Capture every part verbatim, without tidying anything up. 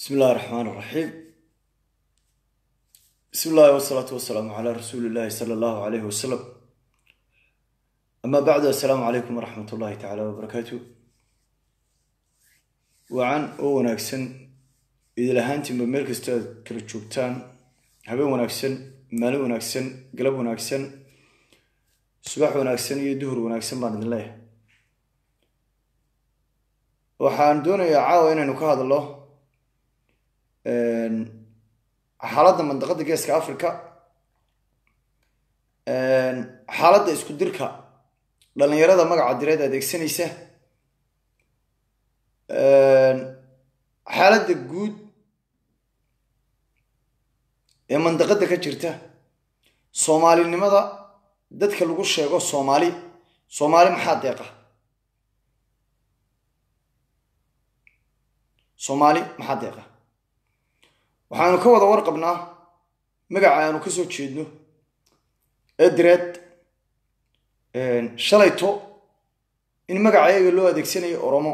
بسم الله الرحمن الرحيم. بسم الله والصلاة والسلام على رسول الله صلى الله عليه وسلم. أما بعد، السلام عليكم ورحمة الله تعالى وبركاته. وعن وناكسن إذا لهانتي بملك استاذ كرتشوبتان هبي وناكسن مالو وناكسن قلب وناكسن صباح وناكسن يدهر وناكسن بارد الله. وحان دون يا عاوين إنه كهذا الله حالات منطقة جيسك أفريقيا حالات إسكوديركا لأن يرى مقع دريدة ديك سنيسة حالات الجود منطقة كجرته صومالي لماذا دتك الوقوش شيء صومالي صومالي محدقة صومالي محدقة waxaanu ka wada warqabnaa magaca aanu ka soo jeedno edred shalayto in magacayaga loo adeegsanayo oromo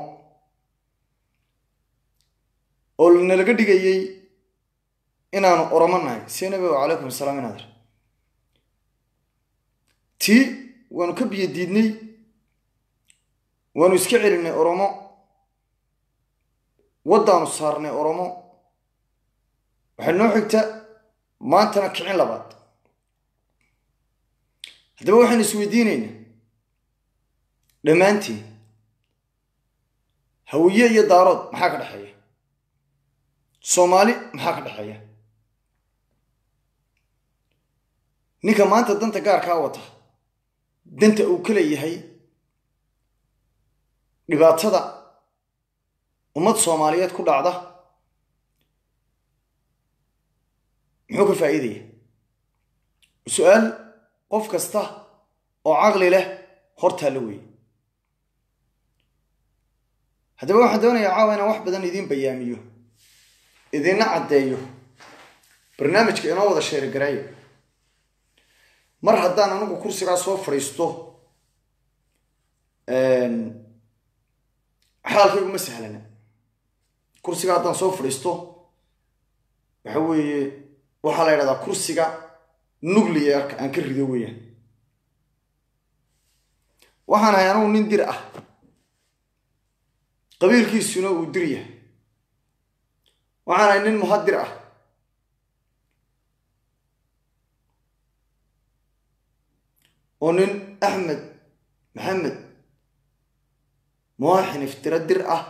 oo nalaga dhigayay inaanu oromo nahay seenabe wa calaykum assalaam inaadir ti waanu ka biyo diidnay waanu iska celinay oromo wadaanu saarnay oromo waxay noo xigta maantana kicin labaad. haddaba waxaan isweydiinaynaa dhammaantiin hawiye iyo daarood maxaa ka dhexeeya, soomaali maxaa ka dhexeeya? ninka maanta danta gaarkaa wata danta uu ka leeyahay dhibaatada ummad soomaaliyeed ku dhacda muxuu ka faa'iidaya? su-aal qof kasta oo caqli leh hortaa la weeye. haddaba waxaan doonayaa caawa inaan wax badan idiin bayaamiyo, idinna caddeeyo, barnaamijka inoo wada sheerigareeyo. mar haddaan anigu kursigaa soo fadhiisto xaalkaygu ma sahlana. kursiga haddaan soo fadhiisto waxa weeye waxaa la yidhahdaa kursiga nuclearka aan ka rido weeyaan. waxaan ahay anugu nin dir ah, qabiilkiisuna uu dir yahay. waxaan ahay nin muhadir ah, oo nin axmed maxamed muwaaxin iftira dir ah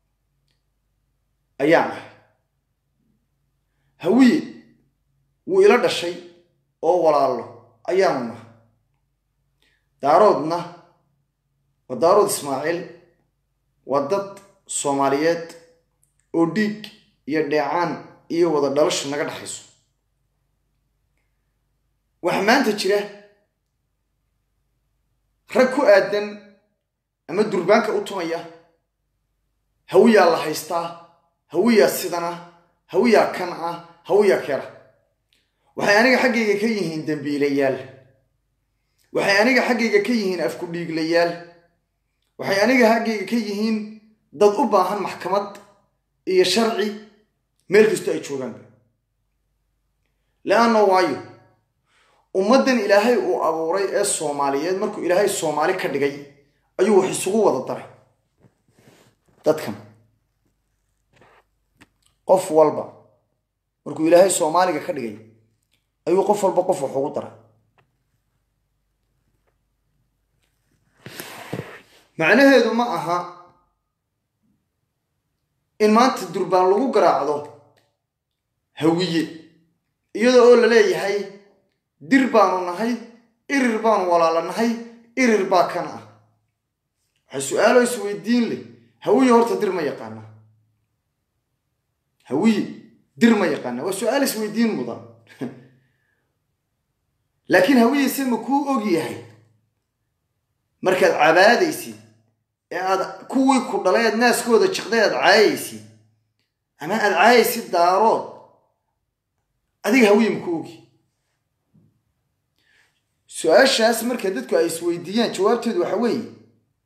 ayaan ahay. hawiye wuu ila dhashay oo walaalo ayaanu nahay. daaroodna waa daarood ismaaciil, waa dad soomaaliyeed oo dhiig iyo dheecaan iyo wada dhalasho naga dhexayso. waxaa maanta jira rag ku aadan ama durbaanka u tumaya hawiyaa la haystaa, hawiyaa sidana, hawiyaa kan ah, hawiyaa kera. waxay aniga xaggayga ka yihiin dambiilayaal, waxay aniga xaggayga ka yihiin afku dhiiglayaal, waxay aniga xaggayga ka yihiin dad u baahan maxkamad iyo sharci meel kastoo ay joogaan. la-anna waayo ummaddan ilaahay uu abuuray ee soomaaliyeed markuu ilaahay soomaali ka dhigay ayuu wax isugu wada daray. dadkan qof walba markuu ilaahay soomaaliga ka dhigay ayuu qof walba qof wax ugu daray. macnaheedu ma aha in maanta durbaan lagu garaacdo hawiye iyadoo oo la leeyahay dir baanu nahay, irir baanu walaala nahay, irir baa kan ah. waxay su-aalo isweydiin leh, hawiye horta dir ma yaqaana? hawiye dir ma yaqaana? waa su-aal isweydiin mudan. laakiin hawiye se ma kuu og yahay markaad cabaadaysid ee aad kuwii ku dhalay aad naaskooda jiqday aad caayaysid ama aad caayaysid daarood, adiga hawiye ma ku ogi? su-aashaas marka dadku ay isweydiiyaan jawaabteedu waxa weeye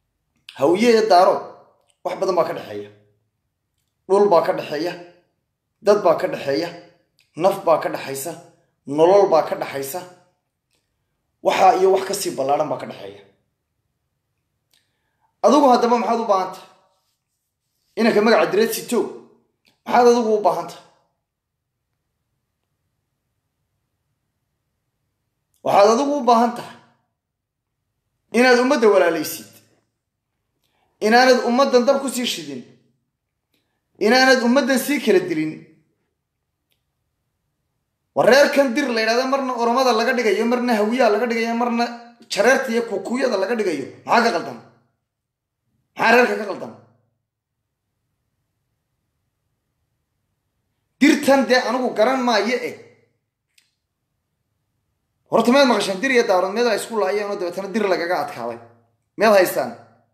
hawiye iyo daarood wax badan baa ka dhexeeya. dhul baa ka dhexeeya, dad baa ka dhaxeeya naf baa ka dhaxaysa nolol baa ka dhaxaysa waxa iyo wax ka sii ballaaran baa ka dhaxeeya adigu haddaba maxaad u baahan tahay inanka magaca direed sito maxaad adigu u baahan tahay waxaad adigu u baahan tahay inaad ummadda walaalaysid inaanad ummaddan dab ku sii shidin inaanad ummaddan sii kala dilin wareerkan dir la yidhahda marna oromada laga dhigayo marna hawiyaa laga dhigayo marna jareerta iyo kukuyada laga dhigayo maxaa ka qaldan maxaa reerka ka qaldan dirtan dee anigu garan maayo eh horta meed maqasheen dir iyo daarood meed ay isku laayeen oo dabeetana dir lagaga adkaaday meed haystaan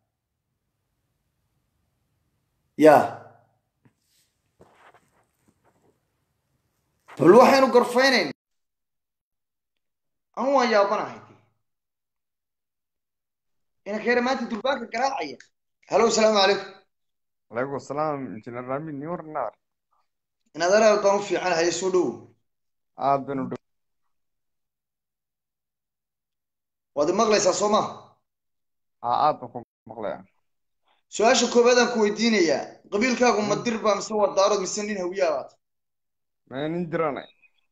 yaa bal waxaynu gorfaynayn anu waan yaabanahay inanka yara maanta durbaanka garaacaya halo asalaamu calaykum عليكم السلام انجينير رامي نور النار inaad araal baan u fiicanahay soo dhow aad baan u dhow waad maqlaysaa soo ma aa aad baan ku maqlayaa su-aasha koowaad aan ku weydiinayaa qabiilkaagu ma dir baa mise waa daarood mise nin hawiyaa baad ma nin diranay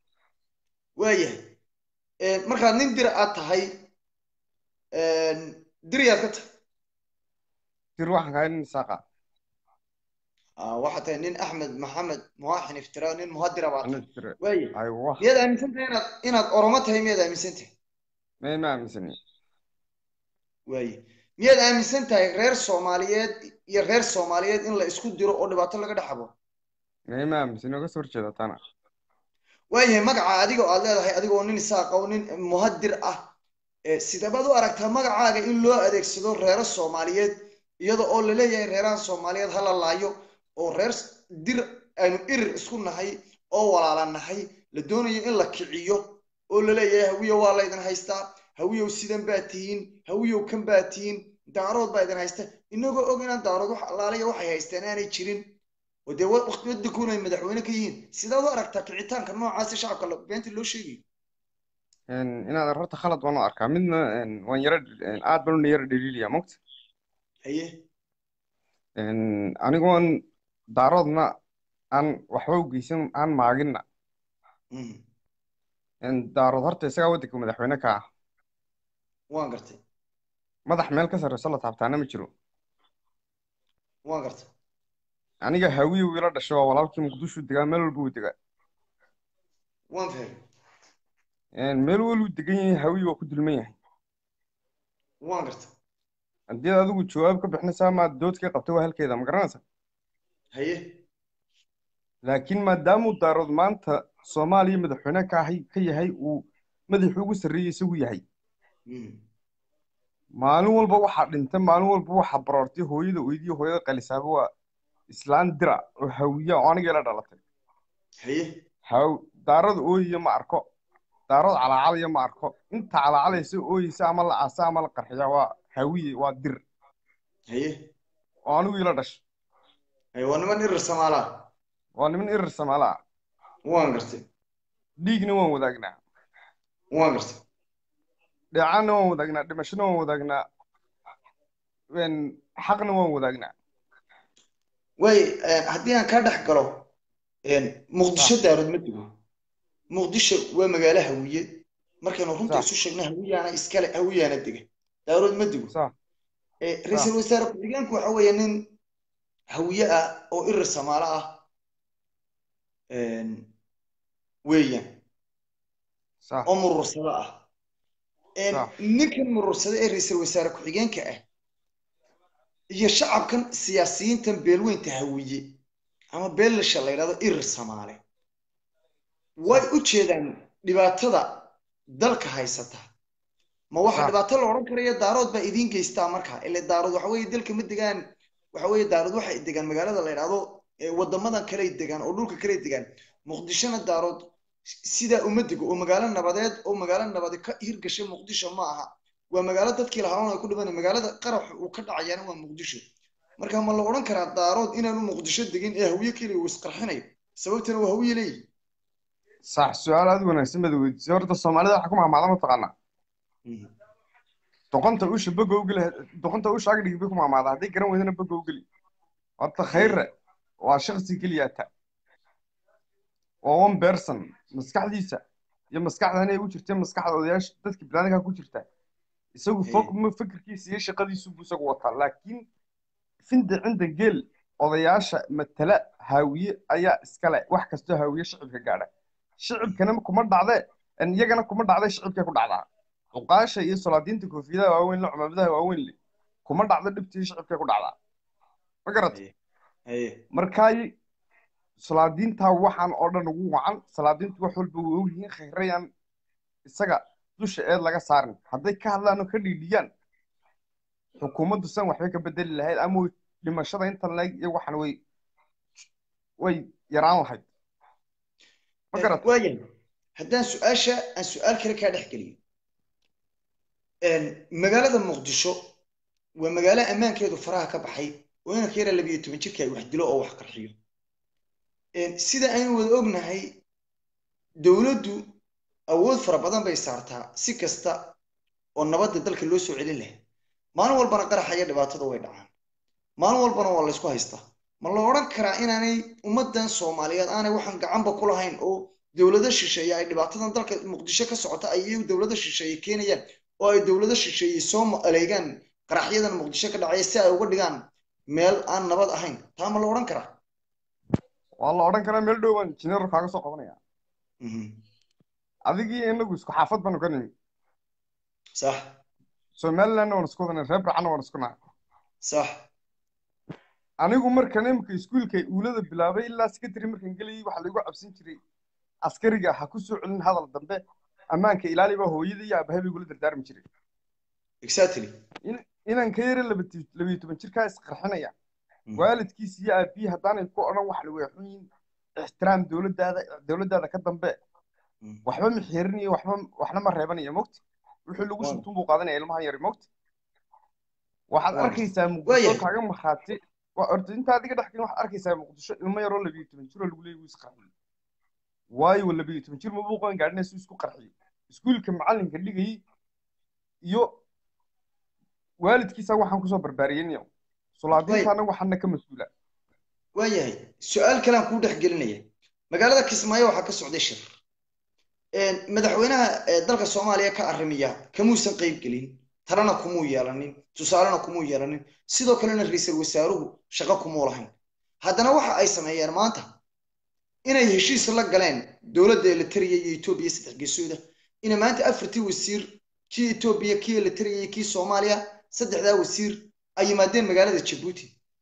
waayahay markaad nin dir aad tahay dir yaad ka tahay dir waxaan kahay nin saaqa waxaa tahay nin axmed maxamed muwaaxin iftira nin muhadira baa tahay dir waaya aywa miyaad aaminsan tahay inaad inaad oromo tahay miyaad aaminsan tahay ma ma aaminsani waaye miyaad aaminsan tahay reer soomaaliyeed iyo reer soomaaliyeed in la isku diro oo dhibaato laga dhex abo ma ma aaminsani oo ka soo horjeeda tana waayahay magaca adiga oo aad leedahay adigoo nin isaaqa oo nin muhadir ah sidabaad u aragtaa magacaaga in loo adeegsado reero soomaaliyeed iyada oo la leeyahay reeraha soomaaliyeed ha la laayo oo reer dir aynu irir isku nahay oo walaala nahay la doonayo in la kiciyo oo la leeyahay hawiyow waa laydin haystaa hawiyow sidan baa tihiin hawiyow kan baa tihiin daarood baa idin haysta inagoo og inaan daarood wax allaaliya waxay haysteen aanay jirin oo dee waqtiyaddikuun ay madaxweyne ka yihiin sidaad u aragtaa kicitaanka noocaasi shacabka beenta loo sheegayo inaad horta khalad waan u arkaa midna waan yara aad baan u yara dhaliilaya mogta haye anigoon daaroodna aan waxba u geysan aan maaginna daarood horta isagaa waddanka madaxweyne ka ah waan gartay madax meel ka sarreyso la taabtaana ma jiro waan gartay aniga hawiyow ila dhasho waa walaalkii muqdisho degaa meel walba uu degaa waan fahmay meel waluu degan yahay hawiyo waa ku dulman yahay waan gartay haddii aad adigu jawaab ka bixinaysaa maad doodkii qabtay waa halkeeda ma garanaysa haye laakiin maadaamuu daarood maanta soomaaliya madaxweyne ka ahay ka yahay uu madaxii ugu sarreeyey isagu yahay maalin walba waxaa dhintay maalin walba waxaa baroortay hooyada oydiyo hooyada qalisaaba waa islaan dira oo hawiya oo aniga ila dhalatay haye haw daarada ooyiya ma arko daarad calaacalaya ma arko inta calaacalaysa ooyeysa ama la aasa ama la qarxiya waa hawiye waa dir haye oo anigu ila dhashay haye waa niman irir samaalaa waa niman irir samaala ah waan gartay dhiigna waan wadaagnaa waan gartay dheecaanna waan wadaagnaa dhimashona waan wadaagnaa xaqna waan wadaagnaa way haddii aan kaa dhex galo muqdisho daarood ma dego muqdisho waa magaalo hawiye markaynu runta isu sheegna hawiyaana iskale hawiyaana dega daarood ma dego ra-iisul wasaare ku-xigeenku waxa weeye nin hawiye ah oo irir samaalo ah weeyaan oo murursado ah ninkan murursada ee ra-iisul wasaare ku-xigeenka ah iyo shacabkan siyaasiyiintan beelweynta hawiye ama beelasha la yidhahdo irir samaale way u jeedaan dhibaatada dalka haysata ma waxa dhibaato la odhan karaya daarood baa idiin geystaa markaa ile daarood waxa weeye dalka ma degaan waxa weeye daarood waxay degaan magaalada la yidhahdo wadamadan kaley degaan oo dhulka kaley degaan muqdishona daarood sidaa uma dego oo magaalo nabadeed oo magaalo nabade ka hirgashay muqdisho ma aha waa magaalo dadkii lahaan ay ku dhiban magaalada qarax uu ka dhacayaana waa muqdisho marka ma la odhan karaa daarood inaanu muqdisho degin ee hawiye keliya uu isqarxinayo sababtana waa hawiye leeyihin. صح سؤال هذا وناسين بدوي سيارة الصومالية حكومة مع معلمة تقنا Mhm. دقنت وش بقى وقله دقنت وش عقلي بيكم مع بعض هذيك كانوا وين بقى وقلي وأنت haye خير وشخصي كلياته وون بيرسون مسكح ديسة يا مسكح أنا يوجرت مسكح ودياش تذكر بلانك كوجرته يسوي فوق haye من فكر كيس يش قد يسوي سوى لكن فند عند جيل odayaasha matala haawiye ayaa iskale wax kastoo haawiye shicibka gaadha shicibkana kuma dhacde in iyagana kuma dhacday shicibkay ku dhacdaa cuqaasha iyo salaadiinta koofiyadaha waaweyn le cumaamadaha waaweyn le kuma dhacdo dhibtii shicibkay ku dhacdaa ma garat haye haye markaay salaadiintaa waxaan oo dhan ugu wacan salaadiintu wax walba way ogyihiin khayrayaan isaga dusha eed laga saarin hadday ka hadlaan oo ka dhiidhiyaan xukuumaddu san waxbay ka bedeli lahayd ama way dhimashada intan leeg iyo waxan way way yaraan lahayd ma Eh, garata waayahay haddaan su-aasha aan su-aal kale kaa dhex geliyo. magaalada muqdisho waa magaalo ammaankeedu faraha ka baxay oo inanka yara labiyo toban jirka ay wax dilo oo wax qarxiyo. sida aynu wada ognahay dowladdu awood fara badan bay saartaa si kasta oo nabadda dalka loo soo celin lahaa. maalin walbana qaraxa iyo dhibaatada way dhacaan, maalin walbana waa laysku haystaa. ma la odhan karaa inaanay ummaddan soomaaliyeed aanay waxaan gacanba ku lahayn oo dowlado shisheeye ay dhibaatadan dalka muqdisho ka socota ay iyagu dowlado shisheeye keenayaan oo ay dowlado shisheeye soo aleegaan qaraxyadan muqdisho ka dhacaya si ay uga dhigaan meel aan nabad ahayn? taa ma la odhan karaa? waa la odhan karaa meel dhowaan jineer kaaga soo qabanaya Mhm. adigii inagu isku xaafad baanu ka nimi sax somalilandna waan isku wadanay reer barcana waan isku nahay sax anigu markan imika iskuulkay uulada bilaabay ilaa secondary markan gelayay waxaa lagu cabsan jiray askariga ha ku soo celin hadal dambe ammaanka ilaali baa hooyada iyo aabahay bay igula dardaarmi jiray exactly. in inaan ka yara labiyo toban jirkaa isqarxinaya Mhm. waalidkiisa iyo aabbiyi haddaanay ku odhan wax way xun yihiin ixtiraam dowladdaada dowladdaada ka dambe Mhm. waxba ma xiirinayo waxba waxna ma reebanayo mogti wixii lagu Waan- shubtun buu qaadanaya ilmahan yari mogti waxaad waan- arkaysaa muqdisho waayahay kaaga markhaati waa horta inta adiga dhex gelin waxaad arkaysaa muqdisho ilmo yaroo labiyo toban jiroo lagu leeyahay wuu isqarxiyey waayo labiyo toban jir mabuu qoon gaadhinaysu isku qarxiyey iskuulka macallinka dhigayay iyo waalidkiisa waxaan kusoo barbaariyeynayo way sulaadiintaana waxaana ka mas-uula waayahay su-aal kale aan kuu dhex gelinaya. magaalada kismaayo waxaa ka socday shir. madaxweynaha ee dalka soomaaliya ka arrimiya kamuusan qayb gelin, talana kumuu yeelanin, tusaalena kumuu yeelanin, sidoo kalena ra-iisul wasaaruhu shaqo kumuu lahayn. haddana waxa ay sameeyeen maanta inay heshiis la galeen dowladda elitariya iyo etoobiya saddex geesooda, inay maanta afartii wasiir, kii etoobiya, kii elitariya iyo kii soomaaliya, saddexdaa wasiir ay yimaadeen magaalada jabuuti.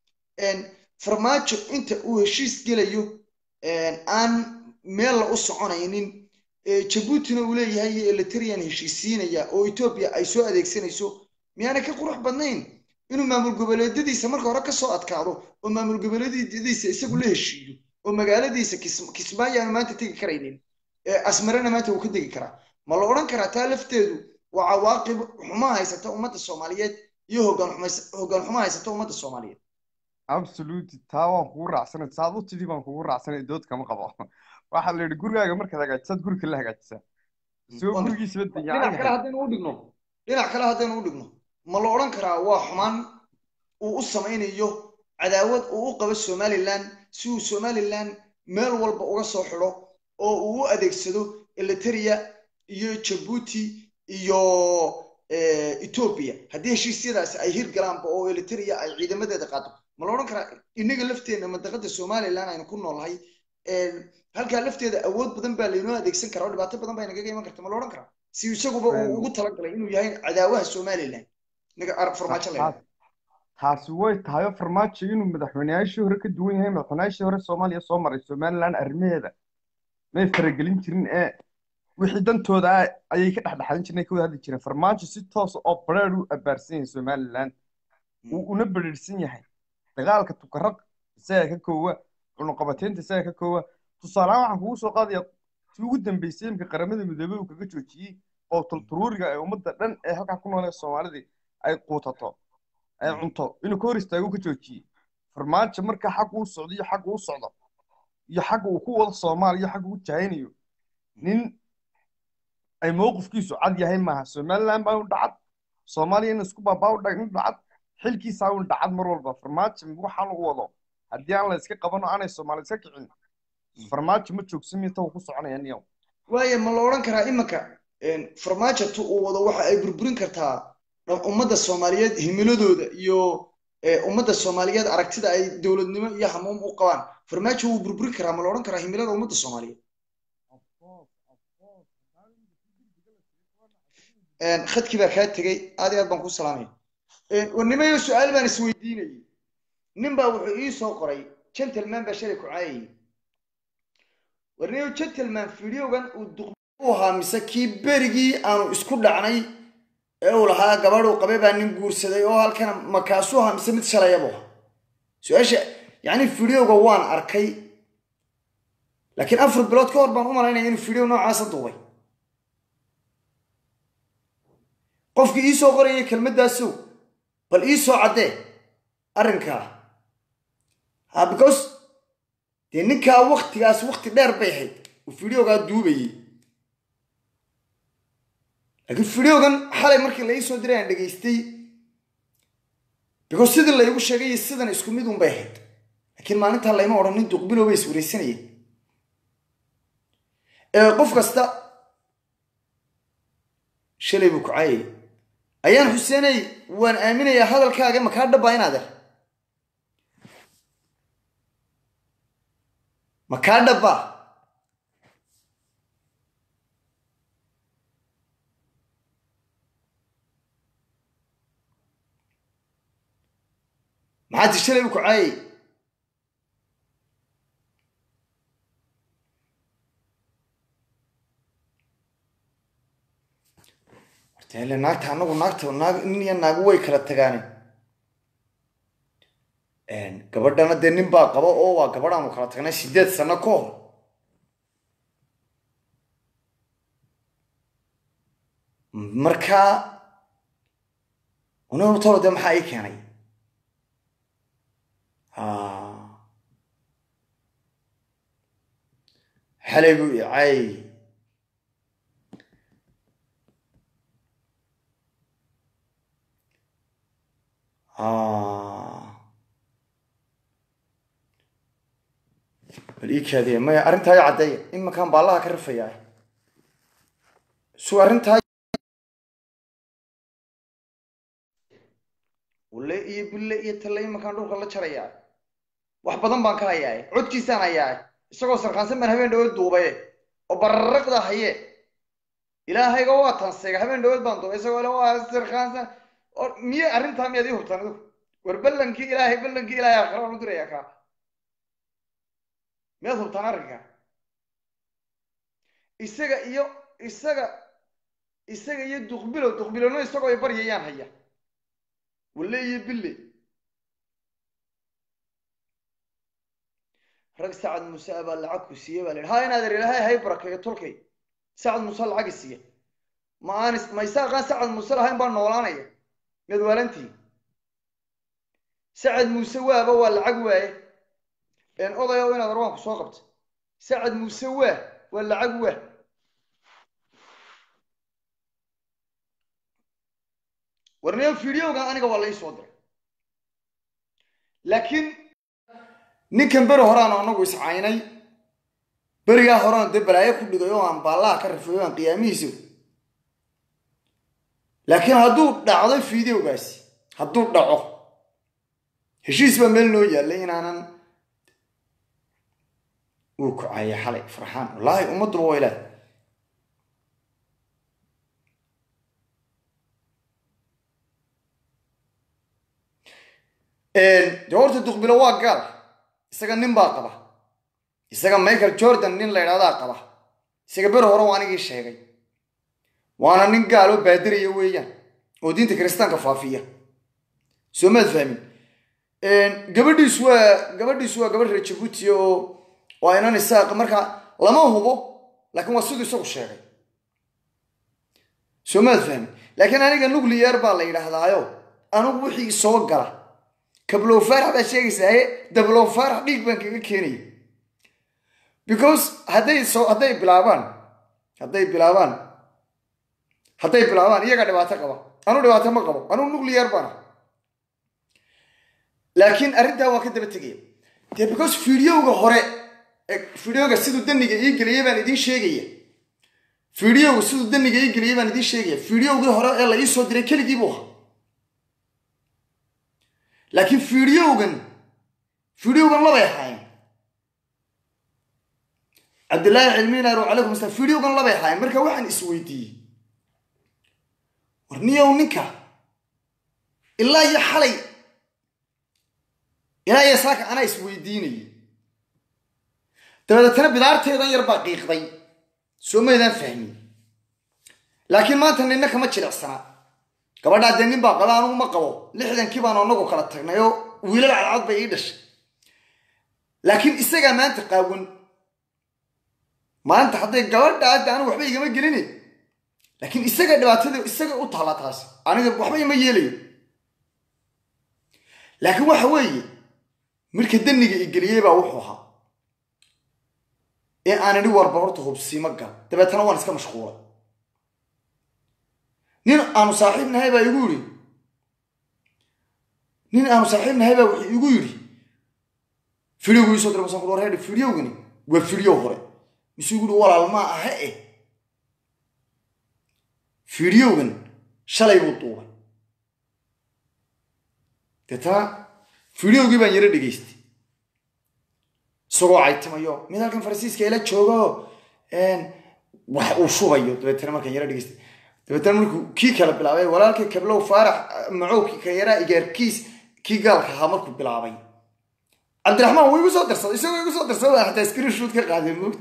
farmaajo inta uu heshiis gelayo aan meel la u soconaynin, jabuutina uu leeyahay iyo elitariyan heshiisiinaya oo etoobiya ay soo adeegsanayso, miyaana ka qurux badnayn inuu maamul goboleedyadiisa marka hore ka soo adkaado oo maamul goboleedyadiisa isagu la heshiiyo oo magaaladiisa kismaayo aanu maanta tegi karaynin, asmarena maanta uu ka tegi karaa? ma la odhan karaa taa lafteedu waa cawaaqib xumo haysata ummadda soomaaliyeed iyo hoggaan xumo haysata ummadda soomaaliyeed? absolutely taa waan kugu raacsanay saad u tidhi baan kugu raacsanay dood kama qabo waxaa la yidhi gurigaaga markaad hagaajisaad guriga la hagaajisaa soo gurigiisaba dayacan dhinac kale yahay haddaynu u dhigno dhinac kale haddaynu u dhigno ma la odhan karaa waa xumaan uu u samaynayo cadaawad uu u qabo somaliland si uu somaliland meel walba uga soo xidho oo uu u adeegsado elitariya iyo jabuuti iyo etoobiya haddii heshiisyadaasi ay hirgalaanba oo elitariya ay ciidamadeeda qaado? ma la odhan karaa innaga lafteenna mandaqada somaliland aynu ku noolahay halkaa lafteeda awood badan baa laynoo adeegsan karaa oo dhibaato badan baa inagaga iman karta? ma la odhan karaa si isaguba uu ugu talagalay inuu yahay cadaawaha somaliland farmaajo la yidhahdo? taasi way tahay farmaajo inuu madaxweynayaashii hore ka duwan yahay madaxweynayaashii hore soomaaliya soo maray somaliland arrimaheeda may faragelin jirin ee wixii dantooda ayay ka dhexdhexaadin jireen ka wada hadli jireen farmaajo si toos oo bareer u abaarsan yahay somaliland uu una beriirsan yahay dagaalka tukaraq isaga ka koowa cunuqabateynta isaga ka koowa tusaalehaan waxaan kugu soo qaadaya tii ugu dambeysay imka qaramada midoobay uu kaga joojiyey oo tulturuuriga ee ummadda dhan ee halkaa ku nool ee soomaalidii ay quutato ay cunto inuu ka hor istaago ka joojiyey farmaajo marka xag uu socdo iyo xag uu socdo iyo xagga uu ku wado Soomaaliya xagga uu jahaynayo nin ay mowqifkiisu cad yahay maaha Somaliland baa u dhacad Soomaaliya in isku baabaa u dhacad dhacad xilkiisa u dhacad mar walba farmaajo waxaan u wado haddii aan la iska qabano aanay Soomaali iska kicin farmaajo ma joogsan inta uu ku soconaya niyow waaye ma la oran karaa imanka farmaajo tu uu wado waxa ay burburin kartaa ummadda Soomaaliyeed himiladooda iyo ummadda Soomaaliyeed aragtida ay dawladnimo iyo hamuum u qabaan farmaajo uu burburin karaa ma la oran karaa himilada ummadda Soomaaliyeed khadkii baa kaa tegay aad iyo aad baan ku salaamay warnimayo su'aal baan isweydiinayay nin baa wuxuu ii soo qoray gentleman baa shalay ku caayay warnimayo gentleman videogan uu duq u ahaa mise kii berigii aanu isku dhacnay ee uu lahaa gabadh uu qabay baa nin guursaday oo halkan makaasuu ahaa mise mid shalayabo su'aasha yacni videoga waan arkay laakiin afar bilood ka hor baan u malaynaya inuu video noocaasa duubay qofkii ii soo qorayay kelmadaasow bal ii soo caddee arrinkaa ha because dee ninkaa waktigaas wakti dheer bay ahayd uu videogaa duubayay laakiin videogan xalay markii la ii soo diray aan dhegaystay because sidii laygu sheegay iyo sidan isku mid un bay ahayd laakiin maalintaa layma odhan nin duqbilow bay is wareysanayeen ee qof kasta shalay buu ku caayay ayaan xuseenay waan aaminayaa hadalkaaga ma kaa dhabbaa inaad er ma kaa dhabbaa maxaa ti shalay buu ku caayay ile naagta anagu naagta naag nin iyo naagu way kala tagaane gabadhana dee nin baa qabo oo waa gabadhaanu kala tagnay sideed sano ka hor markaa una tolo dee maxaa ii keenay xalay buu icay bal ii kaadiya maya arrintaa caddeeya imankaan baallaha ka rifayaa su arrintaa wale iyo bille iyo talle imankaan dhulka la jarayaa wax badan baan ka hayaa codkiisaan hayaa isagoo sarkaansan baan habeen dhawood duubaye oo bararaqda haye ilaahayga waa tanseega habeen dhawood baan duubay isagoo le waa sarkaansan miye arrintaa miyaad ii hubtaan adigu war ballankii ilaahay ballankii ilaahay aakhira lu dirayaa kaa miyaad hubtaan arrinkaa isaga iyo isaga isaga iyo duqbilow duqbilowna isagoo ay baryayaan haya wale iyo bille rag sacad muuse baa lacag ku siiye baa la ha inaad er ilaahay hay barakeeyo tolkay sacad muuse lacag siiye ma aan ma isaaqaan sacad muuse lahayn baa noolaanaya mid waalantii sacad muuse waaba waa lacag waaye een odayo inaad arwaanku soo qabto sacad muuse waa waa lacag waa warniyo videogan aniga waa la ii soo diray laakiin ninkan beri horeaan anagu iscaynay berigaa horean dee balaayo ku dhigay oo aan baallaha ka rifayo aan qiyaamihiisa laakiin hadduu dhacdo videogaasi hadduu dhaco heshiis baa meel noo yaallay inaanan uu ku caaya xalay farxaan wallaahi ummadduba waa ilaah dee horta duqbilo waa gaal isaga nin baa qaba isaga michael jordan nin la idhahdaa qaba isaga beri hore waa anigii sheegay waana nin gaal oo baadiraya weeyaan oo diinta kiristaanka faafiya soo maad fahmin gabadhiisu waa gabadhiisu waa gabadh reer jabuuti oo waa inan isaaq marka lama hubo laakiin waa siduu isagu sheegay soo maad fahmin laakiin aniga nuclear baa la yidhaahdaayo anigu wixii soo gala kablow faarax baa sheegaysaa dablow faarax dhiig baan kaga keenaya because hadday soo hadday bilaabaan hadday bilaabaan hadday bilaabaan iyaga dhibaato qaba anu dhibaato ma qabo anu nuclear bana laakiin arrintaa waa ka daba tegaya dee because videoga hore videoga siduu daniga ii geliyay baan idiin sheegaya videoga siduu daniga ii geliyay baan idiin sheegaya videogii hore ee la ii soo diray keligii buu ahaa laakiin videogan videogan labay ahaayeen cabdillaahi cilmiina ro calaykum asalaam videogan labay ahaayeen marka waxaan isweydiiyey warniyow ninka ilaa iyo xalay ilaa iyo saaka anaa isweydiinayay dabadeetana bidaarteedan yar baa qiiqday soo maydaan fahmin laakiin maanta ninna kama jilicsanaa gabadhaa dee nin baa qaba anugu ma qabo lixdankii baan anagu kala tagnay oo wiilal cadcad bay ii dhashay laakiin isagaa maanta qaawan maanta hadday gabadha hadda anigu waxba igama gelinin laakiin isaga dhibaatada isaga u taala taas aniga waxba ima yeelayo laakiin waxa weeye marka daniga igeliyey baa wuxuu ahaa ee aan idhi warba horta hubsiima gal dabeetana waan iska mashquulay nin aanu saaxiib nahay baa igu yidhi nin aanu saaxiib nahay baa wuxuu igu yidhi videogu ii soo diray masaan ku war hedhi videogani waa video hore misuu igu yidhi walaal maa aha eh videogan shalay buu duubay deetana videogii baan yaro dhegaystay isagoo caytimayo mid halkan farasiiska ila joogo wax uu shubayo dabeetana markaan yaro dhegaystay dabeetana markuu kii kala bilaabay walaalkii kablow faarax macowkii ka yaraa igaarkiis kii gaalka ahaa markuu bilaabay cabdiraxmaan wuu igu soo darsaday isagoo igu soo darsaday baan xataa screen shoot ka qaaday moogta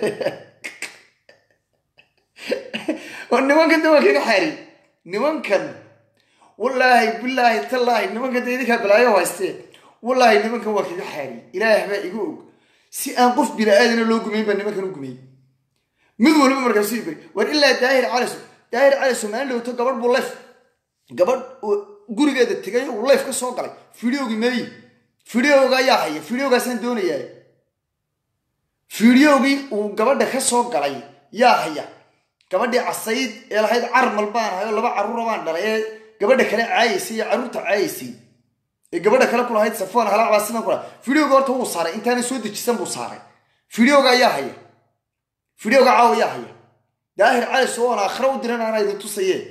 oo nimankan waa kaga xaari nimankan wallaahi billaahi tallaahi nimankan dee idinkaa balaayo haystee wallaahi nimankan waa kaga xaari ilaah baa igu og si aan qof bini aadana loo gumayn baa nimankan u gumay mid waliba markaasuu ibari war ilaa daahir caliso daahir caliso maalin dhowto gabadh buu leef gabadh gurigeeda tegay uu leef ka soo galay videogii meeyi videoga ayaa haya videogaasaan doonayaa videogii uu gabadha ka soo galay yaa haya gabadhii casayd ee lahayd carmal baan hayo laba carruura baan dhalay ee gabadha kale caayaysay iyo carruurta caayaysay ee gabadha kale ku lahayd safoon halac baa sidan ku lahay videoga horta wuu saaray intaanay soo dejisan buu saaray videoga ayaa haya videoga caawa ayaa haya daahir calis oo aan aakhira u diran aanay idin tusayeen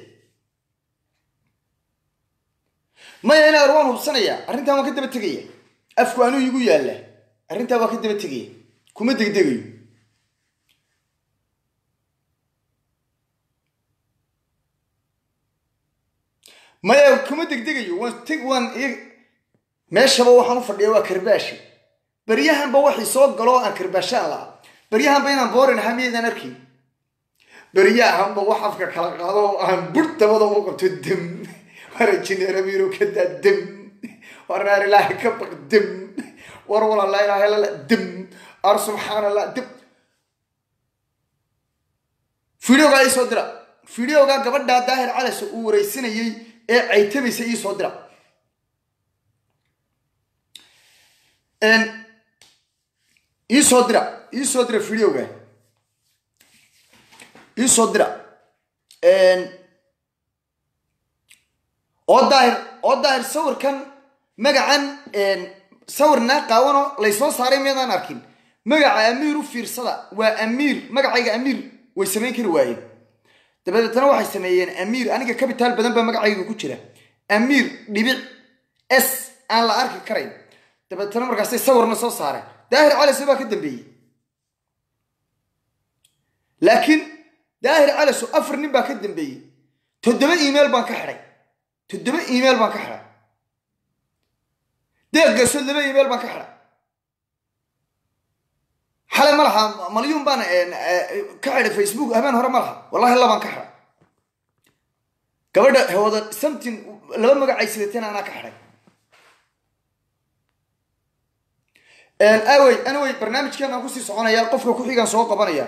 maya inaa waan hubsanayaa arrintaa waan ka daba tegaya afku anuu igu yaalla arrintaa waan ka daba tegaya kuma degdegayo maya kuma degdegayo waan teg waan meeshaba waxaan u fadhiya waa karbaashi baryahanba waxay soo galo aan karbaashaan lahaa baryahanba inaan boorin ahaa miyaydaan arkin baryahanba wax afka kala qaado oo aan bur dabada u qabto dem war jineeramiiro ka daa dem war naar ilaahi ka baq dem war wala laa ilaaha illa allah dem ar subxaan allah dem videoga ii soo dira videoga gabadha daahir calis uu wareysanayay ee caytamaysa ii soo dira en ii soo dira ii soo dira videoga ii soo dira en oo daahir oo daahir sawirkan magacan en sawirna qaawano lay soo saaray meedaan arkin magaca amiir u fiirsada waa amiir magacayga amiir way sameyn kari waayeen dabadeetana waxay sameeyeen amiir aniga capital badan baa magacayga ku jira amiir dhibic s aan la arki karayn dabadeetana markaasay sawirna soo saareen daahir calis baa ka dambeeyey laakiin daahir calis afar nin baa ka dambeeyey toddoba email baan ka xidhay toddoba email baan ka xidhay deeqgaso laba email baan ka xidhay xalay ma laha malyuun baan ka xidhay facebook habeen hore ma laha wallahi labaan ka xidhay gabadha hawada something laba magacay sidateen anaa ka xidhay awey anawey barnaamijkan aan kusii soconaya qofka ku xigaan soo qabanaya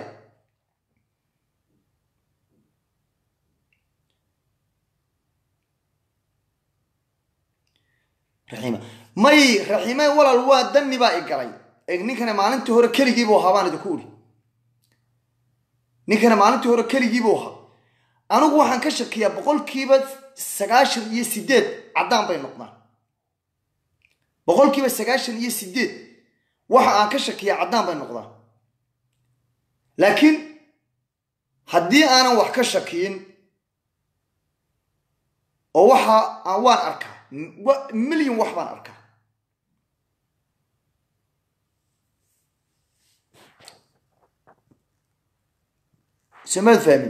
raxiima may raxiima walaal waa dani baa i galay ninkana maalintii hore keligii buu ahaa baan idinku uri ninkana maalintii hore keligii buu ahaa anigu waxaan ka shakiyaa boqolkiiba sagaashan iyo sideed caddaan bay noqdaan boqolkiiba sagaashan iyo sideed waxa aan ka shakiyaa caddaan bay noqdaan laakiin haddii aanan wax ka shakiyin oo waxa aan waan arkaa milyan wax baan arkaa سمعت فاهمين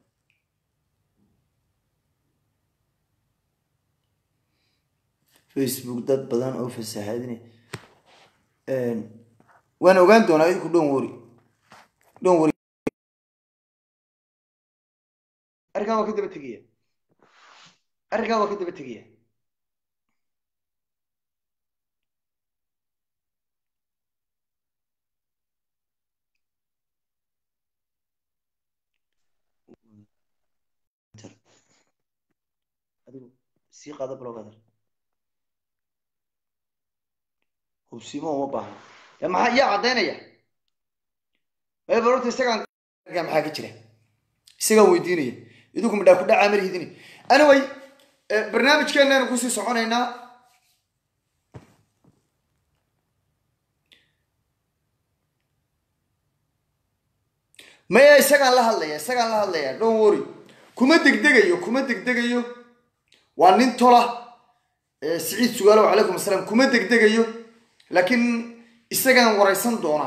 فيسبوك داد بدان او فساحادني وانا اوغان دونا ايدكو دون وري دون وري اركا waa ka daba tagaya اركا waa ka daba tagaya سي قاده بلو قدر وبسيمو ما باهنا يا ما يا عدينيا اي بروت اسغان كان maxaa ka jira isaga weydiinaya idugu midha ku dhaca mar hidini ana way barnaamijkeena ku sii soconaynaa ma isaga la hadlaya isaga la hadlaya don't worry kuma degdegayo kuma degdegayo waa nin tola Saciid su'aalo alaykum asalaam kuma degdegayo laakiin isagaan waraysan doona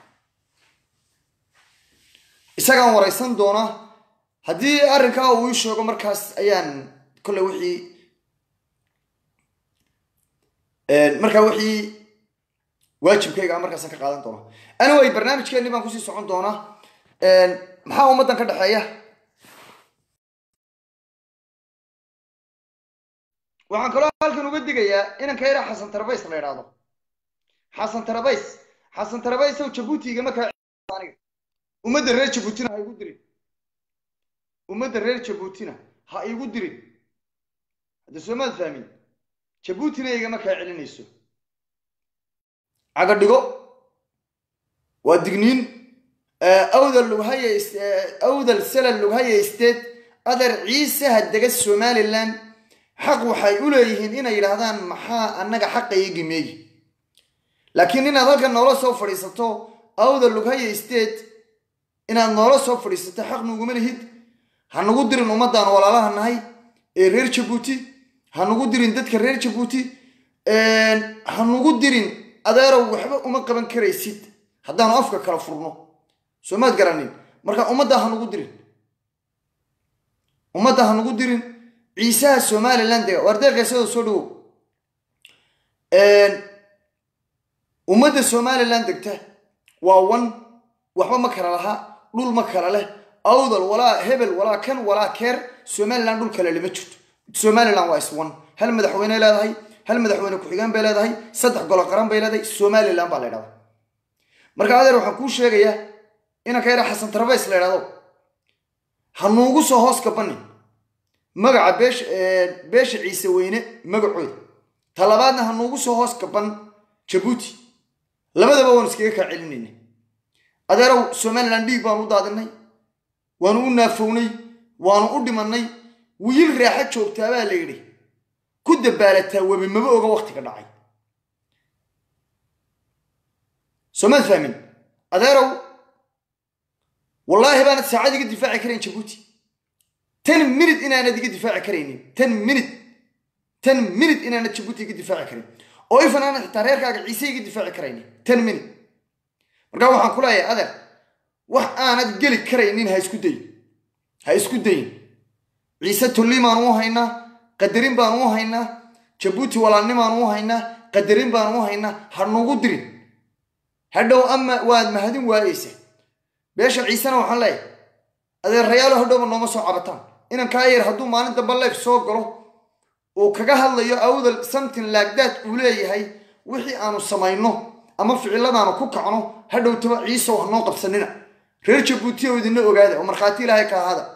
isagaan waraysan doona hadii arrinka uu sheego markaas ayaan kale wixii ee marka wixii waajibkayga markaas ka qaadan doona ana way barnaamijkeeni baan ku sii socon doona ee maxaa ummadan ka dhaxeeya waxaan kaloo halkan uga digayaa inaan ka yaraa Xasan Tarbays la yiraahdo Xasan Tarbays Xasan Tarbays oo Djibouti ma ka aniga umada reer Djibouti ha igu dirin umada reer Djibouti ha igu dirin hada Soomaal fahmin Djibouti iga ma ka celinayso aga dhigo waa digniin awdal lughaya awdal salal lughaya state adar Ciise hadaga Somaliland حق waxay u leeyihiin inay yiraahdaan maxaa anaga xaqayga meey laakiin in adalka nolol soo fariisato awda lughaya state inaad nolol soo fariisato xaq nugu malihid hanagu dirin umadan walaalaha nahay ee reer Djibouti hanagu dirin dadka reer Djibouti ee hanagu dirin adeero waxba uma qaban karaysid haddaan afka kala furno Soomaad garanin marka umada hanagu dirin umada hanagu dirin عيسى Somaliland وردق سو سودو ان ومد Somaliland دغته واون waxba ma kala laha dhul ma kala leh awdal wala hebel wala kan wala keer Somaliland dhul kale lama jirto Somaliland waa iswan hal madaxweyne leedahay hal madaxweyne ku xigaan bay leedahay saddex gol qaran bay leedahay Somaliland baa leedahay marka adeer waxaan ku sheegayaa in ka yara Xasan Tarbays leedahay hanuugu soo hoos ka bani magaca beesh beesh Ciise weyne magacood talabaadna hanuugu soo hoos ka ban Djibouti labadaba waan iskaga ka celinayna adeerow Somaliland dhiig baan u daadinay waan u naafownay waan u dhimanay wiil raaxa joogtaa baa la yiri ku dabaalataa wabi maba oga waqtiga dhacay Soomaal fahmin adeerow wallahi baan saacadiga difaaci kareen Djibouti ten minute in أنا ديك دفاع كريني ten minute ten minute in أنا Djibouti ديك دفاع كريني أو إيفن أنا تاريخ كاع عيسى ديك دفاع كريني ten minute مركب وحن كلها هذا وح أنا تقول كرينين هاي سكودين هاي سكودين عيسى تولي ما نوه هنا قدرين بانوه هنا Djibouti ولا نما نوه هنا قدرين بانوه هنا هرنو قدرين هذا أما واد مهدين وعيسى بيش عيسى نوح الله هذا الرجال هذا من نوم صعبتان إن كاير هدو ما أنت بالله في سوقه وكجاه الله يا أول something like that ولاي هاي وحي أنا سماينه أما في علنا أنا كوك عنه هذا تبع عيسى وهنوقف سننا ريتش بوتيه ودينا وجاده ومرخاتي له كهذا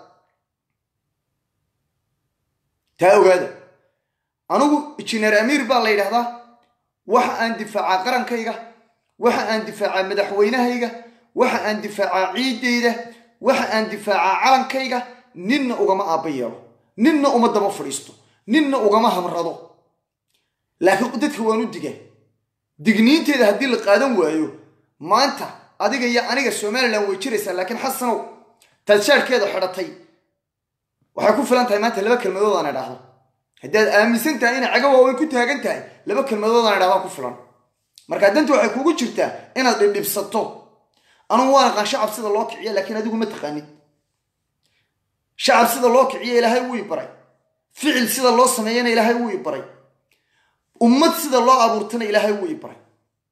تا وجاده أنا إتشنر أمير بالله هذا وح عندي في عقرن كيجا waxa aan difaacaa madaxweynahayga waxa aan difaacaa ciidayda waxa aan difaacaa calankayga ninna ugama aabba yeelo ninna uma daba fadhiisto ninna ugama hamrado laakiin dadka waan u digaa digniinteeda haddii la qaadan waayo maanta adiga iyo aniga somalilan way jiraysaa laakiin xasanow taad shaarkeeda xidhatay waxay ku filan tahay maanta laba kelmadood aan idhaahdo haddaad aaminsan tahay inay caga waaweyn ku taagan tahay laba kelmadood aan idhahdaa ku filan markaa danta waxay kugu jirtaa inaad dhibdhibsato anugu waan aqaan shacab sida loo kiciya laakiin adigu ma taqaanid shacab sida loo kiciya ilaahay wuu i baray ficil sida loo sameeyana ilaahay wuu i baray ummad sida loo abuurtana ilaahay wuu i baray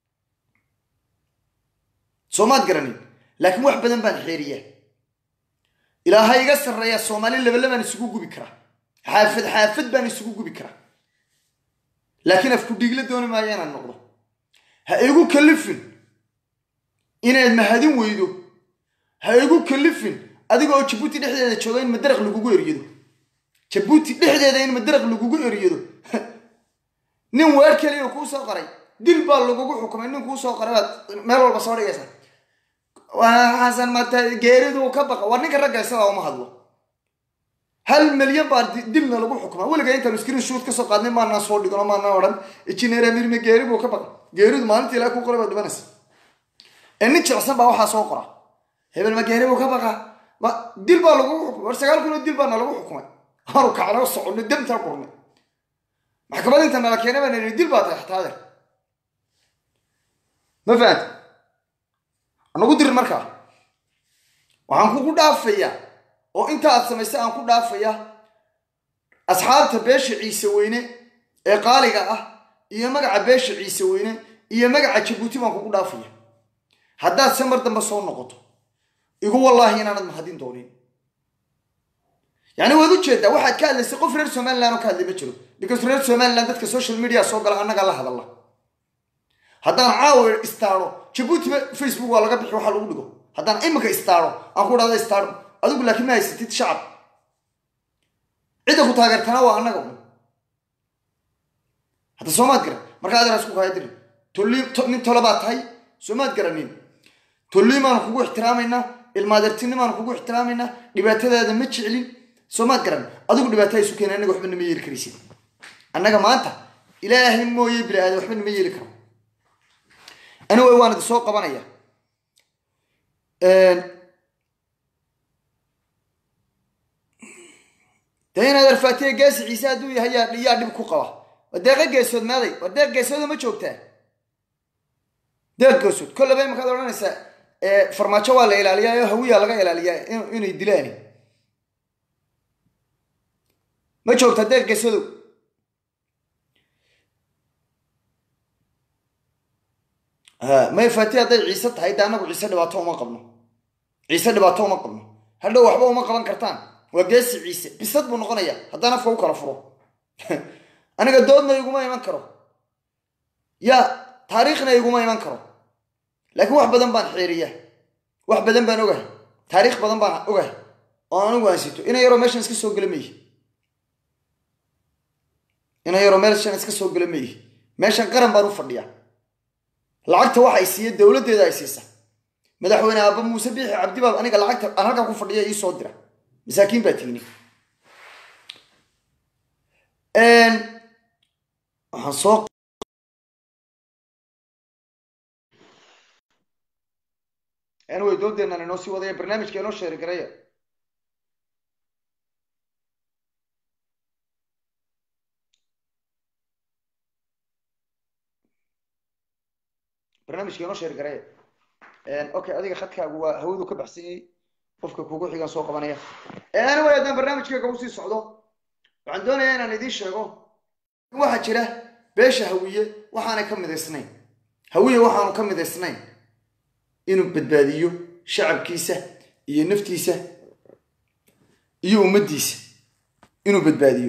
soo maad garanin laakiin wax badan baan xeeriyaa ilaahay iga sarreeya soomaali labalabaan isugu gubi karaa xaafad xaafad baan isugu gubi karaa laakiin afku dhiigla dooni maayo inaan noqdo ha igu kalifin inaad mahadin weydo ha igu kalifin adiga oo jabuuti dhexdeeda jooga in madaraq lagugu eryado jabuuti dhexdeeda in madaraq lagugu eryado nin weer kaliya kuu soo qaray dil baa lagugu xukumay nin kuu soo qaray baad meel walba soo dhigaysa xasan mata geeridu ka baqa war ninka ragga isagaa uma hadlo hal milyan baa dilna lagu xukumaa weliga intaan screen shoot ka soo qaadnay maanaa soo dhigano maanaa odhan injineer amirme geeri buu ka baqa geeridu maalintii ilaa ku qoray baad dhibanaysa ee nin jecsan baa waxaa soo qora hebel ma geeri buu ka baqa ma dil baa lagu xukumay war sagaal kun oo dil baana lagu xukumay haru kacna u soconno damtaa qurnay maxkamad inta nala keenay baan idhi dil baa tahay xataa adeer ma fahanti anagu dirin markaa waxaan kugu dhaafayaa oo inta aad samaysay aan ku dhaafayaa asxaabta beesha ciise weyne ee qaaliga ah iyo magaca beesha ciise weyne iyo magaca jabuuti baan kugu dhaafaya haddaad se mar dambe soo noqoto igu wallaahi inaanad mahadin doonin yacni waad u jeedaa waxaad ka hadlaysay qof reer somaliland oo ka hadlay ma jiro because reer somaliland dadka social media soo gala annagaa la hadalla haddaan caawa istaaro jabuuti facebook waa laga bixi waxa lagu dhigo haddaan imika istaaro aan ku dhahda istaaro adigu laakiin ma haysatid shacab cidda ku taageertana waa annaga un hadda soomaad garan markaa adeer isku kaya dirin tolli nin tolo baa tahay soomaad garanin tolliimaanu kugu ixtiraamaynaa ilmaadeertinimaanu kugu ixtiraamaynaa dhibaatadaada ma jeclin soomaad garan adigu dhibaatada isu keena annaga waxba nama yeeli karaysid annaga maanta ilaahay mooye bini aadam waxba nama yeeli karo anyway waan idin soo qabanaya dee inaad arfaatiya gaasi ciise hadduu yahay yaa yaa dhib ku qaba waa deeqa geesood maaday waa deeq geesooda ma joogtaa deeq geesood kollaba imakaad odhanaysaa farmaajo waa la ilaaliyaa oo hawiyaa laga ilaaliyaa inay dilaani ma joogtaa deeq geesoodow may faati hadday ciise tahay de annagu ciise dhibaato uma qabno ciise dhibaato uma qabno hadhow waxba uma qaban kartaan waa geesi ciise bisad buu noqonayaa haddaan afka u kala furo aniga doodna iguma iman karo ya taariikhna iguma iman karo laakiin wax badan baan xeeriyaa wax badan baan ogahay taariikh badan baan ogahay oo anigu aan sito ina yaroo meeshan iska soo gala mayihi ina yaroo meeshan iska soo gala mayihi meeshan qaran baan u fadhiyaa lacagta waxa ay siiyay dowladdeeda ay siisa madaxweyne aaba muuse biixi cabdi baab aniga lacagta aan halkan ku fadhiya ii soo dira masaakiin baa tiini waxaan soo anyway doodeennan inoo sii wadaya barnaamijka inoo sheeri garaya barnaamijka inoo sheeri garaya okay adiga khadkaagu waa hawadu ka baxsan yahay qofka kugu xigan soo qabanaya anyway haddaan barnaamijkayga usii socdo waxaan doonayaa inaan idiin sheego waxaa jira beesha hawiye waxaanay ka midaysnayn hawiye waxaanu ka midaysnayn inuu badbaadiyo shacabkiisa iyo naftiisa iyo ummaddiisa inuu badbaadiyo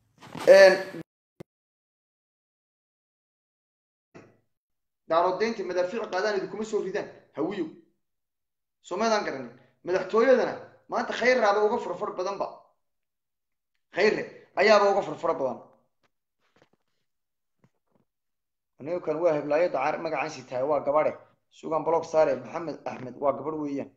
daarodaynta madaafiic qaadaan idinkuma soo ridaan hawiyo soomaadaan garanin madaxtooyadana maanta khayraaba uga furfur badanba khayre ayaaba uga furfuro badan anigu kan waa heblaayada caar magacaan sitaay waa gabadhe sugan block saare maxamed axmed waa gabadh weeyaan.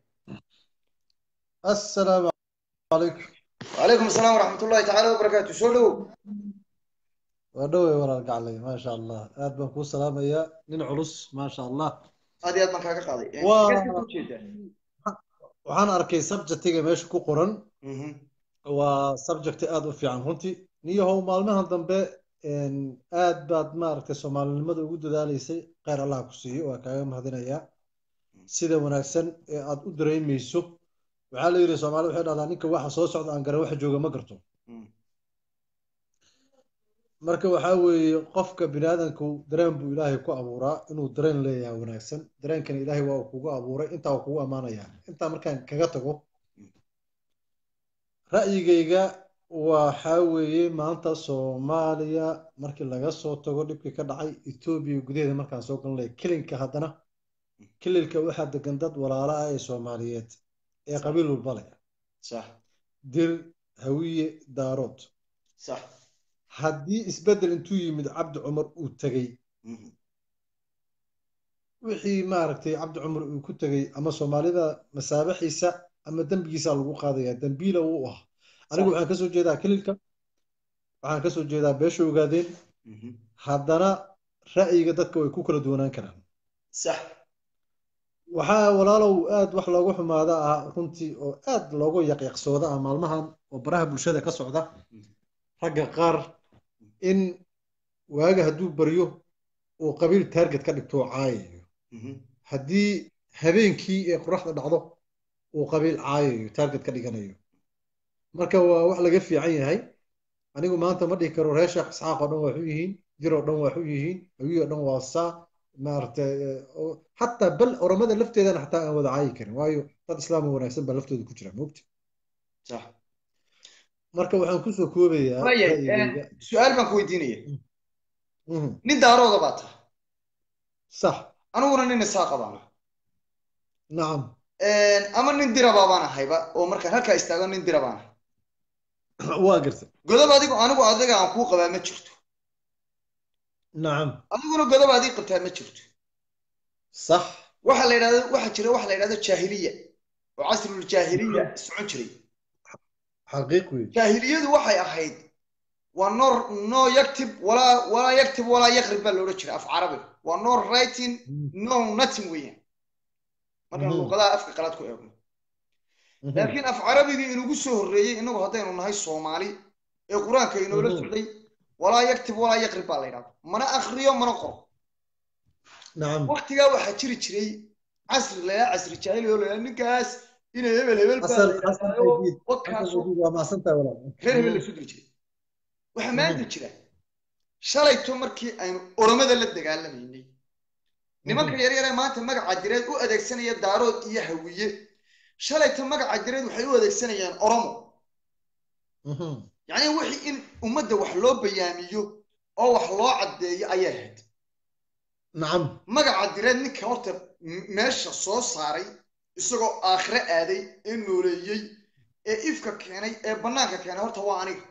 السلام عليكم. وعليكم السلام ورحمة الله تعالى وبركاته. soo dhow. ودوي وراك علي ما شاء الله. آد بنكو سلام يا نين علوس ما شاء الله. aad iyo aad baan kaaga qaaday. و xageed ka soo jeedaa? waxaan arkay subjectiga meesha ku qoran Mhm. waa subject aad u fiican runtii niyahow maalmahan dambe een aad baad maaragtay Soomaalinimada ugu dadaalaysay qeyr Allah ku siiyo waa kaaga mahadinayaa sida wanaagsan ee aad u dareemayso waxaa la yiri Soomaali waxay dhahdaa ninka waxa soo socda aan garan waxa jooga ma garto Mm. marka waxaa weeye qofka biniaadanku dareen buu ilaahay ku abuuraa inuu dareen leeyahay wanaagsan dareenkan ilaahay waa uu kugu abuuray intaa uu kugu ammaanayaa intaa markaan kaga tago ra'yigayga waxaa weeye maanta Soomaaliya markii laga soo tago dhibkii ka dhacay Ethiopia gudaheeda markaan soo galnay kilinka haddana kililka waxaa degan dad walaalo ah ee Soomaaliyeed ee qabiil walba leh صح dir hawiye daarood صح. haddii isbedel intuu yimid cabdi cumar uu tegey Mhm. wixii maaragtay cabdi cumar uu ku tegey ama Soomaalida masaabixiisa ama dambigiisa lagu qaadaya dambiila uu ah anigu صح. waxaan ka soo jeedaa kililka waxaan ka soo jeedaa beesha ogaadeen Mhm. haddana ra'yiga dadka way ku kala duwanaan karaan صح. waxaa walaalow aad wax loogu xumaada ah runtii oo aad loogu yaqyaqsooda ah maalmahan oo baraha bulshada ka socda ragga qaar in waaga hadduu baryo uu qabiil target ka dhigto caayayo Mhm. haddii habeenkii ee qoraxda dhacdo uu qabiil caayayo target ka dhiganayo marka waa wax laga fiican yahay anigu maanta ma dhihi karo reer sheekh isxaaq oo dhan waa xu yihiin jir oo dhan waa xu yihiin hawiye oo dhan waa saa maaragtay xataa bal oramada lafteedana xataa aan wada caayi karin waayo dad islaam oo wanaagsan baa laftooda ku jira moogta صح. marka waxaan kusoo koobayaa waayahay ra'yigayga su-aal baan ku weydiinaya. Mhm. nin daarooda baa tahay sax aniguna nin isaa qabaana nacam ama nin diraba baan ahayba oo markaan halkaa istaago nin dira baan ahay waa gartay godob adigu anigu adiga aan kuu qabaa ma jirto nacam adiguna godob adii qabtaa ma jirto sax waxa la yidhahdo waxa jira waxa la yidhahdo jaahiliya oo casrul jaahiliya socon jiray xaqiiq wey jaahiliyadu waxay ahayd waa nor no yaktib walaa walaa yaktib walaa yaqrib baa loola jira af carabi waa no writing no nothing weeyaan markaan luqadaha afka qalaad ku eegno laakiin af carabigii inugu soo horreeyey inagu haddaynu nahay soomaali ee qur-aanka inoola socday walaa yaktib walaa yaqrib baa la yidhahdo mana akhriyo mana qoro nacam waqtigaa waxaa jiri jiray casri layaa casri jaahili oo layaa ninkaas inay hebel hebel baa asal la asal yidhahdaayo qaybid asal wakaaso qaybid waa maasantahay walaal reer hebel la sudri jiray waxaa maanta jira shalayto markii aynu oromada la dagaalamaynay nimanka yaryar ee maanta magaca direed u adeegsanaya daarood iyo hawiye shalayto magaca direed waxay u adeegsanayaan oromo yacni wixii in ummadda wax loo bayaamiyo oo wax loo caddeeyo ayay ahayd nacam magaca direed ninka horta m- meesha soo saaray isagoo aakhire aaday ee nooleeyey ee ifka keenay ee bannaanka keenay horta waa aniga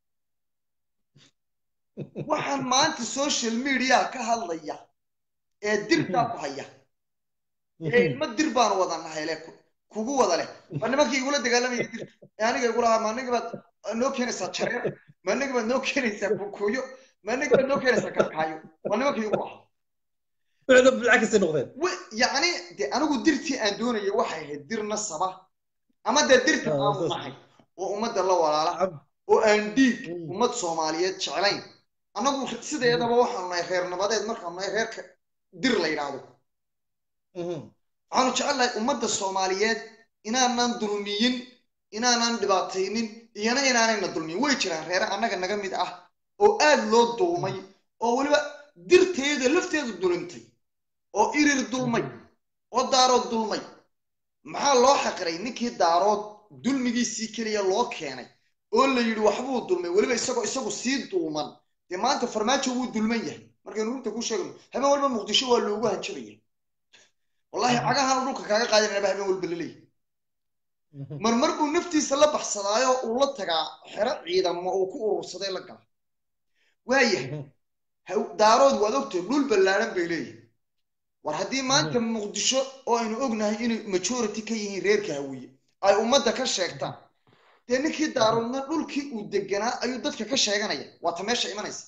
waxaan maanta social media ka hadlaya ee dirtaa ku haya ee ilma dir baan wada nahay le kugu wada leh ma nimankii igula dagaalamaya dirta ee aniga igula ma aniga baad noo keenaysaa jareer ma aniga baad noo keenaysaa kukuyo ma aniga baad noo keenaysaa kakaayo ma nimankii igu ah wixii bilcagsi noqdeen و- يعني دي أنا قلت درتي أندوني واحد درنا الصباح أما ده درت آه، أنا أساس. معي وأمد الله ولا لا nacam وأنديك مم. أمد صوماليات شعلين أنا قلت سيدة يدا بوحنا ما يخير نبضات مركب ما يخير ك- در لي ينادو Mhm. أنا شعل أمد الصوماليات إنا نندرنيين إنا نندباتينين إنا إنا نندرنيين ويشنا غير أنا كنا جميد أه أو أد لو دومي أو ولا درت هذا لفت هذا دولنتي أو إير الدولمي أو دارو الدولمي maxaa loo xaqiray ninkii daarood dulmigiisii keliya loo keenay oo la yidhi waxbuu dulmay weliba isagoo isagu sii dulman dee maanta farmaajo wuu dulman yahay markaynu runta ku sheegno habeen walba muqdisho waa loogu hanjabaya wallaahi cagahan dhulka kaaga qaadanaba habeen walba laleeyahay Mhm. marmar buu naftiisa la baxsadaayo uu la tagaa xero ciidamo uu ku urursaday la gala waayahay Mhm. haw- daarood waad ogtahay dhul ballaaran bay leeyihin war haddii maanta muqdisho oo aynu ognahay inay majority ka yihiin reerka hawiye ay ummadda ka sheegtaan dee ninkii daaroodna dhulkii uu deganaa ayuu dadka ka sheeganaya waata meesha imanaysa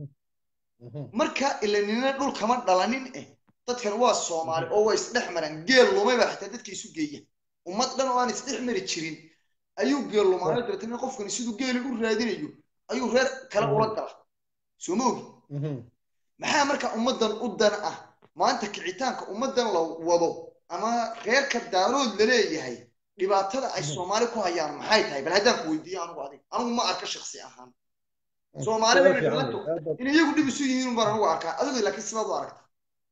marka ilanina dhul kama dhalanin eh dadkan waa soomaali oo way isdhex maraan geel lumay baa xitaa dadka isu geeya ummad dhan oo aan isdhex mari jirin ayuu geel lumaayo dabeetana qofkani siduu geeli u raadinayo ayuu reer kale ula gala soo ma ogi maxaa marka ummaddan u dan ah maanta kicitaanka ummaddan la wado ama reerka daarood la leeyahay dhibaatada ay soomaali ku hayaan maxay tahay bal haddaan ku weydiiyo anigu adig anigu ma arka shaksi ahaan soomaali bay dhibato in iyagu dhib isu yihiin baan anigu arkaa adigu laakiin sidaad u aragta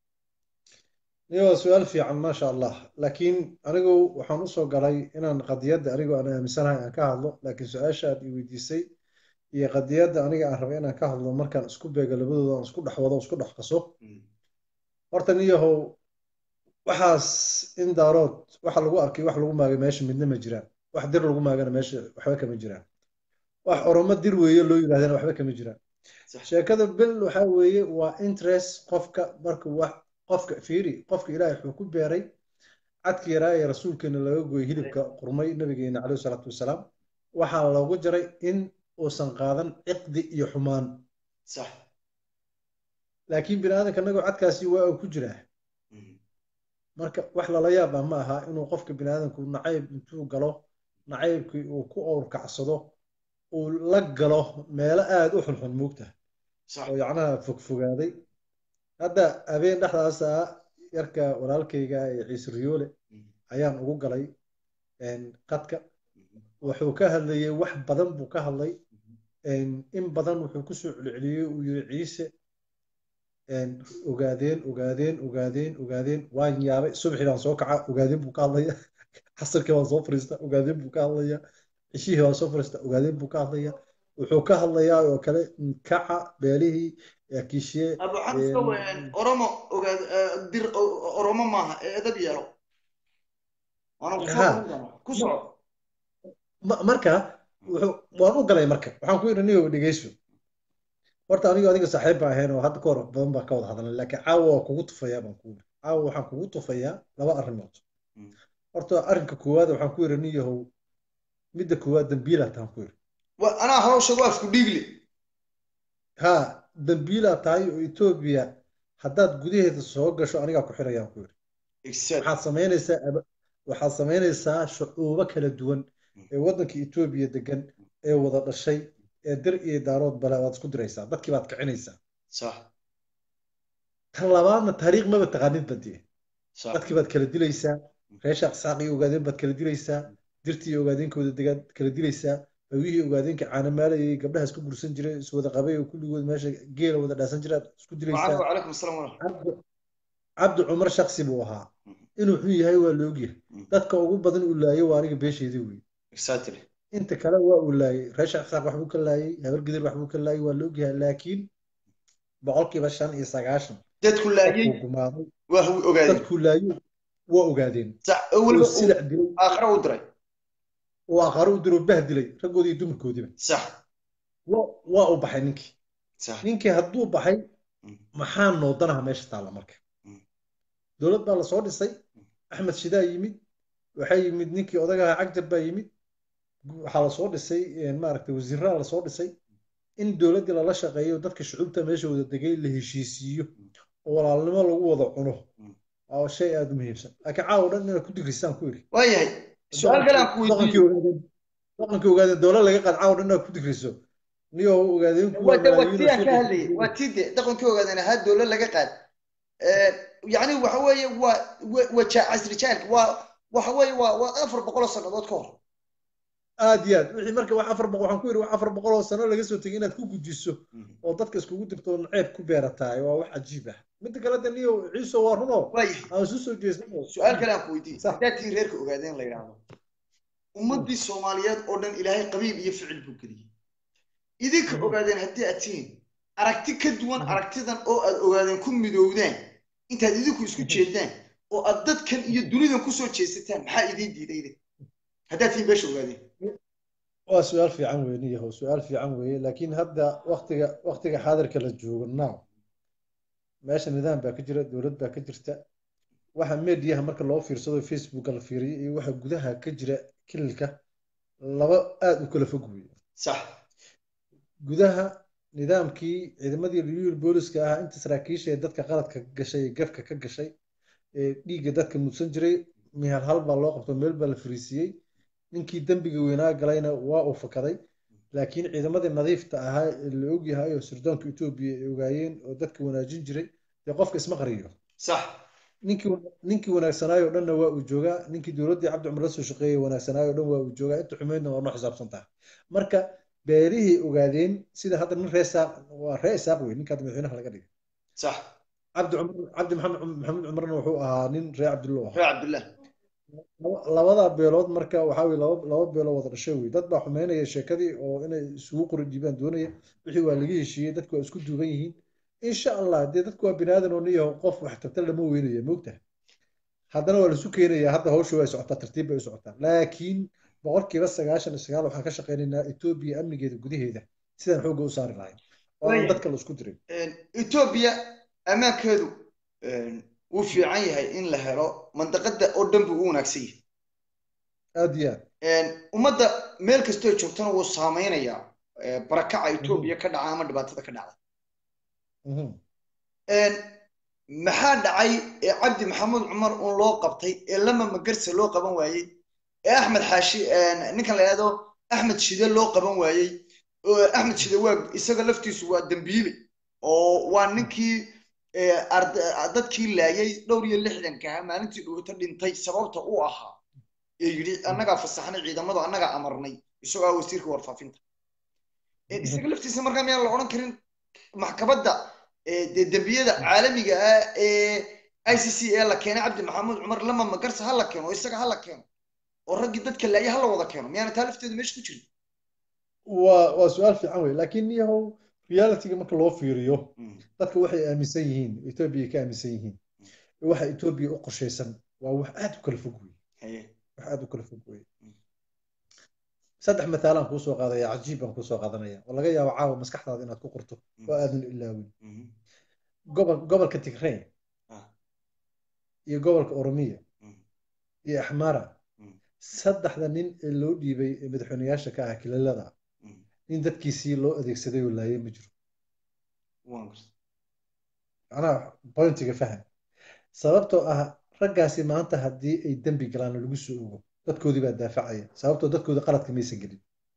iyo su'aal fiican ma sha Allah laakiin anigu waxaan u soo galay inaan qadiyadda anigu aan aaminsanahay aan ka hadlo laakiin su'aasha aad i weydiisay iyo qadiyadda aniga aan rabay inaan ka hadlo markaan isku beego labadooda aan isku dhex wado isku dhex qaso horta niyahow waxaas in daarood waxa lagu arkay wax lagu maagay meesha midna ma jiraan wax dir lagu maagana meesha waxba kama jiraan wax oromo dir weeye loo yidhahdana waxba kama jiraan sheekada bil waxa weeye waa interest qofka marka wax qofka fiiri qofka ilaahay wuxuu ku beeray cadka yaraa ee rasuulkeena laga gooyay hilibka qurmay nabigeena calayhi salaatu wasalaam waxaa loogu jaray in uusan qaadan ciqdi iyo xumaan sax laakiin bini'aadanka anagoo cadkaasi waa uu ku jiraa marka wax lala yaab ah ma aha inuu qofka bini'aadanku nacayb intuu galo nacaybkii uu ku owrkacsado uu la galo meelo aada u xunxun moogta oo yacnaha fogfogaaday hadda habeen dhexdaasa yarka walaalkayga ee ciise riyoole ayaan ugu galay qadka wuxuu ka hadlayay wax badan buu ka hadlay in badan wuxuu ku soo celceliyey uu yiri ciise ogaadeen ogaadeen ogaadeen ogaadeen waan yaabay subaxii baan soo kaca ogaadeen buu ka hadlaya xasarkii baan soo fariista ogaadeen buu ka hadlaya cishihii baan soo fariista ogaadeen buu ka hadlaya wuxuu ka hadlayaa oo kale kaca beelihii kiishiye abu xamsa weyn oromo ogaad dir oromo maaha ee edab yeelo waana ku soo marka wuxuu waan u galay marka waxaan ku yidhi niyow dhegeyso horta anigo adiga saaxiib baan ahayn oo hadda ka hor badan baan ka wada hadalnay laakiin caawa waa kugu tufayaa baan ku yidhi caawa waxaan kugu tufayaa laba arrimood horta arrinka koowaad waxaan ku yidhi niyahow midda koowaad dambiilaa taan ku yidhi anaa hawsha waa isku dhiigle ha dambiilaa tahay oo etoobiya haddaad gudaheeda soo gasho anigaa ku xirayaan ku yidhi waxaad samaynaysaa waxaad samaynaysaa shucuubo kala duwan ee waddanka etoobiya degan ee wada dhashay ee dir iyo daarood bale waad isku diraysaa dadkii baad kicinaysaa sax tan labaadna taariikh maba taqaanid badie dadkii baad kala dilaysaa reesha aqsaaq iyo ogaadeen baad kala dilaysaa dirtii iyo ogaadeenkooda degaad kala dilaysaa hawihii ogaadeenka caanamaalayay gabdhaha isku gursan jiray iswada qabay oo kulligood meesha geela wada dhaasan jiraad isku dilaysaa wacalaykum asalaam waraxmatullahi cabdi cumar shaksi buu ahaa inuu xun yahay waa la ogyahay dadka ugu badan uu laayay waa aniga beesheedii wey exactly inta kale waa uu laayay reesha aqsaaq waxbuu ka laayay habar gidir waxbuu ka laayay waa la ogyahay laakiin boqolkiiba shan iyo sagaashan dadku laayay gumaaday waa hu ogaadeen dadku laayay waa ogaadeen sax awalba silac dilay aakhira u diray waa aakhira u diray bah dilay raggoodii iyo dumarkoodiiba sax waa u baxay ninkii sax ninkii hadduu baxay maxaa noodanaha meesha taalla marka dowlad baa lasoo dhisay axmed shidaa yimid waxaa yimid ninkii odagaha cagjar baa yimid waxaa lasoo dhisay maaragtay wasiiraa lasoo dhisay in dowladdii lala shaqeeyo dadka shucuubta meesha wada degay la heshiisiiyo oo walaalnimo lagu wada cuno waa shay aada u muhiimsan laakiin caawa dhan inaad ku digrisaan ku yidhi waayahay su-aal kale aan ku weydiiyo dhaqankii ogaadeen dowlad laga qaad caawa dhan inaad ku digriso niyo ogaadeenku waa tiyaan ka hadlayay waa tii de dhaqankii ogaadeen ahaa dowlad laga qaad يعني وحوي و وعصر جاهلك و وحوي و أفر بقول سنوات كور آديات وحي مركب وحفر بقول حنكوير وحفر بقول سنة اللي جسوا تجينا تكوكو جيسو وضدك اسكوكو تبتون عيب كبيرة تاعي وواحد عجيبة مثل كلا دنيو عيسو وارنو طيب أنا سوسو جيسو سؤال كلام كويتي تأتي غيرك وقاعدين الله يرحمه ومدي الصوماليات أردن إلهي قبيب يفعل بكري إذا وقاعدين هدي أتين أركتي كدوان أركتي ذن أو وقاعدين كم مدودين أنت هديك ويسكت جدًا وأدت كان يدوني ذن كسر شيء حائدين دي دي هذا في بيش وقاعدين waa su-aal fiican weyn iyo suu-aal fiican weeye laakiin hadda waktiga waktiga xaadirka la joogo now meesha nidaam baa ka jira dowlad baa ka jirta waxa mediaha marka loo fiirsado facebooka la fiiriyo iyo waxa gudaha ka jira kililka laba aad u kala fog weeye صح gudaha nidaamkii ciidamadii liyu booliska ahaa inta saraakiisha ee dadka qaladka ka gashay ee gafka ka gashay ee dhiigga dadka mudsan jiray mihal hal baa loo qabto meel baa la fariisiiyey ninkii dembiga weynaa galayna waa uu fakaday laakiin ciidamadii nadiifta ahaa ee la ogyahay oo sirdoonka etoobiya ay ogaayeen oo dadka wanaajin jiray dee qofka isma qariyo صح ninkii ninkii wanaagsanaayo o dhanna waa uu joogaa ninkii dowladdii cabdi cumar la soo shaqeeyey wanaagsanaayo o dhan waa uu joogaa inta xumeydna waa noo xisaabsan tahay marka beelihii ogaadeen sida hadda nin ree saaq waa ree isaaq wey ninka hadda madaxweynaha laga dhigay صح cabdi cumar cabdi maxamed maxamed cumarna wuxuu ahaa nin ree cabdillo ahaa يا عبد الله laba- labada beelood marka waxaa weye laba laba beeloo wada dhashay wey dad baa xumeynaya sheekadii oo inay isugu qori dhiibaan doonaya wixii waa laga heshiiyey dadku waa isku duuban yihiin insha allah dee dadku waa binaadan oo niyaho qof wax tabta lama weynaya moogtaha haddana waa laisu keenayaa hadda hawsha way socotaa tartiib bay u socotaa laakiin boqolkiiba sagaashan iyo sagaal waxaan ka shaqaynaynaa etoobiya amnigeeda gudaheeda sidaan xoogga u saari lahayn oo aan dadka la isku dirin etoobiya ammaankeedu wuu fiican yahay in la helo mandaqada oo dhan buu u wanaagsan yahay aad iyo aad ummadda meel kastoo joogtana wuu saameynayaa barakaca Mhm, etoobiya ka dhaca ama dhibaatada ka dhacda mhm. maxaa dhacay ee cabdi maxamuud cumar un loo qabtay ee lama magarse loo qaban waayey ee axmed xaashi ninkan la yidhahdo axmed shide loo qaban waayey oo axmed shide waa isaga laftiisu waa dembiile oo waa ninkii dadkii laayay dhowr iyo lixdanka maalintii dhuuto dhintay sababta u ahaa ee yidhi annagaa fasaxnay ciidamadu annagaa amarnay isagoo ah wasiirka warfaafinta isaga laftiisa markaa miyaan la odhan karin maxkamadda dee dembiyada caalamiga ah ee i c c ee la keenay cabdi maxamuud cumar lama magarse ha la keeno oo isaga ha la keeno oo raggii dadka laaya ha la wada keeno miyaana taa lafteedu meesha ku jirin waa waa su-aal fiican wey laakiin niyahow realityga marka loo fiiriyo dadka waxay aaminsan yihiin etoobiya ka aaminsan yihiin waxa etoobiya u qorshaysan waa wax aad u kala fog wey wax aad u kala fog wey saddex mataalaan kuu soo qaadaya cajiib baan kuu soo qaadanaya oo laga yaabo caawa maskaxdaada inaad ku qorto oo aadan ilaawin gobol gobolka tigrey iyo gobolka oromiya iyo axmara saddexda nin ee loo dhiibay ee madaxweyneyaasha ka ah kilaalada nin dadkiisii loo adeegsaday oo laayay ma jiro macnaha pointiga faham sababtoo ah raggaasi maanta haddii ay dembi galaan lagu soo ogo dadkoodii baa daafacaya sababtoo dadkooda qaladka maysan gelin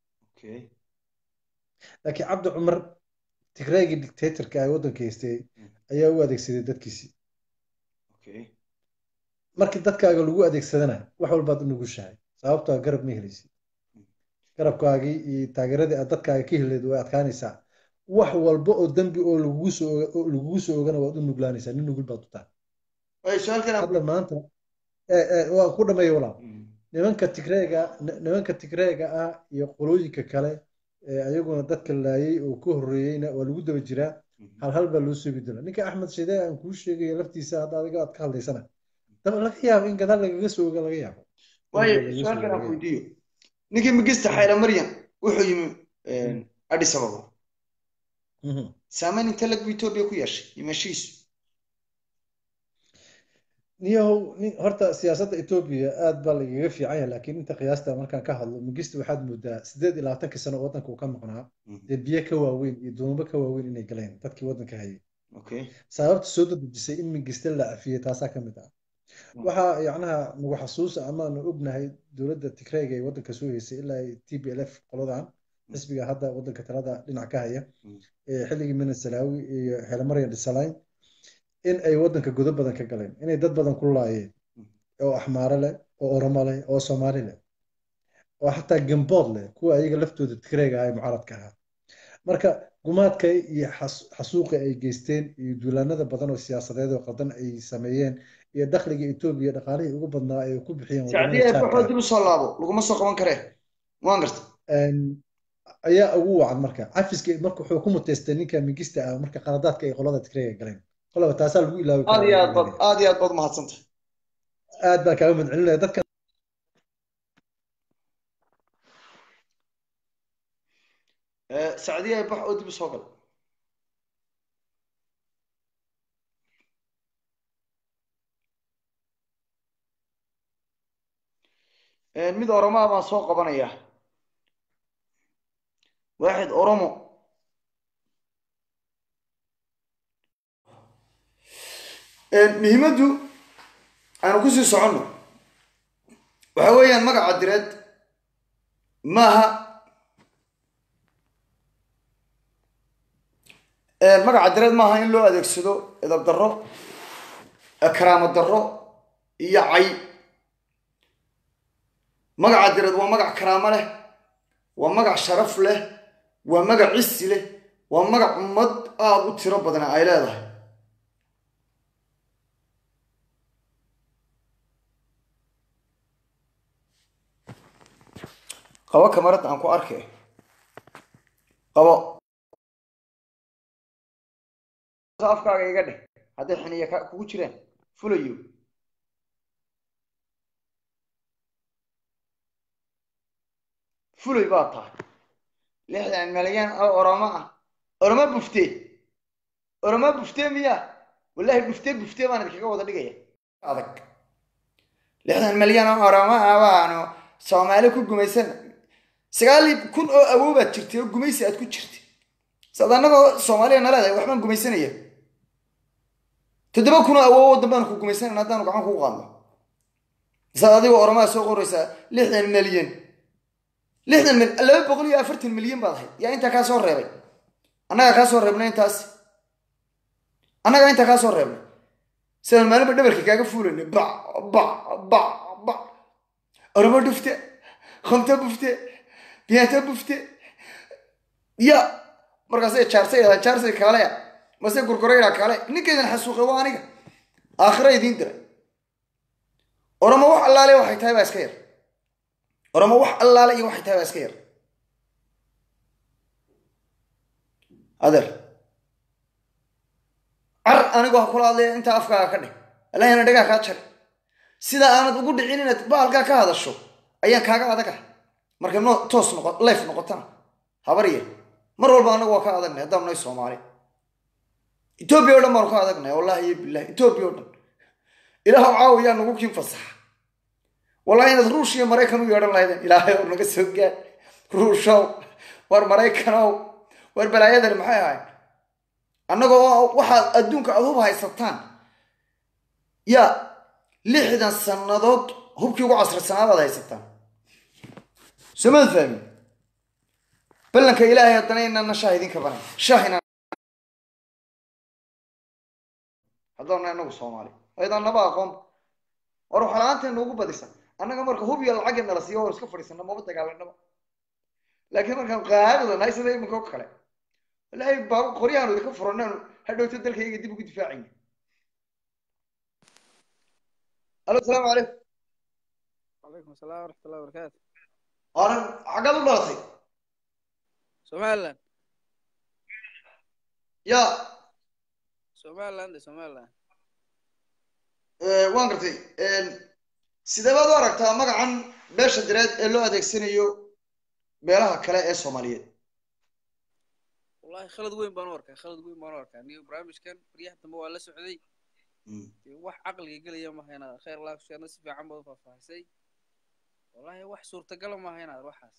laakiin cabdi cumar tigreegii dictatorka ah waddanka haystay ayaa u adeegsaday dadkiisii markii dadkaaga lagu adeegsadana wax walbaad u nugushahay sababtoo garab ma helaysid garabkaagii iyo taageeradii aad dadkaaga ka heleed way adkaanaysaa wax walba oo dembi oo lagugu soo lagugu soo ogana waad u nuglaanaysaa nin nugul baad u tahay hadda maanta waan ku dhameeya walaal nimanka tigreega nimanka tigreega ah iyo qolooyinka kale ayaguna dadka laayay oo ka horreeyeyna waa lagu daba jiraa hal hal baa loo soo bedela ninka axmed shide aan kuu sheegaya laftiisa hadda adiga aad ka hadlaysana daba laga yaabo in gadaal lagaga soo oga laga yaabo waayo su-aalkan aan weydiiyo ninkii magista xayra maryam wuxuu yimi adis ababa saameyn inta lagu etoobiya ku yeeshay yimaashihiisu niyahow nin horta siyaasadda etoobiya aad baa lagaga fiican yahay laakiin inta qiyaasta markaan ka hadlo magista waxaad moodaa siddeed iyo labaatankii sano waddanka uu ka maqnaa dee biyo ka waaweyn iyo dunuubo ka waaweyn inay galeen dadkii waddanka hayay sababta soo dadejisay in magista la cafiyey taasaa ka mid ah waxaa yacnaha nagu xasuusa amaanu ognahay dowladda tigreega ee waddanka soo heysay ilaa t b l f qoladan xisbiga hadda waddanka talada dhinac ka haya xilligii minan salaawi iyo xeelamaryan dhisalayn in ay waddanka godo badan ka galeen inay dad badan ku laayeen oo axmaare leh oo oromo leh oo soomaali leh oo xataa gambood leh kuwa ayaga laftooda tigreega ah ee mucaaradka ahaa marka gumaadka iyo xasuuqa ay geysteen iyo duulaanada badan oo siyaasadeed oo qadan ay sameeyeen iyo dakhliga etoobiya dhaqaalihii ugu badnaa ay ku bixiyeen sacdii ay baxood dib u soo laabo laguma soo qaban karee waan garta ayaa ugu wacan marka cafiska marka wuxuu ku muteystay ninka mingista ah marka qaladaadka ay qolada tigreega galeen qolaba taasaa lagu ilaawi aad iyo aad baad aad iyo aad baad mahadsantahay aad baan kaaga madcelinaya dadka sacdii ay bax oo dib u soo gal mid oromaa baan soo qabanaya waaxid oromo muhiimaddu aanu kusii soconno waxa weeyaan magaca direed maaha magaca direed maaha in loo adeegsado edab darro karaamo darro iyo cay magaca direed waa magac karaamo leh waa magac sharaf leh waa magac cisi leh waa magac ummad aada u tiro badana ay leedahay qabo kamarad aan ku arkay qabo afkaaga iga dheh hadday xiniya kugu jiraan fulayo fulay baa tahay lixdan malyan oo oromo ah oromo buftee oromo buftee miyaa wallahi buftee buftee baan idinkaga wada dhigaya adag lixdan malyan oo oromo ah baanu soomaali ku gumaysan sagaal kun oo awoobaad jirtay oo gumaysi aad ku jirtay saad annagoo soomaaliya na leedahay waxbaan gumaysanaya toddoba kun oo awoob waddan baanu ku gumaysanayna haddaanu gacan kugu qaadno saad adigoo oromaa soo qoraysaa lixdan malyan lixdan mil laba boqol iyo afartan milyan baad ahayd yaa intaa kaa soo reebay annagaa kaa soo reebnay intaas annagaa intaa kaa soo reebnay sidaan maalinba dhabarka kaaga fuulayna bac bac bac bac oromo dhufte khamta bufte biyaata bufte ya markaasay jaarsay jaarsay kaaleya mase gurgurayda kale ninkaydan xasuuqay waa aniga aakhira idiin diray oromo wax allaale waxay tahay baa iska yar oromo wax allaale iyo waxay tahay baa iska yar adeer car anigoo ha kula hadlaya intaa afkaaga ka dhig allahina dhagaa kaa jari sida aanad ugu dhicin inaad baalkaa ka hadasho ayaan kaaga adag ah marka no toos noqo life noqotana habariya mar walba anagu waa ka adagnay haddaan nahay soomaali etoobiya oo dhan baanu ka adagnay wallahi iyo billahi etoobiya oo dhan ilaahu caawiyaa nagu kiin fasaxa wallahi inaad ruush iyo maraykan u yeedhan lahaydeen ilaahay oo naga soo gaar ruushow war maraykanow war balaayadan maxay ahayn annagoo waxaad adduunka aad hub haysataan yaa lixdan sannadood hubkii ugu casrisanaadaad haysataan somaad fahmin ballanka ilaahay haddana inana shaah idinka banan shaah inaan haddaana inagu soomaali ayadaan naba aqoon war waxa la-aanteena ugu badisa annaga marka hub iyo lacag nala siiyo war iska fadhiisana maba dagaalanaba laakiin markaan qaadada nahay sida iminka oo kale wallaahi baabu qoryahaanu idinka furanaanu hadhowta dalkayga dib ugu difaacayna alo asalaamu calaykum وعليكم السلام ورحمة الله وبركاته. waanan xaggaad u dhalatay Somaliland. ya Somaliland Somaliland. waan gartay sidee baad u aragtaa magacan beesha direed ee loo adeegsanayo beelaha kale ee soomaaliyeed والله خالد وين بنورك خالد وين بنورك يعني برامج كان ريحة ما ولا سعودي wax caqliga galaya ma hayna khayr la sheena si fiican baa faahfaahsay wallahi wax suurta gal ma hayna waxaas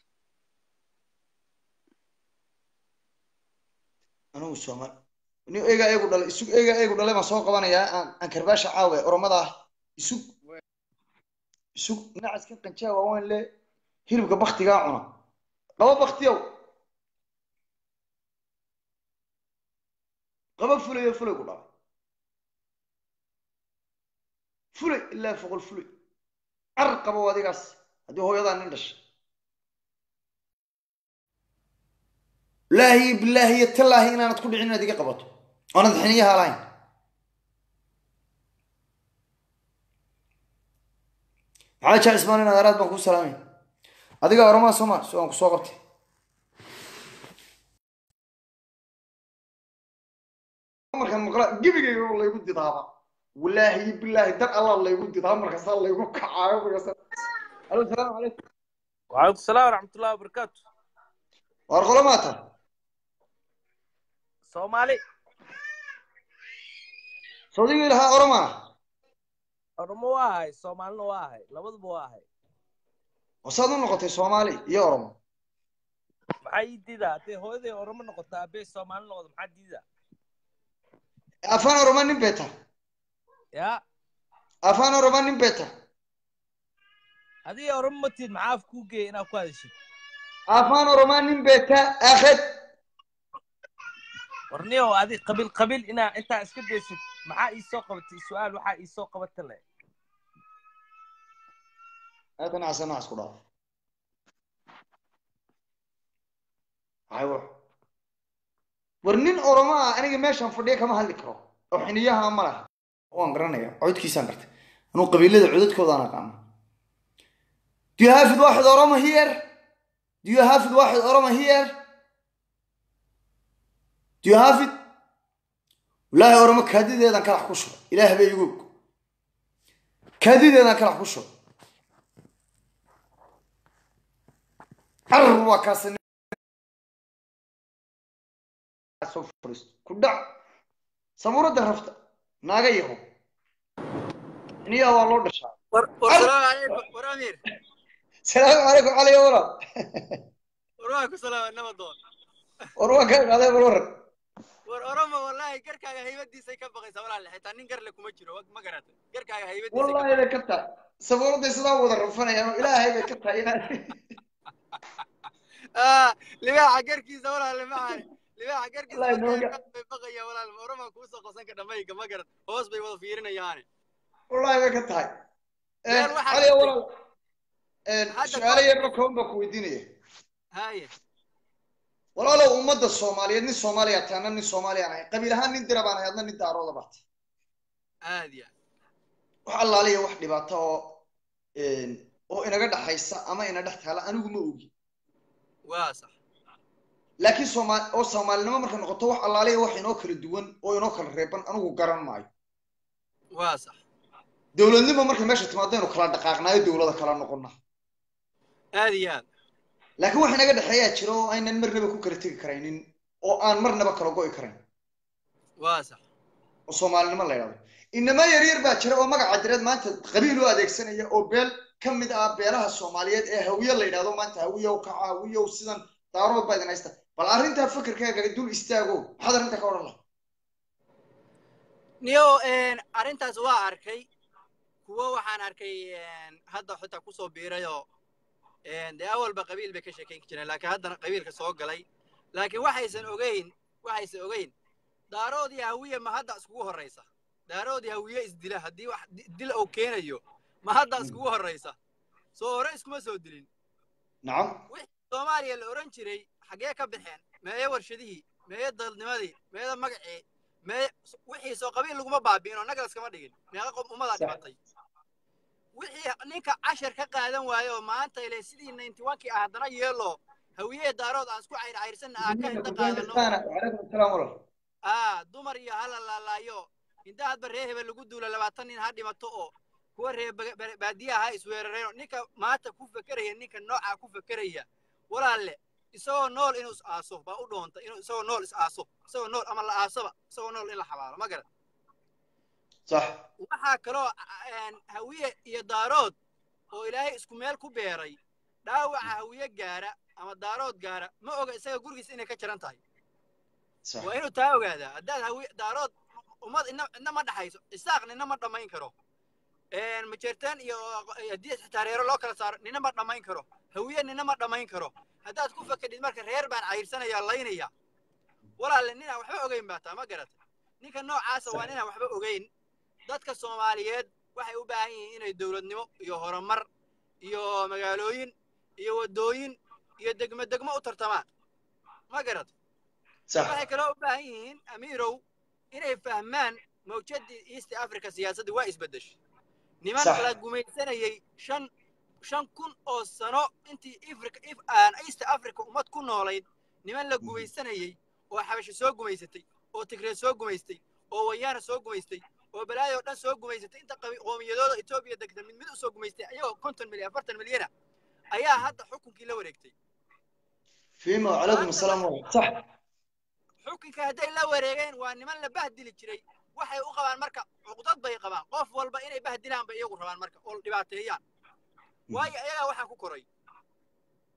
anuu Soomaali ni eega eegu dhalay isug eega eegu dhalay ma soo qabanaya aan aan karbaasha caawe oromada isug isug nacas ka qanjaa waa weyn le hilibka baktiga cuna laba baktiyow qaba fulayo fulay ku dhalay fulay ilaa foqol fulay arqaba wadigaas hadii hooyadaa nin dhashay laahi billahi yatallahi inaanad ku dhicin inaad iga qabato aanad xiniyaha lahayn maxaa jaa ismaan inaad araad baan kuu salaamay adiga oromaa sooma so aan ku soo qabtay markaan maqla gebigayga laygu didaaba والله بالله در الله الله يقول دي تامر كسر الله يقول كعاية كسر ألو السلام عليكم وعليكم السلام ورحمة الله وبركاته وارخلا ماتا Somali صديقي لها أرما Oromo waa hay Soomaalina waa hay labaduba waa hay وصادوا نقطة سومالي يا أورما maxay diidaa hadday hooyaday oromo noqoto aabbe soomaali noqdo maxaa diidaa أفان أورما نبيتا yaa أفان أورما نبيتا adiga oromo matid maxaa af kuu geeya inaad ku hadashid أفان أورما نبيتا أخذ warniyow adi qabiil qabiil inaa intaa iska daysid maxaa ii soo qabatay su-aal waxaa ii soo qabata le هذا ناس ناس كلها أيوة ورنين أورما أنا جماش أنفرديه كما هالكرو أو حنيها أمره وان قرنيا عود كيسان قرت أنا قبيلة عدد كذا أنا قام Do you have واحد أورما here? Do you have واحد أورما here? Do you have it? لا أورما كهدي ده كلا حكوشة إله بيجوك كهدي ده كلا حكوشة أروى كاسن سوفرست كدا سمورة درفت ناقيه إني أول لود شاء والسلام عليكم ورامير السلام عليكم علي ورا وراكم سلام انما دون وروا كان هذا ورا ورما والله قركاga haybadiisa ka baqaysa walaal xitaa nin gar le kuma jiro ma garata قركاga haybadiisa والله إذا كنت سمورة إسلام وضرفنا يا إلهي بكتة إلهي آه لباع قركيسا ولا لباع لباع قركيسا بقيا ولا ورما كوسا قصان كده مايك ما قرت هوس بي ولا فيرنا يعني والله بكتة علي ورا سؤالي يركون بكويديني هاي والله لو أمد الصومالية ني الصومالية تانا ني الصومالية أنا قبيلها ني دربانا يدنا ني دارو ضبط هذه وحلا عليه واحد باتو إن أو إن قد حيسا أما إن دحت هلا أنا قم أوجي واصح لكن صومال أو صومال لما مركن نقطة وحلا عليه واحد نوكل الدون أو نوكل الريبان أنا وقرن معي واصح دولة نما مركن ماشي تمادين وكلا دقائقنا دولة كلا نقولنا هذه هذا لكن واحد قد حياة شرو أين المرنا بكون كرتيك كرينين أو أن مرنا بكرة قوي كرين واصح وصومال لما لا يرى إنما يرير باتشرا وما قاعد درد ما أنت قبيله هذيك سنة أو بيل كم من أبيلها الصوماليات إيه هوية اللي ينادوا ما أنت هوية وكعاوية وسيدان تعرض بعد نايستا بالأرين تفكر كذا قاعد يدول استاجو حضر أنت كور الله نيو إن أرنتا زوا أركي هو وحنا أركي هذا حتى كوسو بيريو إن ده أول بقبيل بكشكين كنا لكن هذا قبيل كسوق علي لكن واحد سن أوجين واحد سن أوجين دارو دي هوية ما هذا أسقوه الرئيسة دارو دي هوية إزدلا هدي واحد دل أو كين أيو ما هذا أسقوه الرئيسة سو رئيس كم سودلين نعم سوماليا الأورنجري حاجة كبحين ما يور شديه ما يضل نمادي ما يضل مقعي ما وحي سو قبيل لقمة بابين ونقلس كمان دقين ما يقوم أمضى دمطي وحي نيك عشر كقاعدين وايو ما أنت إلى سيدي نينتي واكي أهدنا يلو هوية دارود أسكو عير عيرسن أكاه دقاعدين عليكم السلام ورحمة آه دمر يا هلا لا لا يو إنت هاد بريه بالوجود ولا لبعتني هادي ما تقو هو ريه بعديها هاي سويرين نيك ما تكوف كريه نيك النوع كوف كريه ولا لا isagoo nool inuu is aaso baa u dhoonta inuu isagoo nool is aaso isagoo nool ama la aasaba isagoo nool in la xabaalo ma garan صح waxaa kaloo hawiye iyo daarood oo ilaahay isku meel ku beeray dhaawaca hawiye gaara ama daarood gaara ma oga isaga gurigiisa inay ka jaran tahay صح waa inuu taa ogaadaa haddaad hawiye daarood ummad inna ma dhaxayso isaaq nina ma dhammayn karo majeertaan iyo haddii xitaa reero loo kala saaro nina ma dhammayn karo hawiye nina ma dhammayn karo haddaad ku fakadid marka reer baan cayrsanayaa laynaya walaalle ninaa waxba ogeyn baa taa ma garata ninka noocaasa waa ninaa waxba ogeyn dadka soomaaliyeed waxay u baahan yihiin inay dowladnimo iyo horumar iyo magaalooyin iyo waddooyin iyo degmo degmo u tartamaan ma garata waxay kaloo u baahan yihiin amiirow inay fahmaan mawjadii east africa siyaasadda waa isbeddeshay niman la gumaysanayay shan shan kun oo sano intii afrika if aan east africa ummad ku noolayd niman la gumaysanayay oo xabasho soo gumaysatay oo tigreed soo gumaystay oo wayaana soo gumaystay oo balaayo dhan soo gumaysatay inta qoomiyadooda Itoobiya degta mid mid u soo gumaystay ayagoo konton milyan afartan milyan ayaa hadda xukunkii la wareegtay fiima calaykum assalaam صح xukunka hadday la wareegeen waa niman la bahdili jiray waxay u qabaan marka cuqdad bay qabaan qof walba inay bahdilaan bay iyagu rabaan marka oo dhibaateeyaan waayo ayaga waxaan ku koray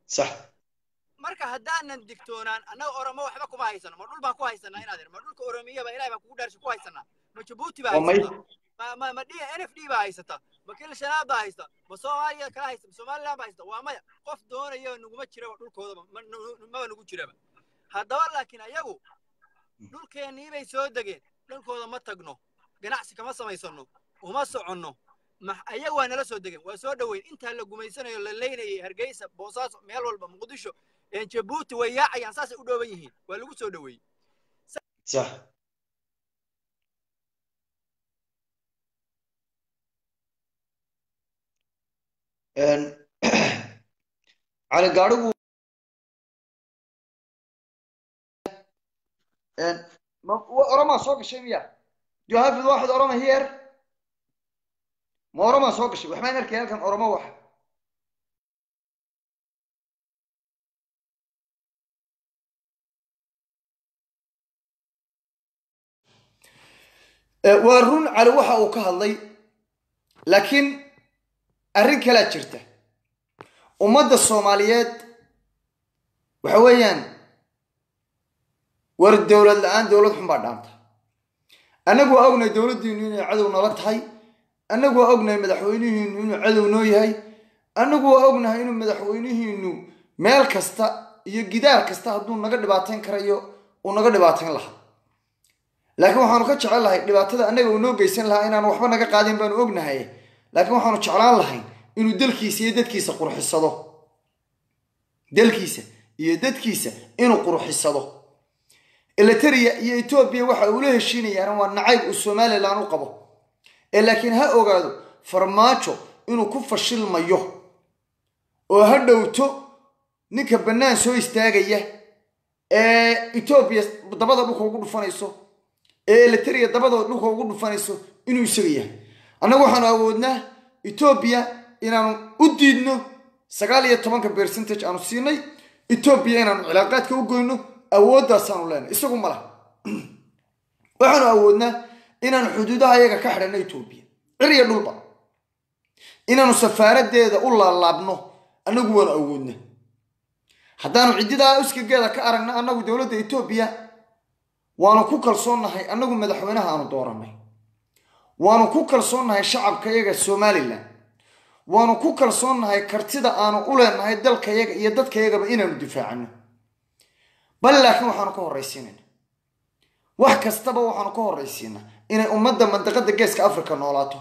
صح marka haddaanan digtoonaan annaga oromo waxba kuma haysano ma dhul baan ku haysanaa inaad ir ma dhulka oromiyaba ilaahay baan kugu dhaarshay ku haysanaa ma jabuuti baa ومي haysata ma ma ma d n f d baa haysata ma kil shanaab baa haysta ma soomaaliya kala haysta ma somaliland baa haysta waa maya qof doonaya nuguma jiraba dhulkoodaba maba nugu jiraba haddaba laakiin ayagu dhulkeennii bay soo degeen dhulkooda ma tagno ganacsi kama samaysano uma soconno ayagu waa nala soo degeen waa soo dhoweyn intaa la gumaysanayo la leynayay hargeysa boosaaso meel walba muqdisho jabuuti way yaacayaan saasay u dhooban yihiin waa lagu soo dhoweeyey صح على قاربو أورما سوق الشيء مياه جو هافذ واحد أورما هير ما أورما سوق الشيء وحنا نركي كان أورما واحد وارون على وحا وكهالي لكن أرين كلا جرته ومد الصوماليات وحويان ورد الدولة الآن دولة حمبار دامتها أنا قو أغنى دولة دينيون عدو نلتهاي أنا قو أغنى مدحوينيهن عدو نويهاي أنا قو أغنى إنو مدحوينيهن ميل كستا يجدار كستا هدون نقد باتين كريو ونقد باتين لها لكن waxaanu ka jecel lahay dhibaatada anaga uu noo geysan lahaa inaan waxba naga qaadin baan ognahay laakiin waxaanu jeclaan lahayn inuu dalkiisa iyo dadkiisa qurxisado dalkiisa iyo dadkiisa inuu qurxisado Eritrea iyo Ethiopia waxa uu la heshiinayaan waa nacayb uu Soomaaliland u qabo ee laakiin ha ogaado farmaajo inuu ku fashilmayo oo ha dhowto ninka banaan soo istaagaya ee Ethiopia dabada dhulka ugu dhufanayso ee Eritrea dabada dhulka ugu dhufanayso inuu isaga yahay anagu waxaan awoodnaa Ethiopia inaan u diidno sagaal iyo toban percent aanu siinay Ethiopia inaan cilaaqaadka u goyno awooddaas aanu leenahay isagu ma laha waxaan awoodnaa inaan xuduudaha iyaga ka xidhno Ethiopia ciriya dhulba inaanu safaaradeeda u laalaabno anagu waan awoodnaa haddaanu cididaa iskageeda ka aragna anagu dawladda Ethiopia waanu ku kalsoonahay anagu madaxweynaha aanu dooranay waanu ku kalsoonahay shacabka iyaga Somaliland waanu ku kalsoonahay kartida aanu u leenahay dalka iyaga iyo dadka iyagaba inaanu difaacno bal laakiin waxaanu ka horeysiinayna wax kastaba waxaanu ka horeysiinaa inay ummadda mandaqada geeska Afrika noolaato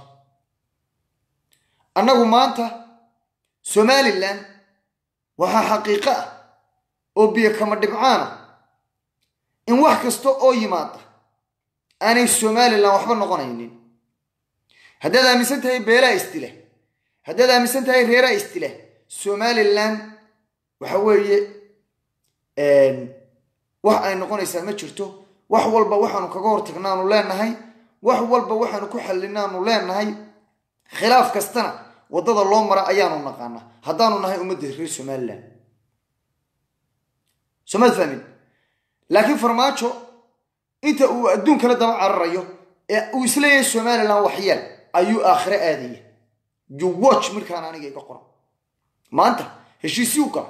anagu maanta Somaliland waxa xaqiiqo ah oo biyo kama dhibcaana in wax kasta oo yimaada aanay Somaliland waxba noqonaynin haddaad aaminsan tahay beelaa istile haddaad aaminsan tahay reeraa istile Somaliland waxa weeye een wax ay noqonaysaa ma jirto wax walba waxaanu kaga hortagnaanu leenahay wax walba waxaanu ku xallinaanu leenahay khilaaf kastana wadada loo mara ayaanu naqaana haddaanu nahay ummadda reer Somaliland Somad fahmin laakiin farmaajo inta uu adduunka la daba cararayo ee uu isleeyahay Somaliland waxyeel ayuu aakhire aadaya you watch markaan aniga iga qoran maanta heshiis yuuga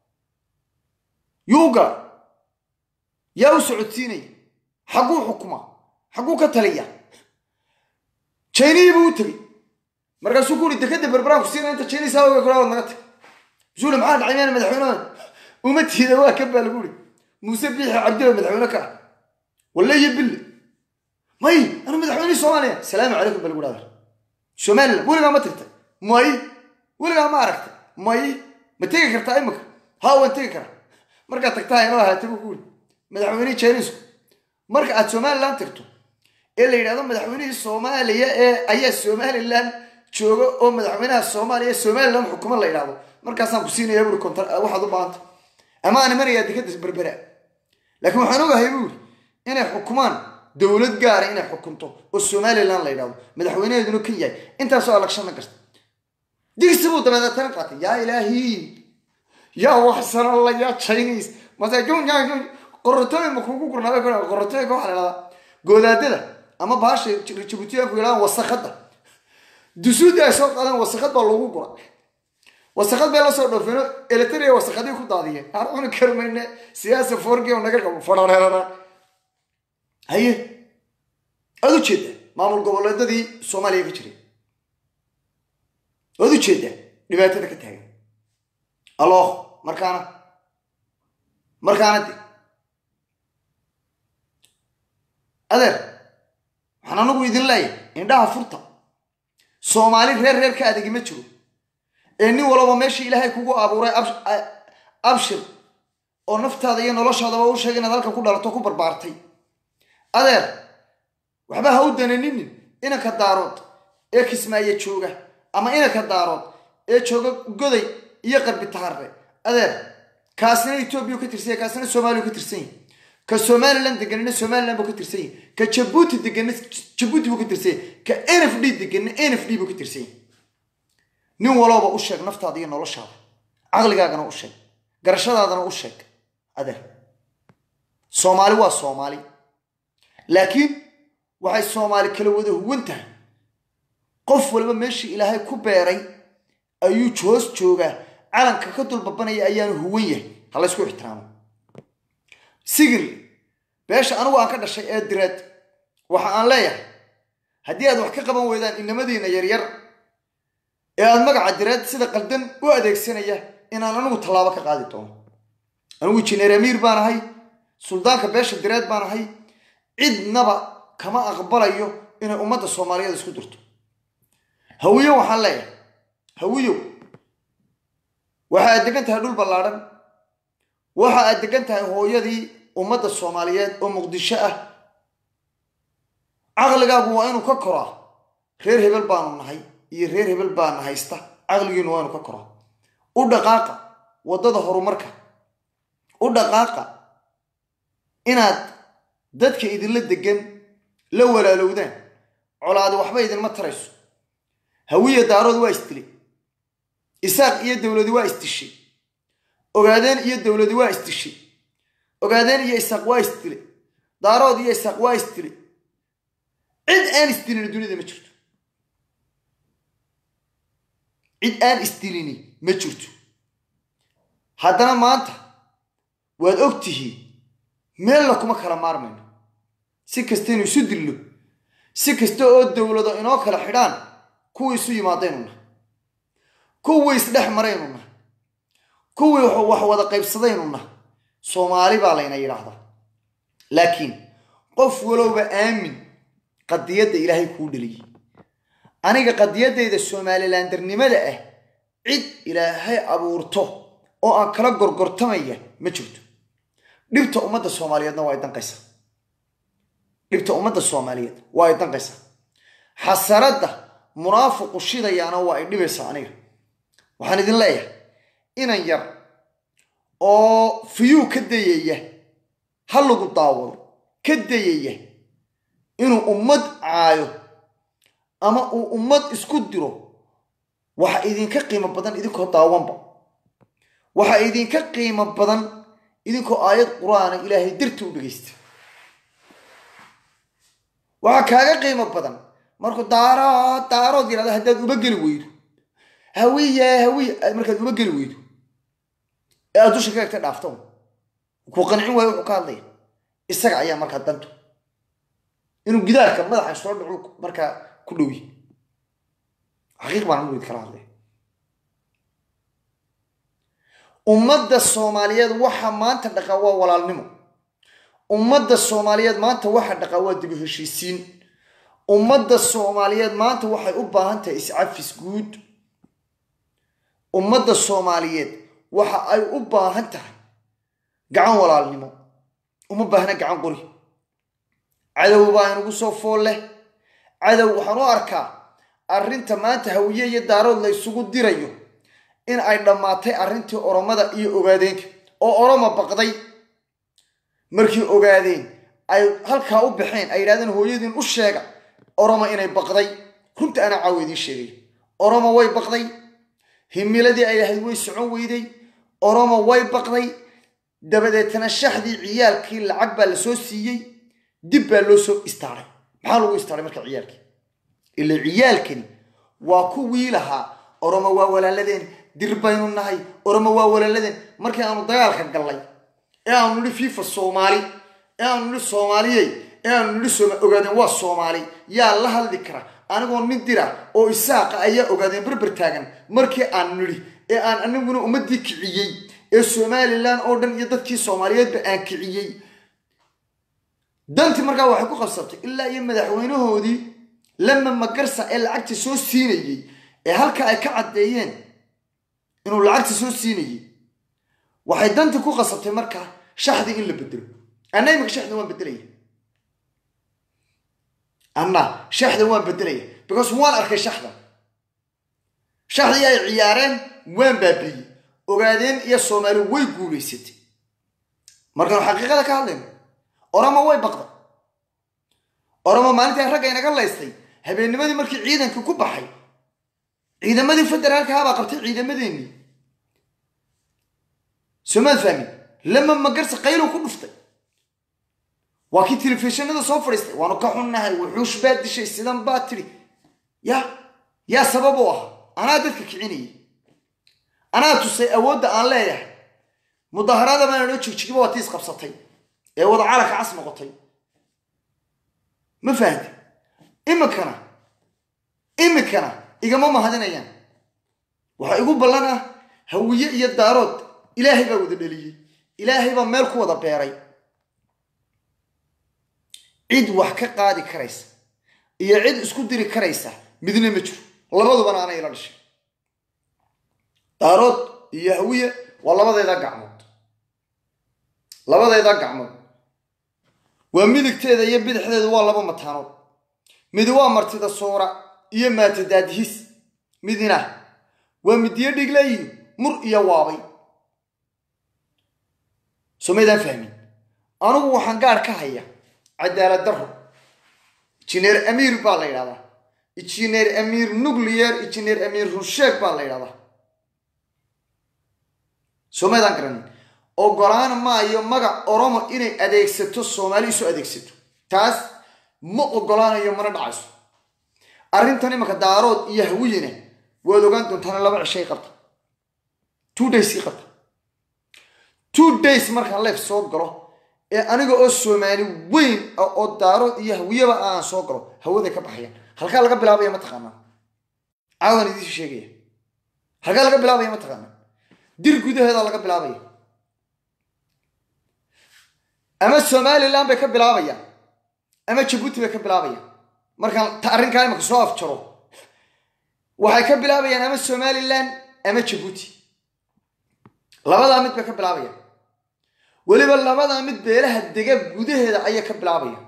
yuuga yaa u socodsiinay xaguu xukuma xaguu ka taliya Chinese buu tagay markaasuu ku dekada barbaranku siinay inta Chinese hawga kula wada naga tag zuul maxaa dhacayna madaxweynaha ummadtiida waa ka balguuri موسى بيح عبد الله مدحونا كا ولا يبل ماي انا مدحوني سوماليا السلام عليكم بالقول هذا شمال ولا ما ترت ماي ولا ما عرفت ماي ما تيجي كرتا امك ها وانت كر marka tagtaa inoo haatay ku madaxweyne Chinese marka aad Somaliland tagto ee la yiraahdo madaxweynaha Soomaaliya ee ayaa Somaliland joogo oo madaxweynaha Soomaaliya Somaliland xukumo la yiraahdo markaasaan ku siinaya bur kontar waxaad u baahanta ama aan mariya dikada berbera laakiin waxaan ogahay buu inay xukumaan dawlad gaar ah inay xukunto oo Somaliland la yiraahdo madaxweynaheeduna ka yahay intaas oo election gasta digsi buu dabada tan qaatay yaa ilaahi yaa waxsan Allah yaa Chinese masa joon yaa joon qortooy ma kugu gurnaa kara qortooy ko xalada godaadada ama baashay Djibouti ku yiraan wasakhada dusuuda soo qadan wasakhad baa lagu gura wasaqad baa la soo dhoofino electric wasaqadii ku daadiyeen aan cuni karmayna siyaasa forge oo naga qabo fadhareerana haye adu jeeda maamul goboleedadii Soomaaliya ka jiray adu jeeda dhibaatada ka taagan allah markaana markaana adeer waxaan anagu idin leeyahay indhaha furta Soomaali reer reer ka adeegi ma jiro ee nin walba meesha Ilaahay kugu abuuray abshir oo naftaada iyo noloshaada u sheegay inaad halka ku dhalato ku barbaartay adeer waxba ha u dananinin inanka daarood ee kismaaye jooga ama inanka daarood ee jooga goday iyo qarbi taarre adeer kaasina Itoobiya ka tirsan kaasina Soomaaliya ka tirsan ka Somaliland deganina Somaliland ka tirsan ka Djibouti deganina Djibouti ka tirsan ka N F D deganina N F D ka tirsan nin walba u sheeg naftaada iyo noloshaada aqligaagana u sheeg garashadaadana u sheeg adeer Soomaali waa Soomaali laakiin waxay Soomaali kala wada huwantahay qof walba meeshii Ilaahay ku beeray ayuu joos jooga calanka ka dulbabanaya ayaan huwan yahay hala isku ixtiraamo sigil beesha anigu aan ka dhashay ee direed waxa aan leeyahay haddii aad wax ka qaban weydaan inamadiina yar yar ee aad magaca direed sida qaldan u adeegsanaya inaan anigu tallaabo ka qaadi doono anigu jineer amiir baan ahay suldaanka beesha direed baan ahay cidnaba kama aqbalayo inay ummadda Soomaaliyeed isku dirto hawiyo waxaan leeyahay hawiyo waxa aad degan tahay dhul ballaaran waxa aad degan tahay hooyadii ummadda Soomaaliyeed oo Muqdisho ah aqligaagu waa inuu ka koraa reer hebel baanu nahay iyo reer hebel baan haysta aqligiinu waa inuu ka koraa u dhaqaaqa wadada horumarka u dhaqaaqa inaad dadka idinla degan la walaalowdaan colaadi waxba idin ma tarayso hawiya daarood waa istilay isaaq iyo dawladu waa istishay ogaadeen iyo dawladu waa istishay ogaadeen iyo isaaq waa istilay daarood iyo isaaq waa istilay cid aan istilin dunida ma jirto cid aan istilini ma jirto haddana maanta waad ogtihiin meel la kuma kala maarmayno si kasta inuu isu dillo si kasta oo dawlado inoo kala xidhaan kuwii isu yimaadeenuna kuwii isdhex maraynuna kuwii wax wada qaybsadaynuna Soomaali baa layna yiraahdaa laakiin qof walowba aamin qadiyada Ilaahay ku dhaliyay aniga qadiyadayda Somalilandarnimada ah cid Ilaahay abuurto oo aan kala gorgortamaya ma jirto dhibta ummadda Soomaaliyeedna waa danqaysa dhibta ummadda Soomaaliyeed waa danqaysa xasarada munaafiqu shidayaana waa ay dhibaysaa aniga waxaan idin leeyahay inan yar oo fiyu ka dayaya hal lagu daawado ka dayaya inuu ummad caayo ama uu ummad isku diro waxa idinka qiimo badan idinkoo daawanba waxa idinka qiimo badan idinkoo aayad quraan Ilaahay dirta u dhageysta waxa kaaga qiimo badan markuu daaro daaro dirada hadaad uba gali weydo hawiye hawiye markaad uba gali weydo ee aad dusha ka dhaafto ku qancin waayo wuxuu ka hadlay isaga ayaa markaa danto inuu gidaarka madaxa soo dhaco markaa ku dhawi xaqiiq baan u kala hadlay ummadda Soomaaliyeed waxa maanta dhaqa waa walaalnimo ummadda Soomaaliyeed maanta waxa dhaqa waa dib u heshiisiin ummadda Soomaaliyeed maanta waxay u baahan tahay iscafis guud ummadda Soomaaliyeed waxa ay u baahan tahay gacan walaalnimo uma baahna gacan qori cadow baa inagu soo fool leh cadow waxaan u arkaa arrinta maanta hawiye iyo daarood la isugu dirayo in ay dhamaatay arrintii oromada iyo ogaadeenka oo oromo baqday markii ogaadeen ay halka u baxeen ay yiraahdeen hooyadin u sheega oromo inay baqday runta ana caawidii sheegay oromo way baqday himiladii ay ahayd way socon weyday oromo way baqday dabadeetana shaxdii ciyaalkii lacag baa la soo siiyay dib baa loo soo istaaray maxaa lagu istaaray marka ciyaalkii ilaa ciyaalkani waa ku wiilaha oromo waa walaaladeen dir baynu nahay oroma waa walaaladeen markii aanu dagaalka galnay ee aanu nidhi fifa soomaali ee aanu nidhi soomaaliyey ee aanu nidhi sooma ogaadeen waa soomaali yaa la hadli kara anigoo nin dira oo isaaqa ayaa ogaadeen berber taagan markii aan nidhi ee aan aniguna ummadii kiciyey ee somalilan oo dhan iyo dadkii soomaaliyeedba aan kiciyey danti markaa waxay ku qabsatay ilaa iyo madaxweynahoodii lama magarsa ee lacagta soo siinayey ee halka ay ka caddeeyeen inuu lacagta soo siinayey waxay danti ku qasabtay markaa shaxdi in la bedelo anna imika shaxda waan bedelaya anna shaxda waan bedelaya because waan arkay shaxda shaxdii ay ciyaareen waan baabiyey ogaadeen iyo soomaali way guulaysatay markaan xaqiiqada ka hadlayno orama way baqday orama maalintii ragga inaga laystay habeennimadii markii ciidanka ku baxay ciidamadii federaalka ahaa qabtay ciidamadeennii somaad fahmin lama magarsa qaylo ku dhuftay waa kii telefishinada soo fadhiistay waanu ka xunnahay wuxuush baad dishay sidan baad tidhi ya yaa sabab u ah anaa dadka kicinayay anaa tusay awoodda aan leeyahay mudaharaada baan noo jigjigiba waa tiis qabsatay ee wada calanka cas noqotay ma fahanti imikana imikana igama mahadinayaan waxaa igu ballan ah hawiye iyo daarood ilaahay baa wada dhaliyey ilaahay baa meel ku wada beeray cid wax ka qaadi karaysa iyo cid isku diri karaysa midna ma jiro labadubana aanay ila dhashay daarood iyo hawiye waa labadeeda gacmood labadeeda gacmood waa midigteeda iyo bidixdeedu waa laba mataanood mid waa martida suura iyo maatadaadhis midina waa midiyo dhiglayi mur iyo waabay somaydaan fahmin anigu waxaan gaar ka haya cadaalad darro injineer amiir baa la yidhahdaa injineer amiir nuclear injineer amiir runsheeg baa la yidhahdaa somaydaan garanin ogolaan maayo magac oromo inay adeegsato soomaali isu adeegsato taas ma ogolaanayo mana dhacayso arrintan imaka daarood iyo hawiyena waad ogaan doontaan laba cishay qabta two days ii qabta two days markaan leef soo galo ee aniga oo soomaali weyn oo daarood iyo hawiyaba aan soo galo hawaday ka baxayaan halkaa laga bilaabaya ma taqaanaa caawan idiin sheegaya halkaa laga bilaabaya ma taqaanaa dir gudaheeda laga bilaabaya ama somaliland bay ka bilaabayaan ama jabuuti bay ka bilaabayaan markaan ta arrinkaa imaka soo afjaro waxay ka bilaabayaan ama somaliland ama jabuuti labadaa mid bay ka bilaabayaan weliba labadaa mid beelaha dega gudaheeda ayay ka bilaabayaan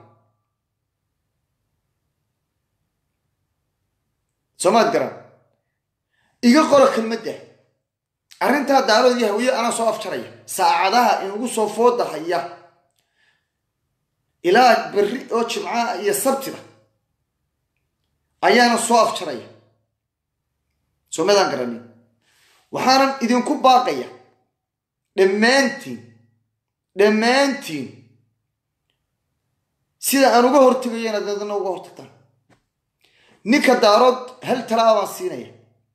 soomaad garan iga qoro kelmadda arrintaa daarood iyo hawiye anaa soo afjaraya saacadaha inugu soo foodahaya ilaa berri oo jimcaha iyo sabtida ayaana soo afjaraya soomadaan garanin waxaanan idinku baaqaya dhammaantiin dhammaantiin sida aan uga hortegayana dadna uga hortagtaan ninka daarood hal talaa baan siinaya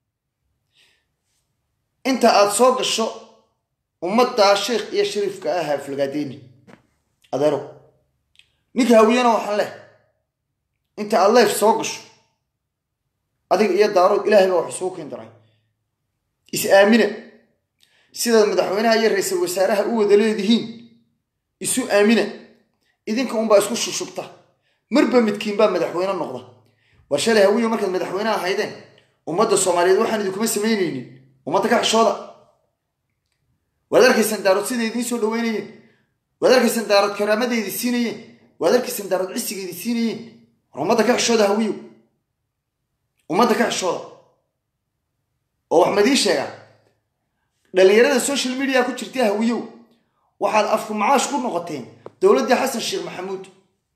inta aad soo gasho ummaddaa sheekh iyo shariifka ah haflagaadeyni adeero ninka hawiyana waxaan leh inta aad leef soo gasho adiga iyo daarood ilaahay baa wax isugu keen daray is aamina sidaad madaxweynaha iyo ra-iisul wasaaraha u wada leedihiin isu aamina idinka unbaa isku shushubta marba midkiin baa madaxweyne noqda war shalay hawiyo markaad madaxweynaha ahaydeen ummadda soomaaliyeed waxaan idinkuma samaynaynin ummadda ka xishooda waad arkaysaan daarood siday idiin soo dhaweynayeen waad arkaysaan daarood karaamadeedi siinayeen waad arkaysaan daarood cisigeedi siinayeen war ummadda ka xishooda hawiyo ummadda ka xishooda oo wax madii sheegaa dhalinyarada social media ku jirta hawiyow waxaad afku macaash ku noqoteen dowladdii xasan sheekh maxamuud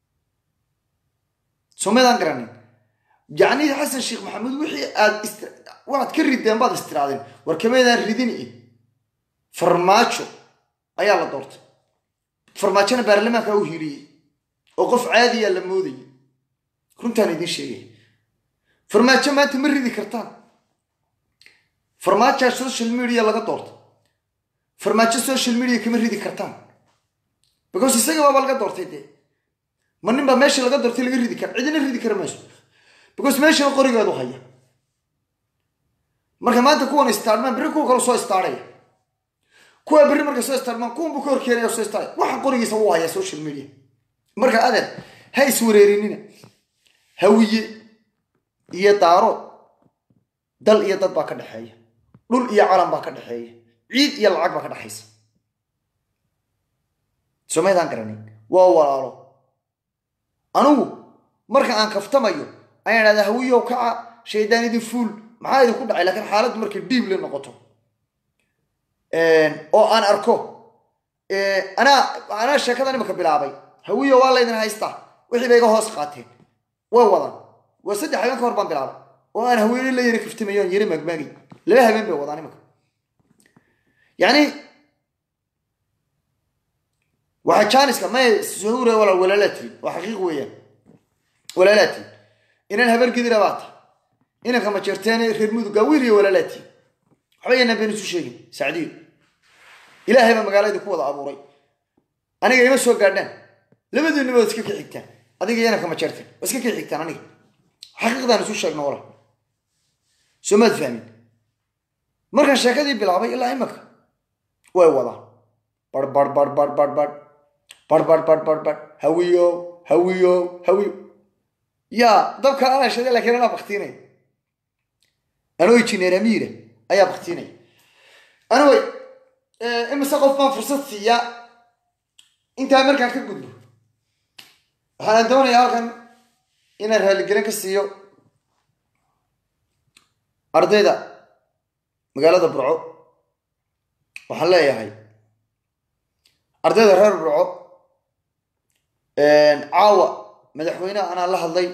soomaydaan garanin yacnii xasan sheekh maxamuud wixii aad waxaad ka rideen baad istiraadeen war kameedaan ridin i farmaajo ayaa la doortay farmaajona baarlamaanka u hiiliyey oo qof caadiyaa la moodayay runtaan idiin sheegay farmaajo maanta ma ridi kartaan farmaajo social media laga doorto farmaajo social media kama ridi kartaan because isaga waa laga doortay de ma ninba meesha laga doortay laga ridi kar cidina ridi kar meesha because meesha qorigeedu haya marka maanta kuwan istaarmaan bari kuwa kale soo istaaraya kuwa bari marka soo istaarmaan kuwa buu ka horkeenayo soo istaaray waxa qorigiisa uu haya social media marka adeer ha iswareerinina hawiye iyo daaro dal iyo dad baa ka dhaxeeya dhul iyo calan baa ka dhaxeeya ciid iyo lacag baa ka dhaxaysa Soomaaliyaan garanay waa walaalo anigu marka aan kaftamayo ayaan raada hawiyo kaca sheedaanidii fuul maxaa idin ku dhacay laakiin xaaladdu markay diib la noqoto een oo aan arko ee ana ana sheekadan imaka bilaabay hawiyo waa la idin haysta wixii bay iga hoos qaateen way wadan waa saddex habeen ka hor baan bilaabay oo aan hawiyo la yiri kaftimayo yiri magmagi laba habeen bay wadaan imaka yani waxa jaaniska ma suhuure wala walaalati waa xaqiiq weeyaan walaalati inaan habar gidira baata inaan kama jirteen reer muduga wiiliyo walaalati waxbayna been isu sheegin saacadiyo ilaahay ma magaalada ku wada abuuray aniga ima soo gaadhaan labadii nibood iska xigtaan adiga yana kama jirteen iska xigtaan aniga xaqiiqdan isu sheegno wala sumad fahmin markan sheekadii bilaabay ilaa imaka way wada bar bar bar bar bar bar bar bar bar bar bar hawiyo hawiyo hawiyo ya dabka ana shaqada laakiin ana baqtiinay أنا ويجيني رميرة أيا بختيني أنا وي إما سقف ما فرصة سيا أنت أمريكا كقدر هذا دوني يا كان إن الهالجرينك السيو أرضي ده مقالة برعو وحلا يا هاي أرضي ده هر برعو عاوة مدحوينا أنا الله الله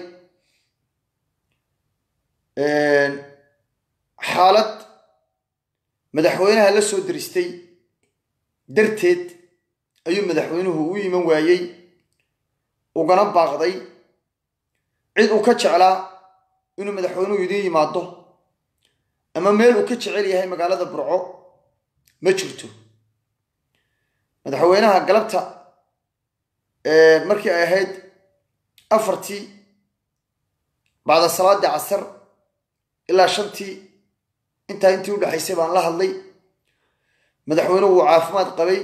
حالة مدحوينها لا سو درستي درتيد أيو مدحوينه هو يمن وايي وقنا باقضي عيد وكتشعلا إنه مدحوينه يدين يماده أما ميل وكتشعلي هاي مقالة برعو ما جرتو مدحوينها قلبتها اه مركي أهيد أفرتي بعد الصلاة دي عصر إلا شنتي انت انت ولا حيسب عن الله اللي مدحوينه وعافماد قبي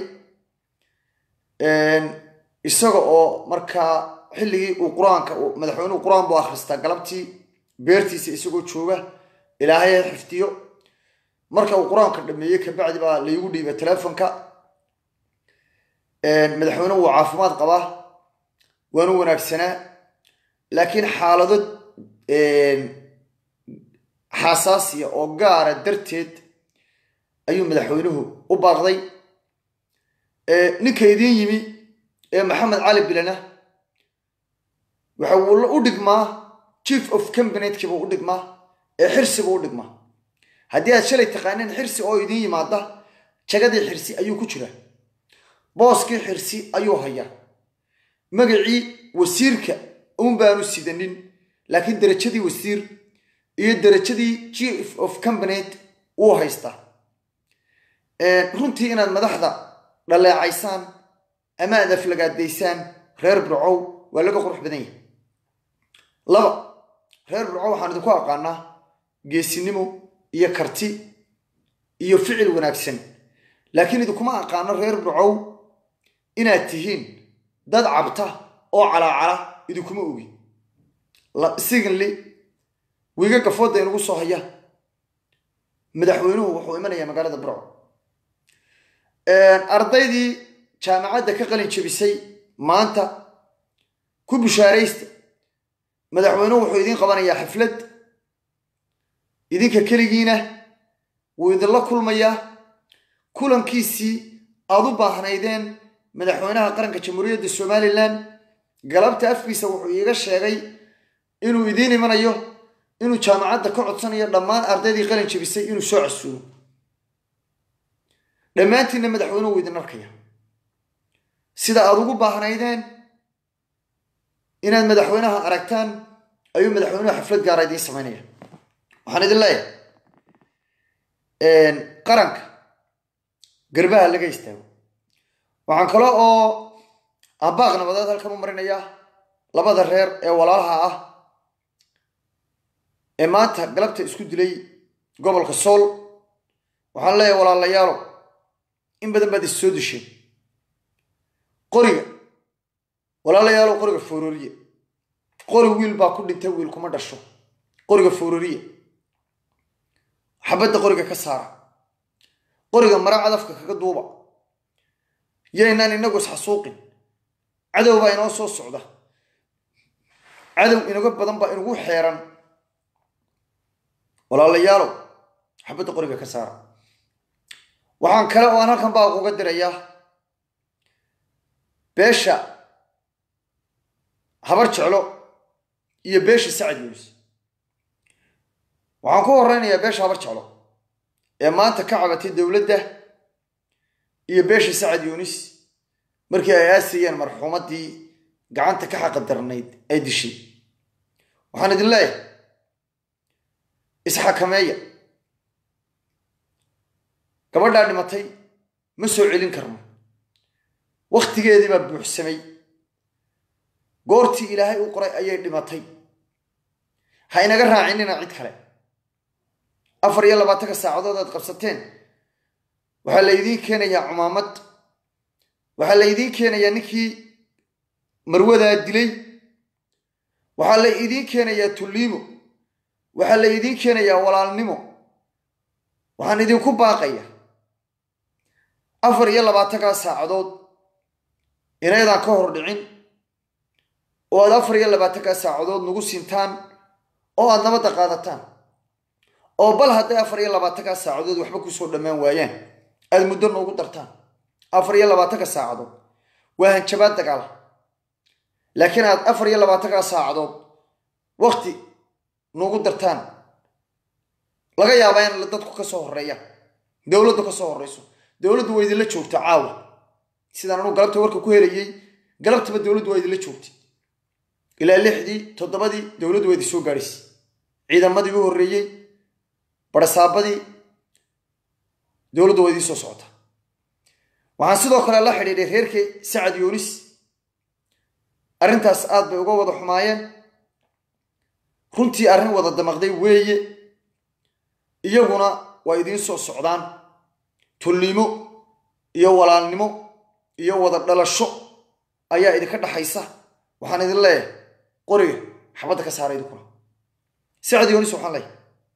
ان اسغا او marka xiligi uu quraanka madaxweynuhu quraan buu akhristaa galabtii beertiisa isagoo jooga ilaahay xiftiyo marka uu quraanka dhameeyay ka bacdi baa la igu dhiibay telefoonka een madaxweynuhu uu caafimaad qabaa waanu wanaagsanaa laakiin xaalado een حساسية أو جارة درتيد أيوم مدحوينه وباغضي اه نكيدين يمي اه محمد علي بلنا وحول أودق ما chief of cabinet كيف أودق ما اه حرسي بأودق ما هدي هالشيء تقانين حرسي أو يدين يما ده شقدي حرسي أيو كتيره باسكي حرسي أيو هيا مقعي وسيرك أم بانو السيدنين لكن درجتي وسير iyo darajadii chief of cabinet uu haysta ee runtii inaad madaxda dhaleecaysaan ama aad aflagaadeysaan reer burcow waa laga qurux badan yahay laba reer burcow waxaan idinku aqaanaa geesinimo iyo karti iyo ficil wanaagsan laakiin idinkuma aqaano reer burcow inaad tihiin dad cabta oo calaacala idinkuma ogi la signally wiiga gafooda inagu soo haya madaxweynuhu wuxuu imanayaa magaalada burco een ardaydii jaamacadda ka qalin jabisay maanta ku bishaaraysta madaxweynuhu wuxuu idin qabanayaa xaflad idinka kaligiina wuu idin la kulmayaa kulankiisii aad u baahnaydeen madaxweynaha qaranka jamhuuriyadda Soomaaliland galabta afkiisa wuxuu iiga sheegay inuu idin imanayo inuu jaamacadda ka codsanayo dhammaan ardaydii qalin jabisay inuu soo casuumo dhammaantiina madaxweynuhu idin arkaya sida aad ugu baahnaydeen inaad madaxweynaha aragtaan ayuu madaxweynuhu xaflad gaar ah idin sameynaya waxaan idin leeyahay qaranka garbaha laga istaago. waxaan kale oo abaaq nabadeed halkan u marinayaa labada reer ee walaalaha ah ee maanta galabta isku dilay gobolka Sool. waxaan leeyahay walaalayaalo in badan baad is soo disheen qoriga walaalayaalo qoriga foororiye qori wiil baa ku dhintay wiil kuma dhasho qoriga foororiye xabadda qoriga ka saara qoriga mara cadafka kaga duuba yaynaan inagu isxasuuqin cadow baa inoo soo socda cadow inaga badan baa inagu xeeran walaalayaalo xabadda qoriga ka saara. waxaan kale oo aan halkan baa uga dirayaa beesha habar jeclo iyo beesha Sacad Yuunus. waxaan ku horeynayaa beesha habar jeclo ee maanta ka cabatay dowladda iyo beesha Sacad Yuunus markii ay aasayeen marxuumadii gacanta ka xaqdarnayd ay dishay. waxaan idin leeyahay isxakameeya gabadhaa dhimatay ma soo celin karno waqtigeedii baa buuxsamay goortii ilaahay u qoray ayay dhimatay ha inaga raacinina cid kale. afar iyo labaatanka saacadood aad qabsateen waxaa la idiin keenayaa cumaamad waxaa la idiin keenayaa ninkii marwadaa dilay waxaa la idiin keenayaa tulliimo waxaa la idiin keenayaa walaalnimo. waxaan idinku baaqaya afar iyo labaatanka saacadood inaydaan ka hor dhicin oo aad afar iyo labaatanka saacadood nagu sintaan oo aad nabadda qaadataan oo bal hadday afar iyo labaatanka saacadood waxba kusoo dhammaan waayaan aad muddo noogu dartaan. afar iyo labaatanka saacadood waa hanjabaad dagaal laakiin aad afar iyo labaatanka saacadood waqti noogu dartaan laga yaabaa in dadku ka soo horeeya dowladdu ka soo horeyso. dowladdu way idinla joogta caawa sidaan anu galabta warka ku helayay galabtaba dowladdu way idinla joogtay ilaa lixdii toddobadii dowladdu way idin soo gaadhaysay ciidamadii u horreeyey barasaabadii dowladdu way idin soo socota. waxaan sidoo kale la xidhiidhay reerkii Sacad Yuunus arrintaas aad bay uga wada xumaayeen runtii arrin wada damaqday weeye iyaguna waa idiin soo socdaan tulliimo iyo walaalnimo iyo wada dhalasho ayaa idinka dhaxaysa. waxaan idin leeyahay qoriga xabadda ka saara idinkuna. Sacad Yuunus waxaan leeyahay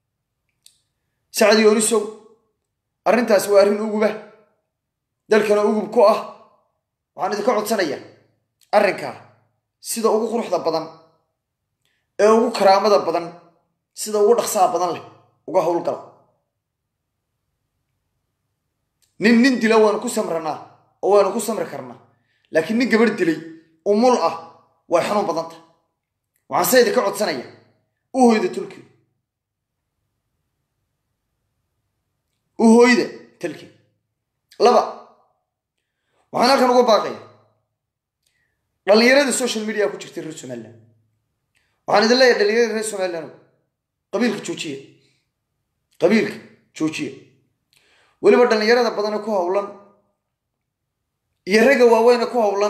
Sacad Yuunusow arrintaas waa arrin uguba dalkana ugub ku ah. waxaan idinka codsanayaa arrinkaa sida ugu quruxda badan ee ugu karaamada badan sida ugu dhaqsaha badan leh uga howlgala. nin nin dila waanu ku samranaa oo waanu ku samri karnaa laakiin nin gabar dilay umul ah way xanuun badan tahay. waxaan se idinka codsanayaa u hooyda tulki u hooyda talki. laba waxaan halkan uga baaqaya dhalinyarada social media ku jirtay reer Somaliland. waxaan idin leeyahay dhalinyarada reer Somaliland qabiilka joojiya qabiilka joojiya weliba dhalinyarada badan ku howlan iyo ragga waaweyn ku howlan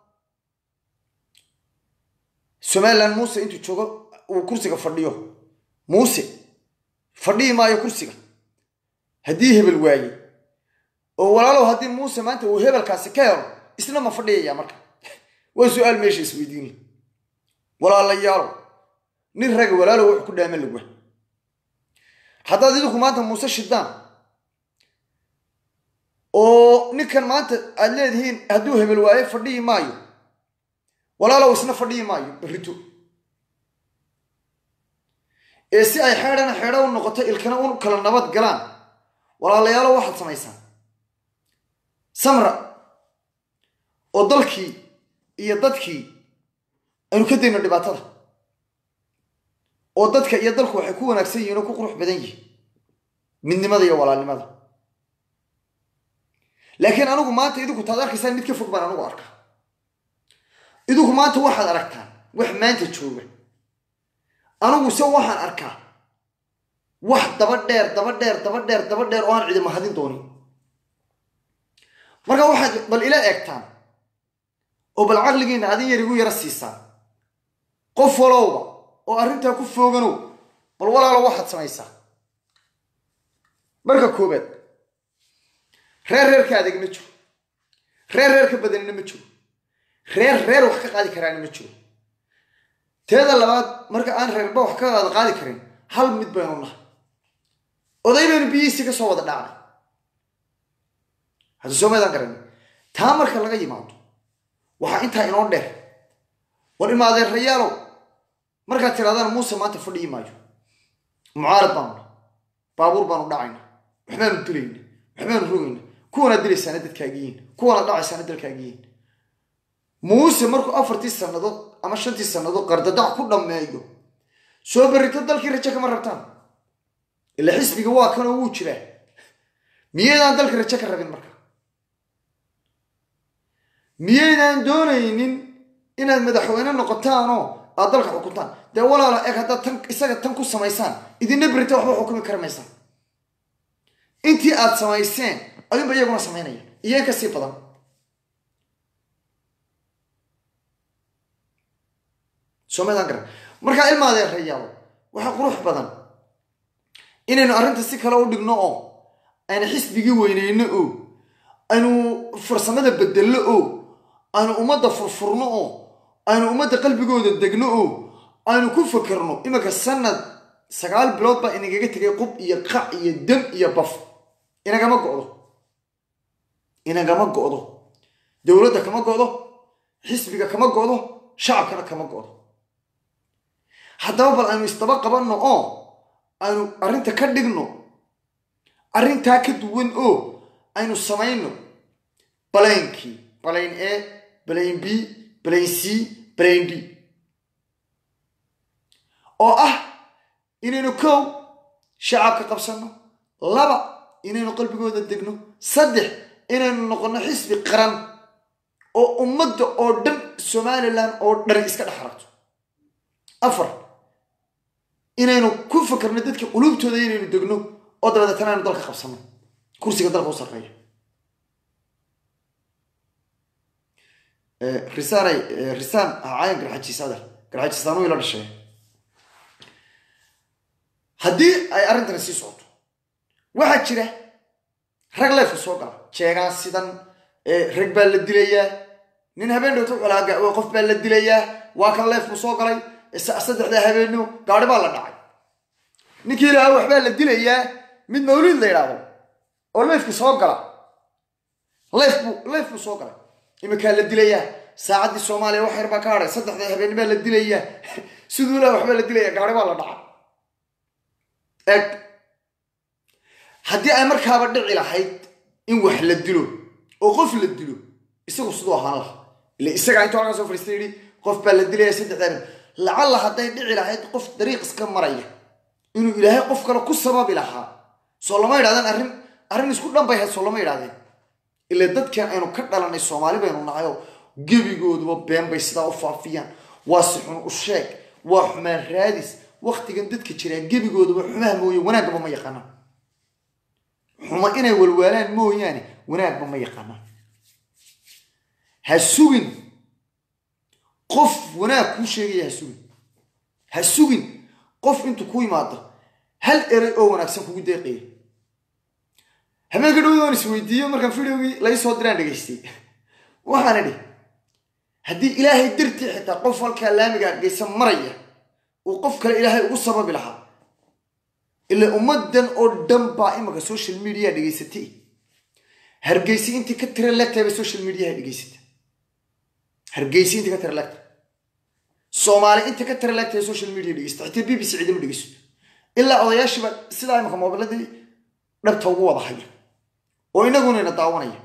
Somaliland. muuse intuu joogo uu kursiga fadhiyo muuse fadhiyi maayo kursiga haddii hebel waaye oo walaalow haddii muuse maanta uu hebelkaasi ka helo isna ma fadhiyaya marka waa su-aal meesha isweydiin walaalayaalo nin ragga walaalow wuxuu ku dhaaman lagwa haddaad idinku maanta muuse shidaan oo ninkan maanta aad leedihiin hadduu hebel waaye fadhiyi maayo walaalow isna fadhiyi maayo berrito ee si ay xeedhana xeedho u noqoto ilkana u kala nabad galaan walaalayaalo waxaad samaysaan samra oo dalkii iyo dadkii aynu ka dayno dhibaatada oo dadka iyo dalku waxay ku wanaagsan yihiin oo ku qurux badan yihiin midnimada iyo walaalnimada. laakiin anigu maanta idinku taad arkaysaan mid ka fog baan anigu arkaa. idinku maanta waxaad aragtaan wax maanta jooga anigu se waxaan arkaa wax daba dheer daba dheer daba dheer daba dheer oo aan cidi mahadin doonin marka waxaad bal ila eegtaan oo bal caqligiina adin yar igu yara siisaan qof walowba oo arrintaa ku fooganow bal walaalo waxaad samaysaa marka koobaad reer reer ka adeeg ma jiro reer reer ka badanina ma jiro reer reer wax ka qaadi karaana ma jiro teeda labaad marka aan reerba wax ka qaadi karin hal mid baynu nahay oday baynu biyihiisii ka soo wada dhacnay hadda soo maydaan garan taa marka laga yimaado waxaa intaa inoo dheer war imaadeen rayaalow markaad tirahdaan muuse maanta fadhiyi maayo mucaarad baanu nahay baabuur baanu dhacayna waxbaanu dilayna waxbaanu rogayna kuwana dilaysaana dadkaagiyiin kuwana dhacaysaana dalkaagiyiin muuse markuu afartii sannadood ama shantii sannadood qardadac ku dhammeeyo soo berrito dalkii rajo kama rabtaan ila xisbiga waa kanoo wuu jiraa miyaydaan dalka rajo ka rabin marka miyaydaan doonaynin inaad madaxweyne noqotaanoo aad dalka xukuntaan dee walaala eg haddaad tan isaga tan ku samaysaan idinna berrito waxba xukumi kari maysaan intii aad samayseen ayuunba iyaguna samaynaya iyo in kasii badan soomaydaan garan markaa ilmaadeen rayaalo waxaa qurux badan inaynu arrinta si kale u dhigno oo aynu xisbigii weyneyno oo aynu farsamada bedello oo aynu ummadda furfurno oo aynu ummadda qalbigooda degno oo aynu ku fakerno iminka sanad sagaal bilood baa inagaga tegay qub iyo qac iyo dam iyo baf inagama go'do inagama go'do dowladda kama go'do xisbiga kama go'do shacabkana kama go'do haddaba bal aynu isdaba qabanno oo aynu arrinta ka dhigno arrintaa ka duwan oo aynu samayno balaynkii balayn a balayn b balayn c balayn d oo ah inaynu kow shacabka qabsanno laba inaynu qalbigooda degno saddex inaynu noqonno xisbi qaran oo ummadda oo dhan somalilan oo dhan iska dhex aragto afar inaynu ku fakarno dadka quluubtooda inaynu degno oo dabadeetana aynu dalka qabsanno kursiga dalka u sarreeya risaanay risaan caayan garxajiis adar garxajiistaanu ila dhashay haddii ay arrintani sii socoto waxaa jira rag leefka soo gala jeegaan sidan rag baa la dilayaa nin habeen dhowta xulaaga qof baa la dilayaa waa kan leefku soo galay saddexda habeenimo gaadhi baa la dhacay ninkii ilaaha waxbaa la dilayaa mid mawliid la yidhaahdo oo leefku soo gala leefku leefku soo galay iminkaa la dilayaa saacaddii soomaaliya wax yar baa ka hadhay saddexda habeennimaa la dilayaa siduu ilaha waxbaa la dilayaa gaadhi baa la dhacay eg haddii ay markaaba dhici lahayd in wax la dilo oo qof la dilo isagu siduu ahaan laha ila isagaa intuu halkaa soo fadhiistay yidhi qof baa la dilaya saddexda habeen lacalla hadday dhici lahayd qof dariiq iska maraya inuu ilaahay qof kale ku sababi lahaa soo lama yidhahdeen arrin arrin isku dhan bay ahayd soo lama yidhahdeen ila dadkan aynu ka dhalanay soomaali baynu nahayo gebigooduba been bay sidaa u faafiyaan waa si xun u sheeg waa xumaan raadis waktigan dadka jiraa gebigooduba xumaha mooye wanaaggaba ma yaqaanaan xuma inay walwaalaan mooyaane wanaagba ma yaqaanaan ha sugin qof wanaag kuu sheegaya ha sugin ha sugin qof intuu ku yimaado hal eray oo wanaagsan kugu deeqaya habeenka dhowdoon isweydiiyo markaan videogii lai soo diraan dhegaystay waxaana dhihi haddii ilaahay dartii xitaa qof halkaa laamiga hargeysa maraya uu qof kale ilaahay ugu sababi lahaa ila ummadan oo dhan baa imaka social media dhegaysatay hargeysi intii ka tira lagtayba social mediaha dhegaysata hargeysi intii ka tira lagtay soomaali intii ka tira lagtay social media dhegaysata xitaa b b c ciidama dhegaysato ilaa odayaashiiba sidaa imaka moobiladii dhabta ugu wada haya oo inaguna ina daawanaya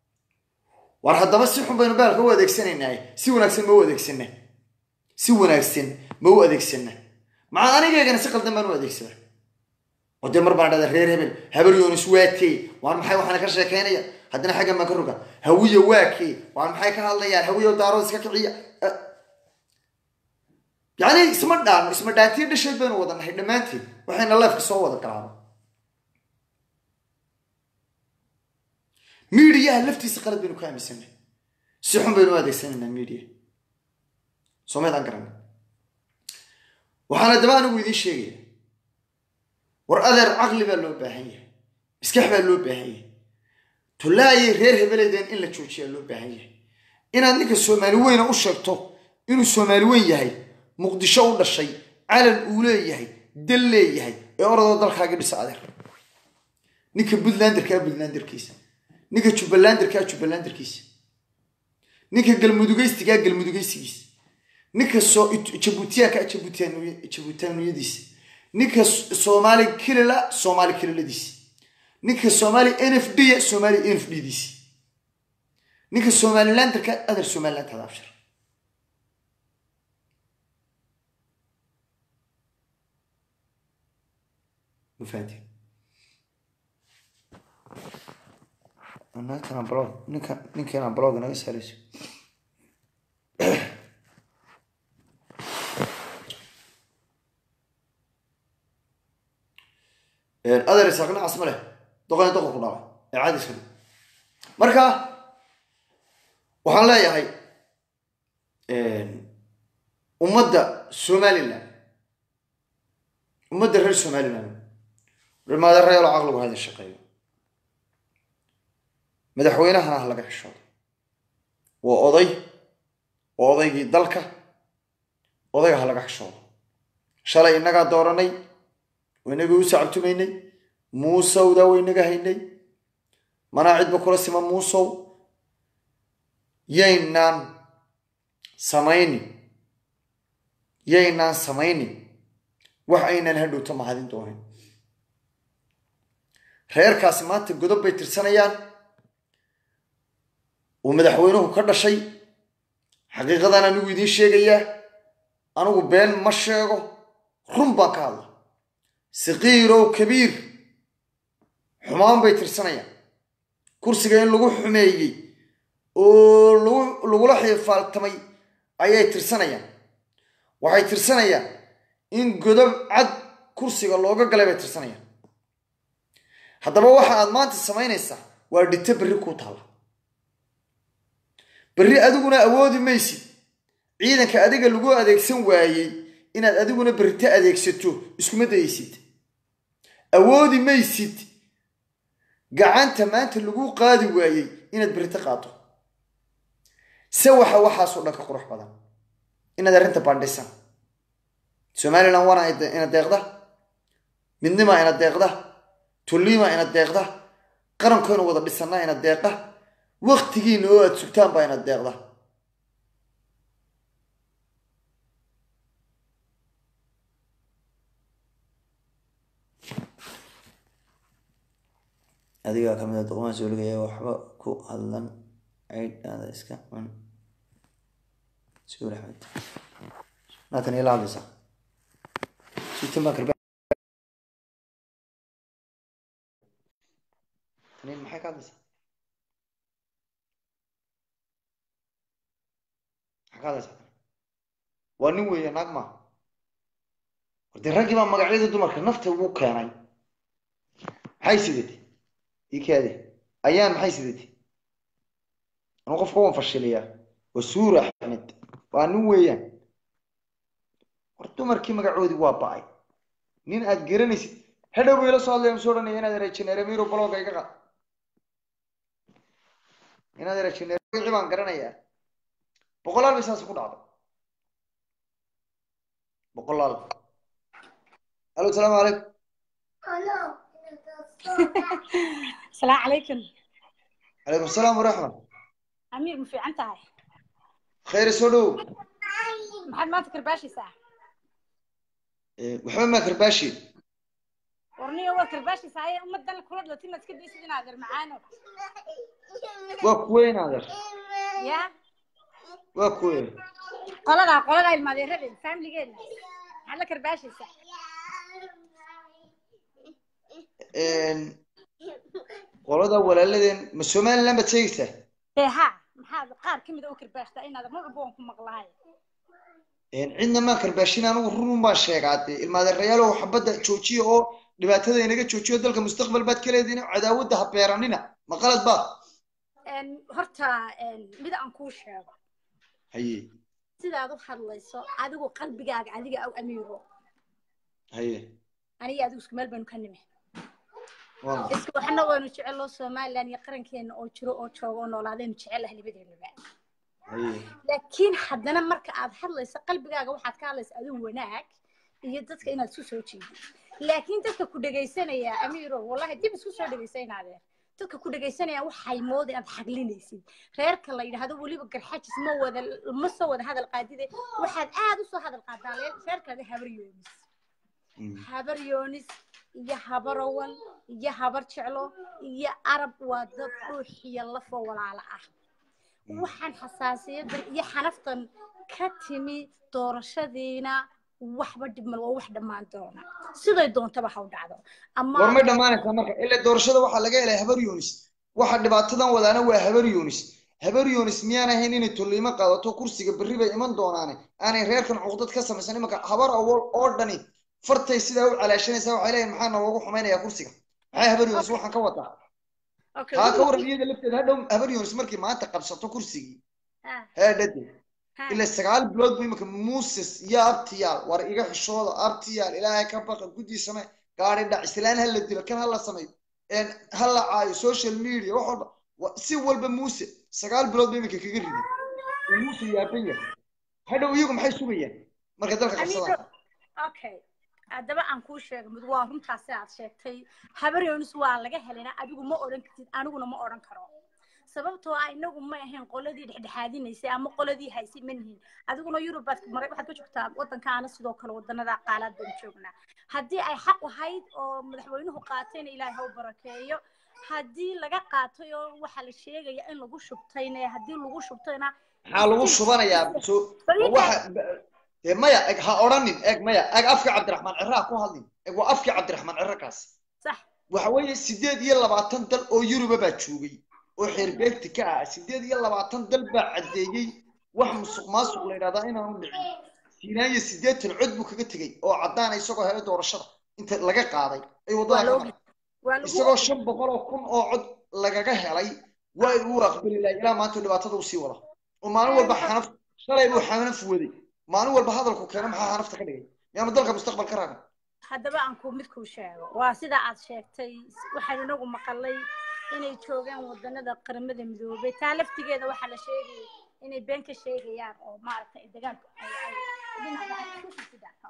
war haddaba si xun baynu baalka u adeegsanaynaa si wanaagsan ma u adeegsana si wanaagsan ma u adeegsana maca anigeegana si qaldan baan u adeegsadaa ودي مر بعد هذا غير هبل هبل يونس واكي وأنا محي وحنا كرشة كينيا هدنا حاجة ما كروجا هوية واكي وأنا محي كهالله يا هوية وداروس ككعية يعني اسمه دان اسمه داتي ده شيء بينه وضن هيدا ماتي waxayna leefka soo wada galaaba miidiyaha laftiisa qalad baynu ka aaminsanay si xun baynu u adeegsanaynaa miidiya soomaydaan garanay waxaana daba anigu idiin sheegaya war adeer caqli baa loo baahan yahay maskax baa loo baahan yahay tulaayay reer hebeleydeen in la joojiyaa loo baahan yahay inaad ninka soomaali weyna u sheegto inuu soomaali weyn yahay muqdisho u dhashay calan uu leeyahay dal leeyahay ee orodoo dalkaaga dhisa adeer ninka puntlanderkaa puntlanderkiisa ninka jubbalanderkaa jubbalanderkiisa ninka galmudugaystigaa galmudugaysigiisa ninka jabuutiyaankaa jabuutaanuyadiisa ninka soomaali kilila soomaali kililadiisa ninka soomaali n f d soomaali n f d diisa ninka somalilanderka adeer somaliland hada abshir مفاتيح أنا كان بلوغ نك نك كان بلوغ أنا بس هلش أدري ساقنا عصمله دقنا دقوا كلها عادي سكنا مركا وحنا يا هاي ومدة سوماليلاند ومدة غير سوماليلاند لماذا الرجال عقله هذا الشقي مدحوينها هلا كحشود وأضي وأضي دلكة أضي هلا كحشود شلا إنك دورني وإنك يسعبت مني موسى ودا وإنك هيني منا عد بكرة سما موسى يينان سمايني يينان سمايني وحين الهدو تم هذين توهين reerkaasi maanta godob bay tirsanayaan oo madaxweynuhu ka dhashay xaqiiqadan anigu idiin sheegaya anigu been ma sheego run baan ka hadla saqiiro kabiir xumaan bay tirsanayaan kursiga in lagu xumeeyey oo lagula xiifaaltamay ayay tirsanayaan waxay tirsanayaan in godob cad kursiga looga galay bay tirsanayaan haddaba waxa aad maanta samaynaysaa waa dhita berri ku taala berri adiguna awoodi maysid ciidanka adiga lagu adeegsan waayey inaad adiguna berrita adeegsato iskuma dayaysid awoodi maysid gacanta maanta lagu qaadi waayey inaad berrita qaato se waxa waxaasoo dhan ka qurux badan inaad arrinta bandhisan somaliland waana ina deeqda midnima ina deeqda توليما إن الدقة قرن كانوا وضع لسنا إن الدقة وقت جي نوع سلطان بين الدقة هذه كم من الدقوم سؤال جاي وحبا كو هذا عيد هذا إسكا من سؤال أحمد ناتني لا بيسا شو ما كرب نين maxay ka hadlaysaa maxay ka hadlaysaa waa nin weeye naag ma wadi raggii baa magacyada dumarka nafta ugu keenay maxay sidatay ikaade ayaan maxay sidatay anu qofka waan fashiliyaa waa suura axmed waa nin weeyaan war dumarkii magacoodii waa ba'ay nin aad garanaysid hadhow bay la soo hadlayaan soo dhanaya inaad reejineere miro blogga iga qaad inaad reejineere wixii baan garanayaa boqolaal bay saas ku dhacday boqolaal alo asalaamu calaykum السلام عليكم. عليكم السلام ورحمة. أمير مفي عنتها. خير سولو. محمد ما تكرباشي ساعة. محمد ما كرباشي. ورني هو كرباشي ساعة أم الدنيا كل ده تيم تكدي سيدنا هذا معانا. وكوين هذا؟ يا. وكوين. قلنا قلنا الماضي ربي فاهم لي جينا. على كرباشي ساعة. إن قلنا ولا لدين مسومان لما تيجته. إيه ها هذا قار كم ده أكرباش تاين هذا ما بقولكم مغلاي. عندنا ما كرباشين أنا ورون ما شيء قاعد الماذا الرجال وحبدا تشوشي أو لبعت هذا ينقل تشوشي ذلك المستقبل بعد كله دينا عداوة ده بيرانينا ما قالت بقى horta mida aan kuu sheego هي sidaad u hadlayso adigu qalbigaaga adiga aw amiiro هي aniga adigu isku meel baynu ka nimi والله isku waxna waynu jecelo Soomaaliland iyo qarankeena oo jiro oo joogo oo noolaadeen jecel ah libadeennaba هي laakiin haddana marka aad hadlayso qalbigaaga waxaad ka hadlaysaa adigu wanaag iyo dadka inaad isku soo jeediso laakiin dadka ku dhageysanaya amiiro wallahi dib isku soo dhageysanayaan dadka ku dhageysanaya waxay mood inaad xaglinaysid reerka la yiraahdo waliba garxajis ma wada ma soo wada hadal qaadide waxaad aad u soo hadal qaadaa reerkada habar yoonis habar yoonis iyo habarowan iyo habar jeclo iyo arab waa dad ruuxiya lafo walaala ah waxaan xasaasiyada iyo xanaftan ka timi doorashadiina waxba dib mal wax dhamaan doona siday doontaba ha u dhacdo ama war ma dhamaanaysa marka ila doorashada waxa laga helay habar yoonis waxa dhibaatadan wadaana waa habar yoonis habar yoonis miyaan ahayn inay tuliimo qaadato kursiga berri bay iman doonaan aanay reerkan cuqdad ka samaysan marka habar awal oo dhani fartay sida u calaashanaysa waxa leeyahay maxaa noogu xumaynaya kursiga maxay habar yoonis waxaan ka wadaa okay ها كور بيجي لفتة هذا هبريونس مركي ما تقبضته كرسي هذا ده إلا سجال بلود بيمك موسس يا أبتيال ورقيق حشود أبتيال إلى كبق جودي سماء قارن ده إسلام هلا دي كان هلا سماء إن هلا عاي سوشيال ميديا وحب وسوى بالموسى سجال بلود بيمك كجري الموسى يا بيا هذا ويجوا محي سويا مركي ذلك قصة okay adaba aan ku sheego mid waa runtaas aad sheegtay habar yoonis waa laga helena adigu ma oran kartid aniguna ma oran karo sababtoo ah inagu ma ahayn qoladii dhexdhexaadinaysay ama qoladii haysay manhin adiguna Europe baad maray waxaad ka joogtaa wadankaana sidoo kale wadanada qaalaad baan joognaa hadii ay xaq u hayd oo madaxweynuhu qaateen ilaahay ha u barakeeyo hadii laga qaatay oo waxa la sheegaya in lagu shubtayna hadii lagu shubtayna waxa lagu shubanayaa waxa مايا اج هاورانين اج مايا اج افك عبد الرحمن عراق كو هادين اج وافك عبد الرحمن عراقاس صح waxa weeye sideed iyo labaatan dal oo Yurub baa joogay oo xirbeegti ka ah sideed iyo labaatan dal baa cadeeyay wax musuq maasuq la yiraahdo inaan u dhicin siinaayo sideed tan cod buu kaga tagay oo cadaan isagoo helay doorashada inta laga qaaday ay wadada isagoo shan boqol oo kun oo cod lagaga helay way uu aqbali ilaa ilaa maanta dhibaatada uu sii wada oo maalin walba xanaf shalay uu xanaf waday maalin walba hadalku keenay maxaa xanafta ka dhigay yaa dalka mustaqbal ka raacay haddaba aan ku mid ku sheego waa sida aad sheegtay waxaan inagu maqalay inay joogaan wadanada qaramada midoobay taa laftigeeda waxa la sheegay inay been ka sheegayaan oo maaragtay deegaanka ay ay dhinaca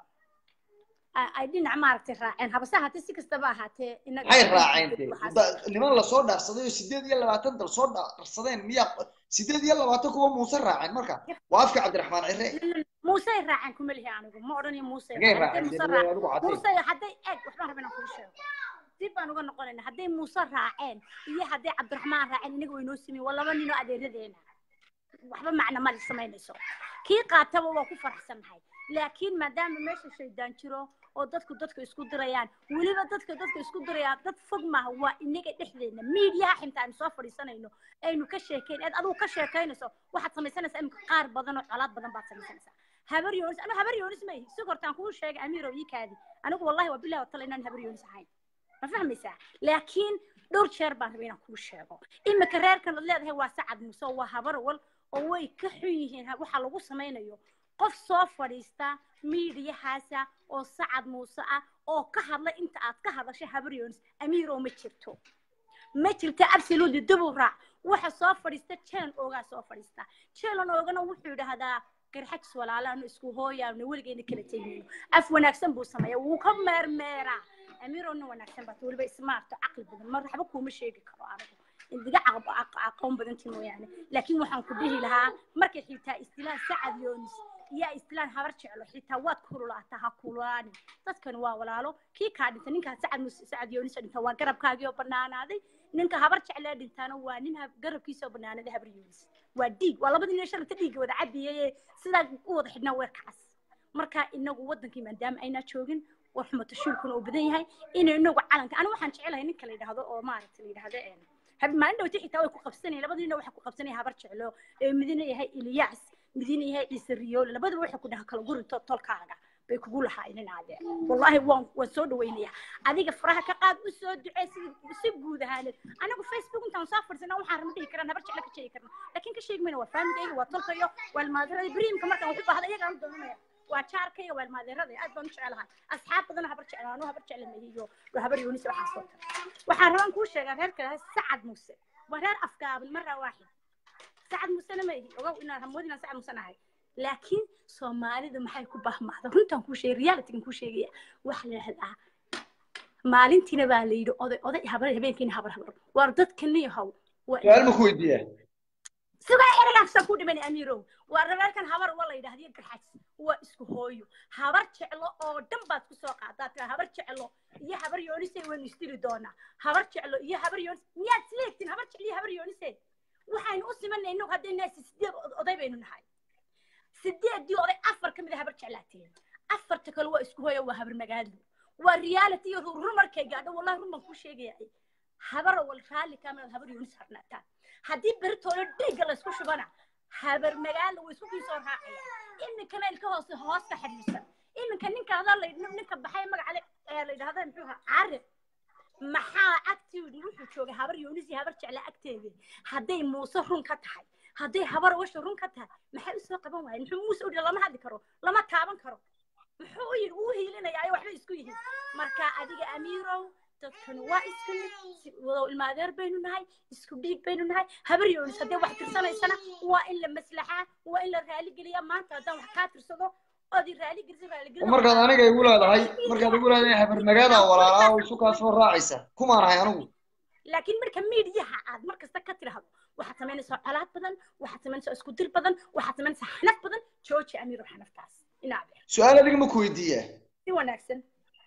ay dhinaca maaragtay raaceen habase haddii si kastaba ahaatee inaga ay raaceen niman la soo dhaarsaday oo sideed iyo labaatan dal soo dhaarsadeen miya sideed iyo labaatan kuwa muuse raaceen marka waa afka cabdiraxmaan cirre موسى راعن كمله عنو ما أراني موسى موسى حتى إيه وحنا ربنا كل شيء تبى نقول نقول إن حتى موسى راعن إيه حتى عبد الرحمن راعن نقول ينوسمي والله ما نينو أدير ذينا وحنا معنا مال السماء نسوا كي قاتوا وكفر حسن هاي لكن ما دام ماشي شيء دانشرو oo dadku dadku isku dirayaan waliba dadka dadku isku dirayaan dad fadma waa inaga dhexdeena media xintaan soo fariisanayno aynu ka sheekeen aad adigu ka sheekeynayso waxaad samaysanaysaa in qaar badan oo colaad badan baad samaysanaysaa habar yoonis ana habar yoonis ma ihi sugortaan ku sheegay amiiro ii kaadi anigu wallahi waa billahi wata inaan habar yoonis ahayn ma fahmaysaa laakiin dhowr jeer baan rabay inaan ku sheego imika reerkan leedahay waa sacad muuse waa habar wal oo way ka xun yihiin waxa lagu samaynayo qof soo fadhiista miidiyahaasa oo sacad muuse ah oo ka hadla inta aad ka hadashay habar yoonis amiiro ma jirto ma jirto absolutely double raac waxa soo fadhiista jeen ooga soo fadhiista jeen oogana wuxuu yiraahdaa garxaj walaalaan isku hooyaan waligeena kala teeyeen af wanaagsan buu sameeyay wuu ka meermeera amiiro no wanaagsan baa waliba smart aqli badan marxaba kuma sheegi karo anigu indiga aqoon badan tii mooyaane laakiin waxaan ku dhihi lahaa markay xitaa istilaan sacad yoonis يا إستلان هبر شعله حتى واد كلوا تهكلوان تذكر ووالله كي كان تنينك سعد مس سعد يونس أنت وقرب كاجيو بنانا هذه نينك هبر شعله دنتانا وانينها قرب كيسو بنانا ده هبر يونس وديك والله بدي نشر تديك وده عبي سلاك واضح إنه وركعس مركا إنه وضن كي من دام أين تشوجن ورحمة الشول كانوا بدين هاي إنه إنه على أنا وحن شعله هنيك اللي هذا أو ما عرفت اللي هذا يعني هب ما عنده تحت توي كقبسني لبدي إنه وحكوا قبسني هبر شعله مدينة هاي إلياس midina yahay ciise riyoole labadaba waxay ku dhaha kala guri tolkaaga bay kugu lahaayeen aadee wallahi waan waan soo dhaweynaya adiga faraha ka qaad u soo ducee si si guud ahaan anagu facebook intaan soo fadhiisana waxaan rama dhihi karaan habar jecel ka sheegi karna laakiin ka sheegmayna waa faamigayga waa tolkayo waa maadirada bariimka markaan wuxuu baahday iyaga aan doonaya waa jaarkayga waa maadirada aad baan u jecelahay asxaab badan habar jecel aanu habar jecel meeyo waa habar yoonis waxa soo waxaan rabaan kuu sheegaa reerka Sacad Muuse waa reer afgaaban marra waaxid Sacad Muuse ma yihi ogow inaan hamoodina Sacad Muuse nahay laakiin Soomaalida maxay ku bahmaada runtan ku sheegay reality ku sheegaya wax la yiraahdaa maalintiina baa la yiri oday oday habar habeenkiina habar habar war dadkani haw su'aal ma ku weydiiyaa sugaa eraysan ku dhiman amiiro war reerkan habar wala yiraahdiyo garxays waa isku hooyo habar jeclo oo dhan baad ku soo qaadaa habar jeclo iyo habar yoonisay waan istiri doona habar jeclo iyo habar yoonis miyaad sleegtin habar jeclo iyo habar yoonisay waxaynu u simanayno hadayna sideed oday baynu nahay sideedii oday afar kamid ah habar jeclaateen afarta kale waa isku hooyo waa habar magaalo waa reality iyo rumarkay gaadho wallahi ruman ku sheegayay habar wal raali kamid habar yoonis harnaata hadii bertoola dhiga la isku shubana habar magaalo way isku soo raacaya iminka meelka hoos hoos ka xiriirsan iminka ninka hada la ninka baxay magac ee la yiraahdo muxuu ahaa maxaa active wuxuu joogay habar yoonis iyo habar jecla agteeda haday muuse run ka tahay haday habar washo run ka tahay maxay soo qaban waayeen muxuu muuse u dhigay lama hadli karo lama taaban karo muxuu yiri uu hiilinaya waxba isku yihiin marka adiga amiirow dadkan waa isku mid wada ilmaadeer baynu nahay isku dhiig baynu nahay habar yoonis haday wax tirsanaysana waa in la maslaxa waa in la raali geliya maanta hadan wax ka tirsado odi raali gelin raali gelin markaad aniga igu leedahay markaad igu leedahay habar magada walaalaha oo isu ka soo raacaysa kuma ahay anigu laakiin marka meediyaha aad markasta ka tiraahdo waxa sameynaysaa calaad badan waxa sameynaysaa isku dil badan waxa sameynaysaa xanaf badan jooji amiir xanaftaas inaad su'aal adiga ma ku weydiiyaa si wanaagsan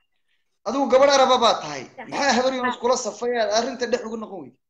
adigu gabadh araba baa tahay maxaa habar yoonis kula safay arrinta dhex ugu noqon weyd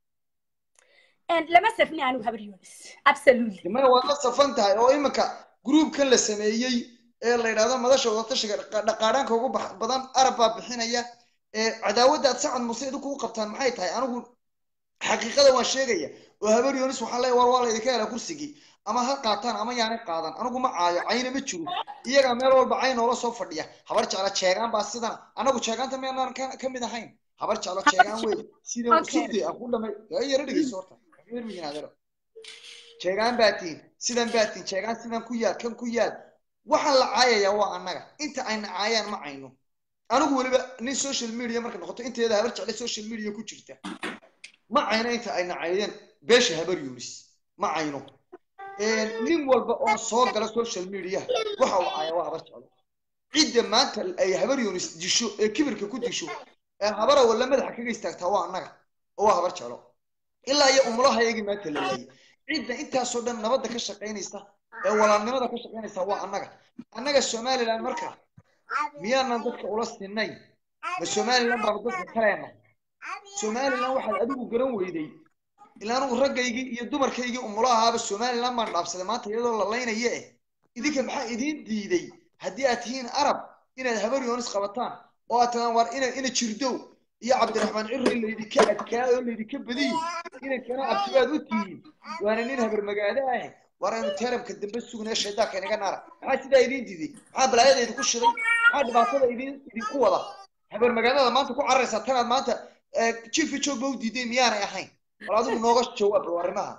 en lama safni anigu habar yoonis absolutely ma waa la safan tahay oo imika groupkan la sameeyay ee la yiraahdo madasha wada tashiga dhaqaadhanka ugu badan arab baa bixinaya ee cadaawada Sacad Muuse idinku u qabtaan maxay tahay anigu xaqiiqada waan sheegaya oo habar yoonis waxa la war wala idinka hela kursigii ama ha qaataan ama yaanay qaadan anigu ma caayo ayna ma jiro iyaga meel walba ay noola soo fadhiya habar jecla jeegan baa sidan anagu jeeganta meelan ka mid ahayn habar jecla jeegan weey sidoo sidii aan ku dhamay ay yara dhigayso horta mir miinaadaro jeegan baatiin sidan baatiin jeegan sidan ku yaad kan ku yaad waxa la caayaya waa anaga inta ay caayaan ma ayno anigu waliba nin social media marka noqoto inteeda habar jecla social media ku jirta ma ayna inta ay caayeen beesha habar yoonis ma ayno een nin walba oo soo gala social media waxa uu caaya waa habar jecla cidda maanta ay habar yoonis disho ee kibirka ku disho ee habara wala madaxa kaga istaagtaa waa anaga oo waa habar jecla ilaa iyo umulaha iyagi maanta la leeyahay cidda intaas oo dhan nabadda ka shaqeynaysa ee walaalnimada ka shaqeynaysa waa anaga anaga Soomaaliland marka miyaanan dadka ula sinnayn ma Soomaaliland baa dadka kaleena Soomaaliland waxa adigu garan weyday ilaa anu ragaygi iyo dumarkaygi umulahaaba Soomaaliland ma dhaafsaday maanta iyadoo la leynayo ee idinka maxaa idin diiday haddii aad tihiin arab inaad habar yoonis qabataan oo aad tagaan war ina ina jirdow iyo Cabdiraxmaan Cirri leeydi ka adkaa oo leeydi ka badiyay ina kana abtibaad u tihiin waana nin habar magaada ah waraan tarabka dambe sugnaa shaydaanka inaga naara maxaa sidaa idin diiday maxaa balaayada idinku shiday maxaa dhibaatada idin idinku wada habar magaalada maanta ku carraysa tanaad maanta chief job buu diiday miyaanay ahayn wal adigu nooga jawaab warimaha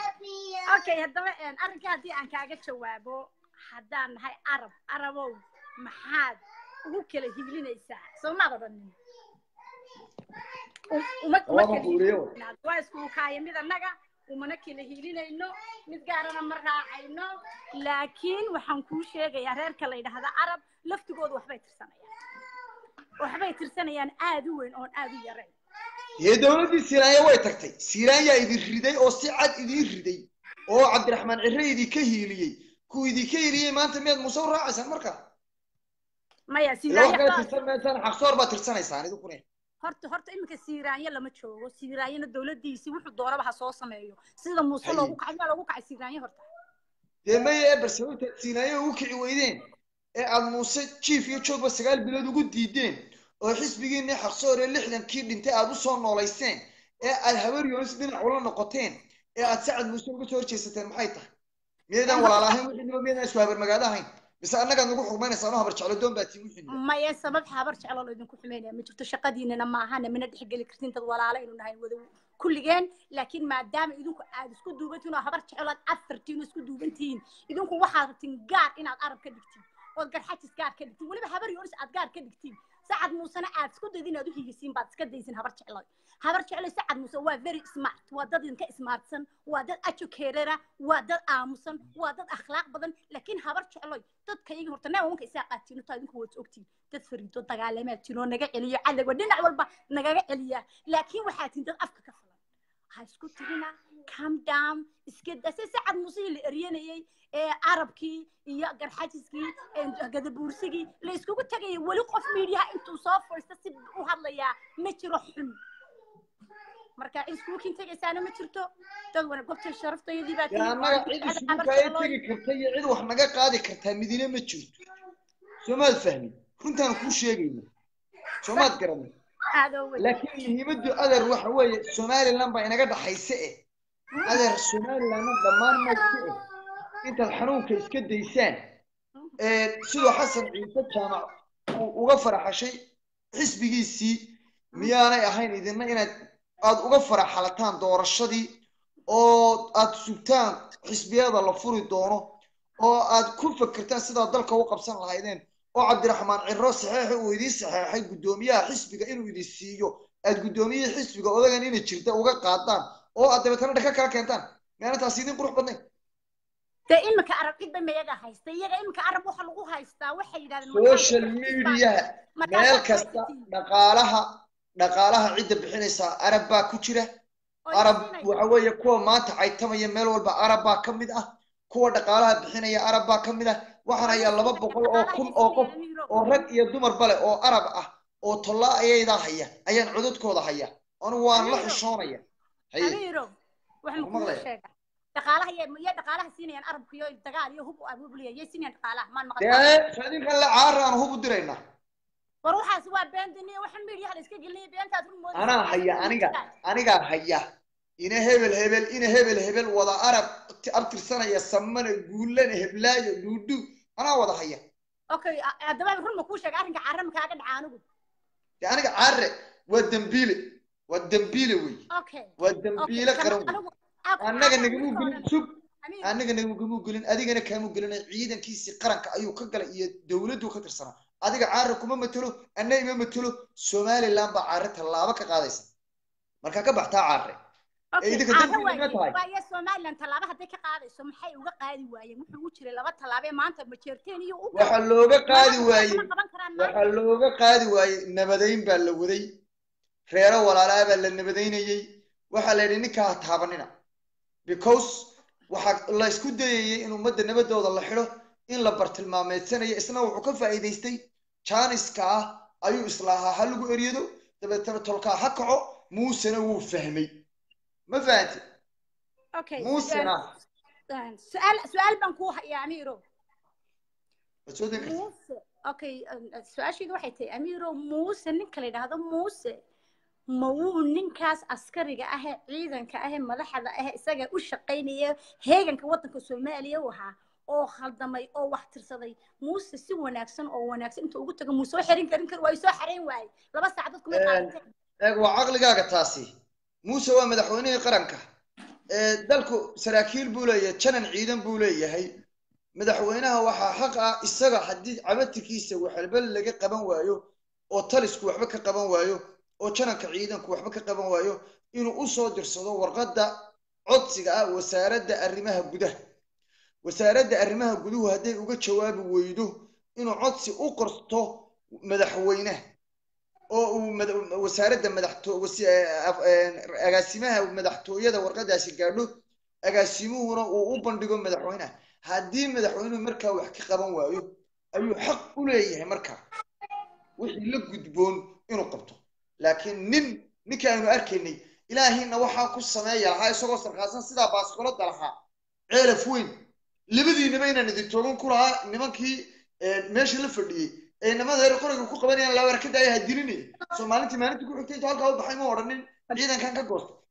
okay haddaba een arrinka hadii aan kaaga jawaabo haddaan nahay arab arabow maxaad ugu kala hiblinaysaa Soomaalida dhan uma uma kala waa isku kaayimid anaga umana kala hilinayno mid gaarana ma raacayno laakiin waxaan ku sheegayaa reerka la yiraahdo arab laftigooda waxbay tirsanayaan waxbay tirsanayaan aad u weyn oo aad u yareen ee dawladii Siraaye way tagtay Siraaye idin riday oo si cad idin riday oo Cabdiraxmaan Cirri idin ka hiiliyay ku idin ka hiiliyay maanta mid Muuse raacaysan marka maya Siraaye waxay tirsanaysan xaqsoor ba tirsanaysan idinku ne horta horta imika Siraaye lama joogo Siraayena dawladiisi wuxuu dooraba ha soo sameeyo sida Muuse loogu kacay loogu kacay Siraaye horta deemay barsaawta Siraaye ugu kici weydeen ee aad Muuse chief iyo joogba sagaal bilood ugu diideen oo xisbigiina xaqsoor ee lixdan kii dhintay aad u soo nooleyseen ee aad habar yoonis dhinac wala noqoteen ee aad Sacad Muuse uga soo horjeesateen maxay tahay ميدان ولا لاهين وحنا ميدان سوابر مقادهين بس أنا قاعد نقول حكومة صانوها برجع لدون باتي وحنا ما يسبب حبرش على الله يدين كحمينة ما شفت شقدينا ما هنا من الحق اللي كرتين تدور على إنه نهاي وذو كل جان لكن ما دام يدين كسكو دوبتنا حبرش على أثرتين وسكو دوبتين يدين كو واحد تنقار إن العرب كدكتين وقال حتى سكار كدكتين ولا بحبر يورس أتقار كدكتين سعد موسى أنا أعرف سكو دينا دوه يجسين بعد سكد يجسين حبرش على حبرش على سعد موسى هو very smart وادد إنك smartسن وادد أشو كيررة وادد آموسن وادد أخلاق بدن لكن حبرش على dad kayaga horta naa wanka isaa qaatino taadinku wad ogtiin dad fariido dagaalameed tiro naga celiyo cadago dhinac walba nagaga celiya laakiin waxaa tin dad afka ka falan ha isku tirina calm down iska dase sacad musiil eriyanayay ee arabkii iyo garxajiskii ee gadabuursigii la isku tagay wali qof media intuu soo fursta si u hadlaya ma jiro xun marka isku kin tagaysaana ma jirto dad wana goobta sharaftayadii baa yaa naga cid isku kay tagi kartay cid wax naga qaadi kartaa midina ma jirto Soomaad fahmi runtaan ku sheegayna Soomaad garanay laakiin muhiimadu adar waxa weeye Soomaaliland baa inaga dhaxaysa ee adar Soomaaliland dhamaan ma jiro inta xanuunka iska daysaan ee sidoo Xasan Ciise jaamac uga faraxashay xisbigiisii miyaanay ahayn idinna inaad aad uga faraxalataan doorashadii oo aad sugtaan xisbiyada la furi doono oo aad ku fikirtaan sida dalka u qabsan lahaydeen oo Cabdiraxmaan Cirro saxiix uu idin saxiixay gudoomiyaha xisbiga inuu idin siiyo aad gudoomiyaha xisbiga odagan inay jirta uga qaadaan oo aad dabeetana dhaka kala keentaan meena taas idin qurux badnay ta imka arab idba meeyaga haysta iyaga imka arab waxa lagu haystaa waxay yiraahdeen social media meel kasta dhaqaalaha dhaqaalaha cid bixinaysa arab baa ku jira arab waxa weeye kuwa maanta caytamaya meel walba arab baa kamid ah kuwa dhaqaalaha bixinaya arab baa kamid ah waxana ayaa laba boqol oo kun oo qof oo rag iyo dumar bale oo arab ah oo tolla ayayda haya ayaan codadkooda haya anu waan la xishoonaya amiiro waxaan ku sheegay dhaqaalaha iyo dhaqaalaha siinayaan arabku iyo dagaal iyo hub abu buliyay siinayaan dhaqaalaha maan maqan ee fadin kan la caaraan hub dirayna waruuxaas waa beendiniyo waxaan meediyaha la iska gelinay beentaad run moodayay ana haya aniga aniga haya ina hebel hebel ina hebel hebel wada arab abtirsanaya samana guulan heblaayo duudu ana wada haya okay adaba run ma ku sheegay arrinka carram kaaga dhacaanugu aniga carre waa dambiile waa dambiile wey okay waa dambiile qaran anaga nagamu gelin sub anaga nagamu gelin adigana kaamu gelin ciidankiisi qaranka ayuu ka galay iyo dawladdu ka tirsanaa adiga carre kuma matalo anay ma matalo Soomaaliland ba carre talaabo ka qaadaysa marka ka baxtaa carre idinka dambiile tahay waa Soomaaliland talaabo haday ka qaadayso maxay uga qaadi waayeen wuxuu u jiray laba talaabo maanta ma jeerteen iyo u waxa looga qaadi waayeen waxa looga qaadi waayeen nabadeyn baa la waday reero walaalaa baa la nabadeynayay waxa la yiri ninka taabanina because waxa la isku dayay in ummadda nabadooda la xiro in la bartilmaameedsanayo isna wuxuu ka faa'iideystay Janiska ayuu islaaha hal lagu eriyado dabeetana tolka ha kaco muusena wuu fahmay ما فهمت اوكي مو سنة سؤال سؤال بنكو يا اميرو موسى اوكي السؤال شيء waxay tahay اميرو موسى ninka la yiraahdo موسى ma uu ninkaas askariga ah ee ciidanka ah ee madaxda ah isaga u shaqeynaya heeganka wadanka Soomaaliya waxa oo khaldamay oo wax tirsaday موسى si wanaagsan oo wanaagsan inta ugu tago muuso xirin karin kar way soo xareen waay laba saacadood kuma qaadatay eeg waa aqligaaga taasi موسى waa madaxweynaha qaranka ee dalku saraakiil buu leeyahay janan ciidan buu leeyahay madaxweynaha waxa xaq ah isaga hadii cabadkiisa waxalba laga qaban waayo oo talisku waxba ka qaban waayo oo jananka ciidanku waxba ka qaban waayo inuu u soo dirsado warqada codsiga ah wasaaradda arrimaha gudaha wasaaradda arrimaha guduhu haday uga jawaabi weydo inuu codsi u qorto madaxweynaha oo wasaaradda madaxtooyada agaasimaha madaxtooyada warqadaasi gaadho agaasimuhuna uu u bandhigo madaxweynaha hadii madaxweynuhu markaa wax ka qaban waayo ayuu xaq u leeyahay markaa wixii la gudboon inuu qabto laakiin nin ninka aanu arkaynay ilaahina waxa ku sameeyaa ha isagoo sarqaasan sida baaskoolada lahaa ceelaf weyn labadiinaba inaan idin toogan ku lahaa nimankii meesha la fadhiyay ee namada reer qoriga ku qabanayaan la warkada ay hadilini Soomaaliintii maalintii ku xigtay halka u baxay ma oranin ciidankan ka goosto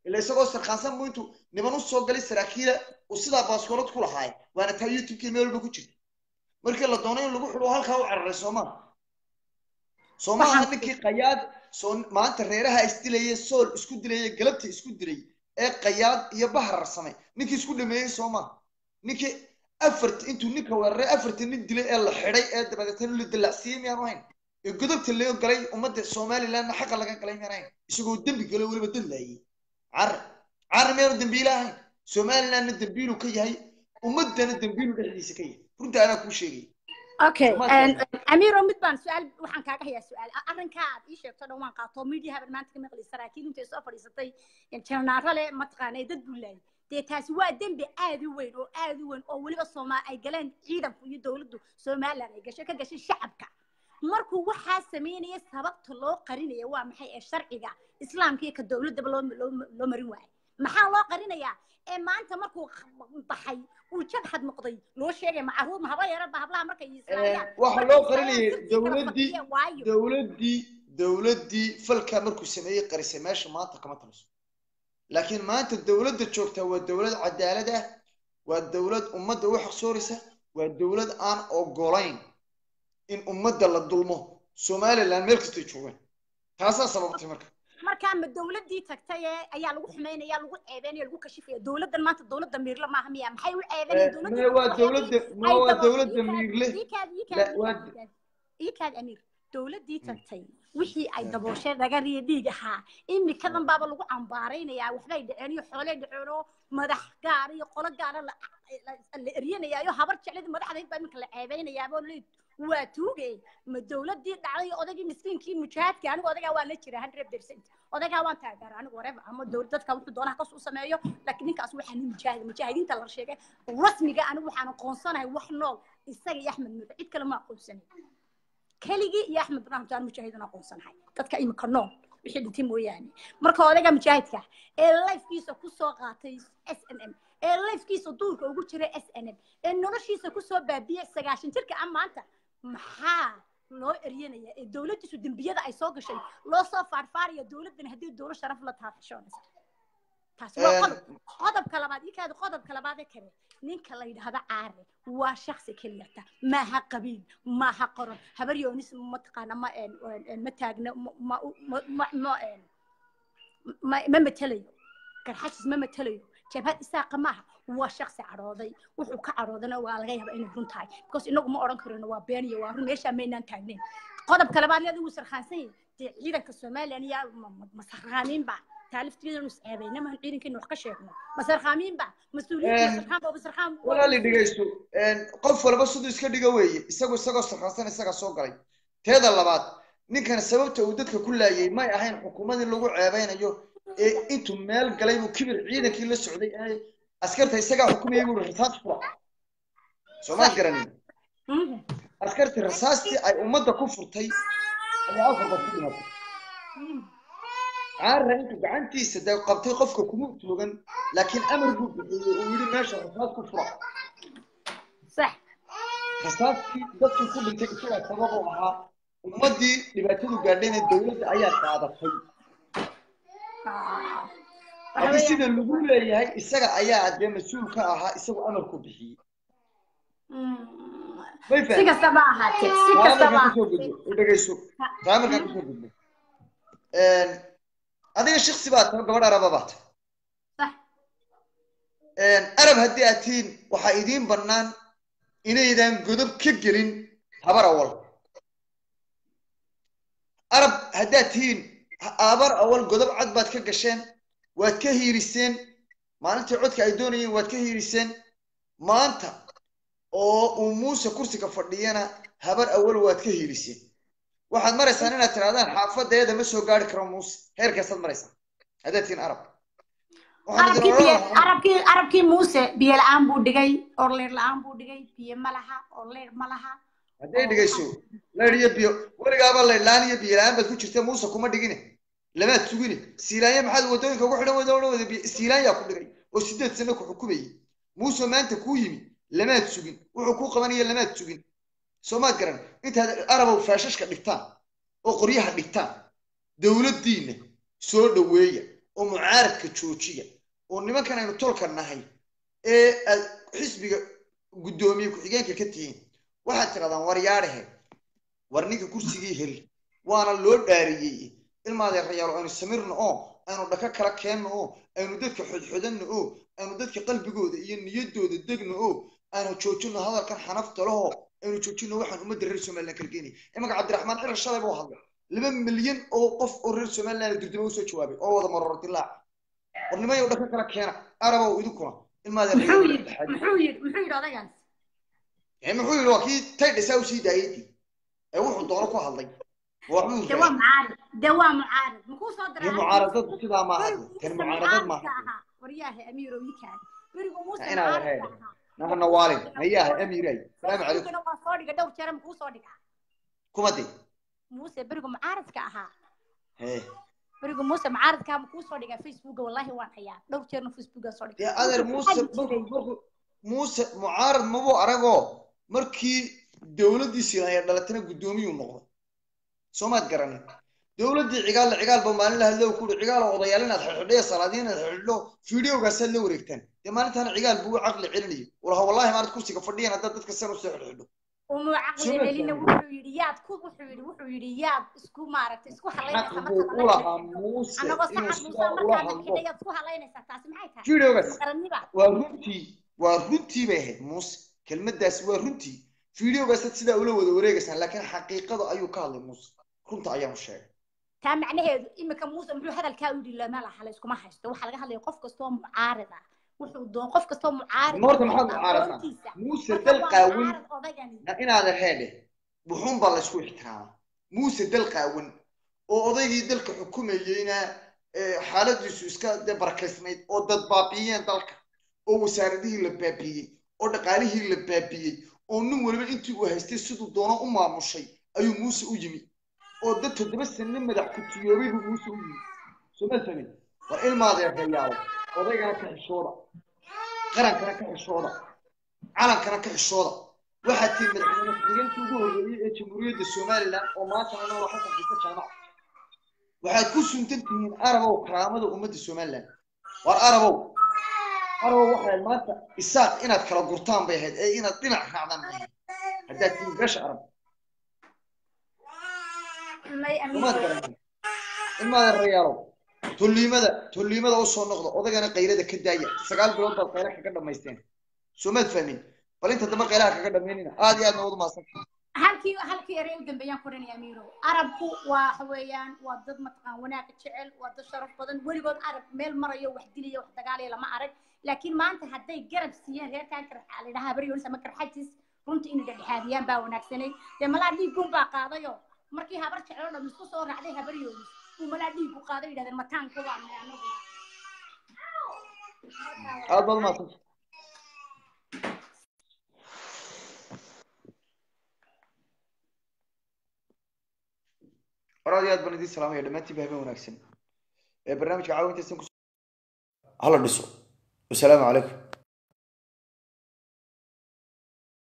إلا يسقو سرخانسان مو أنتو نبنو السوق قلي سراكيلة وصدا باسكولات كل هاي وأنا تا يوتيوب كي ميل بكوتشي مركي الله دونين اللي بحلو هالكاو عرّي سوما سوما هنكي قياد سون ما أنت ريرها استيلية سول اسكود دلية قلبتي اسكود دلية إيه قياد يبحر الرسمي نكي اسكود دلية سوما نكي أفرت أنتو نكا ورّي أفرت ندلي إلا حري إيه دبعتين اللي دلع سيم يا روين القدرت اللي قلي ومد الصومالي لأن حق الله كان قلي مرين يسقوا الدم قالوا ولا بدل لي عر عر مير الدم بيلاهي صومالي لأن الدم بيلو كي هاي ومد أنا الدم بيلو ده حديث كي كنت أنا كل شيء اوكي امير مدبان سؤال waxaan kaaga hayaa su'aal arrinkaad ii sheegto dhawaan qaato media habar maanta ka maqli saraakiil inta soo fadhiisatay in general ma taqaanay dad buulay dee taasi waa dambi aad u weyn oo aad u weyn oo waliba Soomaa ay galeen ciidanku iyo dawladdu Soomaaliland ay gashay ka gashay shacabka markuu waxa sameeyay sababta loo qarinayo waa maxay ee sharciga islaamka iyo ka dawladda loo loo marin waayay maxaa loo qarinayaa ee maanta markuu baxay uu jabhad noqday loo sheegay macruuf ma haba yara bahblaha markay islaamiyaan waxa loo qarinayay dawladdii dawladdii dawladdii falka markuu sameeyay qarisay meesha maanta kama taliso laakiin maanta dawladda joogta waa dawlad cadaalad ah waa dawlad ummadda wax xaqsoorisa waa dawlad aan ogolayn in ummadda la dulmo Soomaaliland meel kasta joogan taas sababtay marka marka ma dawladii tagtay ayaa lagu xumeynaya lagu ceebeynaya lagu kashifay dawladdan maanta dawladda miirle ma aha miya maxay u ceebeynayaan dawladda waa dawladda ma waa dawladda miirle ii kaad amiir dawladii tagtay wixii ay dabooshay laga riidhiga ha imikadan baaba lagu cambaaraynaya waxbay dhaceen iyo xoolo dhaceen madax gaar iyo qolo gaar la eryanaya iyo habar jeclid madaxda baa imika la ceebeynaya boo leed waa tuugay ma dawladii dhacday odagii miskiinkii mujaahidka anigu odaga waa la jira one hundred percent odaga waan taageer anigu whatever ama dawlad dadka wuxuu doonaa ka soo sameeyo laakiin ninkaas waxa nin mujaahid mujaahidiinta la sheegay rasmiga anigu waxaan aqoonsanahay wax nool isaga iyo Axmed Muddo cid kale ma aqoonsanay كليجي يا أحمد بن رمضان مجاهدنا قنصن هاي تذكر إيه مكانه بيحد تيمو يعني مركو هذا مجاهد كه اللايف كيسو كوسو قاتي إس إن إم اللايف كيسو دور كوجود شري إس إن إم إنه نشيسو كوسو بابيع سجاشن ترك أما أنت محا لو إرينا يا الدولة تسود دنبيا أي سوق شيء لو صار فارفار يا دولة بن هدي الدولة شرف لا تهافشون تاسوا قدب قدب كلامات إيه كذا قدب كلامات كره نين كلا هذا عارف وشخص كليته ما ها قبيل ما ها قرن هبريونيس متقنا ما إن متاجنا ما ما ما ما ما ما متليو كان حاسس ما متليو جبهة الساق معها وشخص عراضي وحكى عراضنا وعلى بإنه بنتاي بس إنه ما أرن كرنا وبيني وارن إيش أمينا تاجنين قدب كلامات هذا وسر خانسين إذا كسمال يعني يا مسخانين بعد تعرف تريد نسأبي إنما هنقولين كأنه حكشينا مسر خامين بقى مسؤولين مسر خام ومسر خام ولا اللي دقيسو قف ولا بس صدق كده قوي يسقو يسقو سرخانسان يسقو سوق علي هذا اللي بعد نكان السبب تودتك كلها يي ما يحين حكومة اللي جو عيبين أيوه أنتم مال قليل كبر عينك كل السعودية هاي أسكرت يسقو حكومة يقول رصاص فلا سمعت قرني أسكرت الرصاص تي أي أمضى كفر تي أنا أفضل بطيء عارف أنت بعنتي صدق قبتي قفك كموت لغن لكن أمر بوك ويقولي ماشي رصاص كفر صح رصاص في بس يكون بتكسر سببها ومدي لبعتلو قاعدين الدولة أيات قاعدة في هذه السنة اللي بقول لي هاي السجع أيات جم مسؤول كأها يسوي أمر كبير سيكا سباحة سيكا سباحة وده جيسو تعمل كذا كذا هذا الشخص بات قبل عرب بات صح عرب هدي أتين وحايدين بنان إنه إذا قدب كجلين هبر أول عرب هدي أتين هبر أول قدب عدبات كجشين واتكهيرسين ما أنت عود كايدوني واتكهيرسين ما أنت أو موسى كرسي كفرديانا هبر أول واتكهيرسين واحد مرة سنين ترادان حافظ هذا مسوا قاري كرموس هير كسر مرة سنة هذا تين عرب عرب كي بي عرب كي عرب كي موسى بيلعام بودجاي أورلير لعام بودجاي بي ملها أورلير ملها هذا يدقي شو لا يبيو ولا قبل لا لا يبي لعام بس كل شيء موسى كم دقينه لما تسويني سيلايا محل ودوي كوحنا ودوي ودوي سيلايا كل دقي وسدت سنة كحكومي موسى ما أنت كويمي لما تسوين وحقوق منية لما تسوين سومات قرن أنت هذا عرب وفاشش كدكتان وقريها دكتان دولة دين سور دوية oo mucaaradka joojiya oo nimankan aynu tolka nahay ee aad xisbiga guddoomiye ku-xigeenka ka tihiin waxaad tirahdaan war yaadhahe war ninka kursigii hel waana loo dhaariyey ilmaadeerayaal aynu samirno oo aynu dhaka kala keenno oo aynu dadka xodxodanno oo aynu dadka qalbigooda iyo niyaddooda degno oo aynu joojinno hadalkan xanafta leho aynu joojinno waxaan ummadda reer somaliland kala geenay imanka cabdiraxmaan cirar shalay buu hadlay laba milyan oo qof oo reer somaliland durdimo usoo jawaabay oo wada maroro dilaac warnimayo dhaka kala keena arabow idinkuna ilmaadeerayaal muxuu yidhi muxuu yidhi muxuu yidhi odaygaas muxuu yidhi waa kii taydhisaa usii daayadii ee wuxuu doono ku hadlay ده هو معارض ده هو معارض مكو صدر هي معارضات كده ما عاد كان معارضات ما ورياه امير ويكان بريغو موسى انا هذا نحن نوالد هيا اميري السلام عليكم انا صادق دو جرى مكو صادق كومدي موسى بريغو معارض كاها هي بريغو موسى معارض كان مكو صادق فيسبوك والله وان حيا دو جرى فيسبوك صادق يا ادر موسى موسى معارض ما بو ارغو markii dawladdiisii ay dhalatana guddoomiye uu noqday Soomaad garanay dawladii cigaal cigaal ba maalin la hadlay ku cigaal odayaal inaad xidhay salaadiin aad xidho fiidiyogaas la wareegtaan de maalintan cigaal buu aqli cilinayo walahi wallahi ma aad kursiga fadhiyeen hadda dadka san u soo xidho umu aqli celina wuxuu yiri yaad ku wuxuu yiri wuxuu yiri yaad isku maaragtay isku haleynaysa marka walaha muuse anaga saxad muuse marka xidhay yaad isku haleynaysa taas maxay tahay fiidiyogaas waa runtii waa runtii bay ahayd muuse kelmadaas waa runtii fiidiyogaas sida ula wada wareegaysan laakiin xaqiiqada ayuu ka hadlay muuse runta ayaan sheegay taa macnaheedu imika muuse muxuu hadalka u dhilaa ma laha la iskuma haysto waxa laga hadlayo qof kasto mucaarad ah wuxuu doon qof kasto mucaarad marta maxaa mucaarad muuse dal qaawin inaad heede buxun baa la isku ixtiraama muuse dal qaawin oo odaygii dalka xukumayayna xaaladiisu iska barakaysnayd oo dad baabiyeen dalka oo wasaaradihii la baabiyey oo dhaqaalihii la baabiyey oo nin waliba intii uu haystay siduu doono u maamushay ayuu muuse u yimi oo dad toddoba sano madax ku tiyoobay buu muuse u yimi soo sameey war ilmaadeerayaal odaygana ka xishooda qarankana ka xishooda calankana ka xishooda waxaa tii madaxweyne ku-xigeenkii ugu horreeyey ee jamhuuriyadda somaliland oo maanta anoo waxa ka dhigta jaamac waxaad ku suntan tihiin arabow karaamada ummadda somaliland war arabow arabow waxay maanta isaaq inaad kala gurtaan bay ahayd ee inaad dhinac raacdaan ahayd haddaad tihiin beesha arab إما الرياض توليمدا توليمدا وصل نقطة أذا أنا قيرة كداية سقال بلون بالقيرة كذا ما يستين شو ما تفهمين بل أنت تبغى قيرة كذا منين هذه أنا وضع ما صار هالكي هالكي ريو جنبيان كورن يا ميرو عربكو وحويان وضد متقان وناك تشعل وضد شرف بدن ولقد عرب ميل مرة يو وحدي لي وحدة قالي لما أعرف لكن ما أنت هدي جرب سيان غير كان كره على ده بريون سمكر حجز رنت إنه ده حاديان با وناك سنة لما لا دي جنب قاضي يو markii habar jeclona misku soo raacday habar yoodis uu mala dhiig ku qaaday yiraahdeen mataanka waa anagu aad bal ma san waraadiyaad banidi salaamay dhamaantii baa wanaagsan ee barnaamijka caawinta san ku hala dhiso assalamu alaykum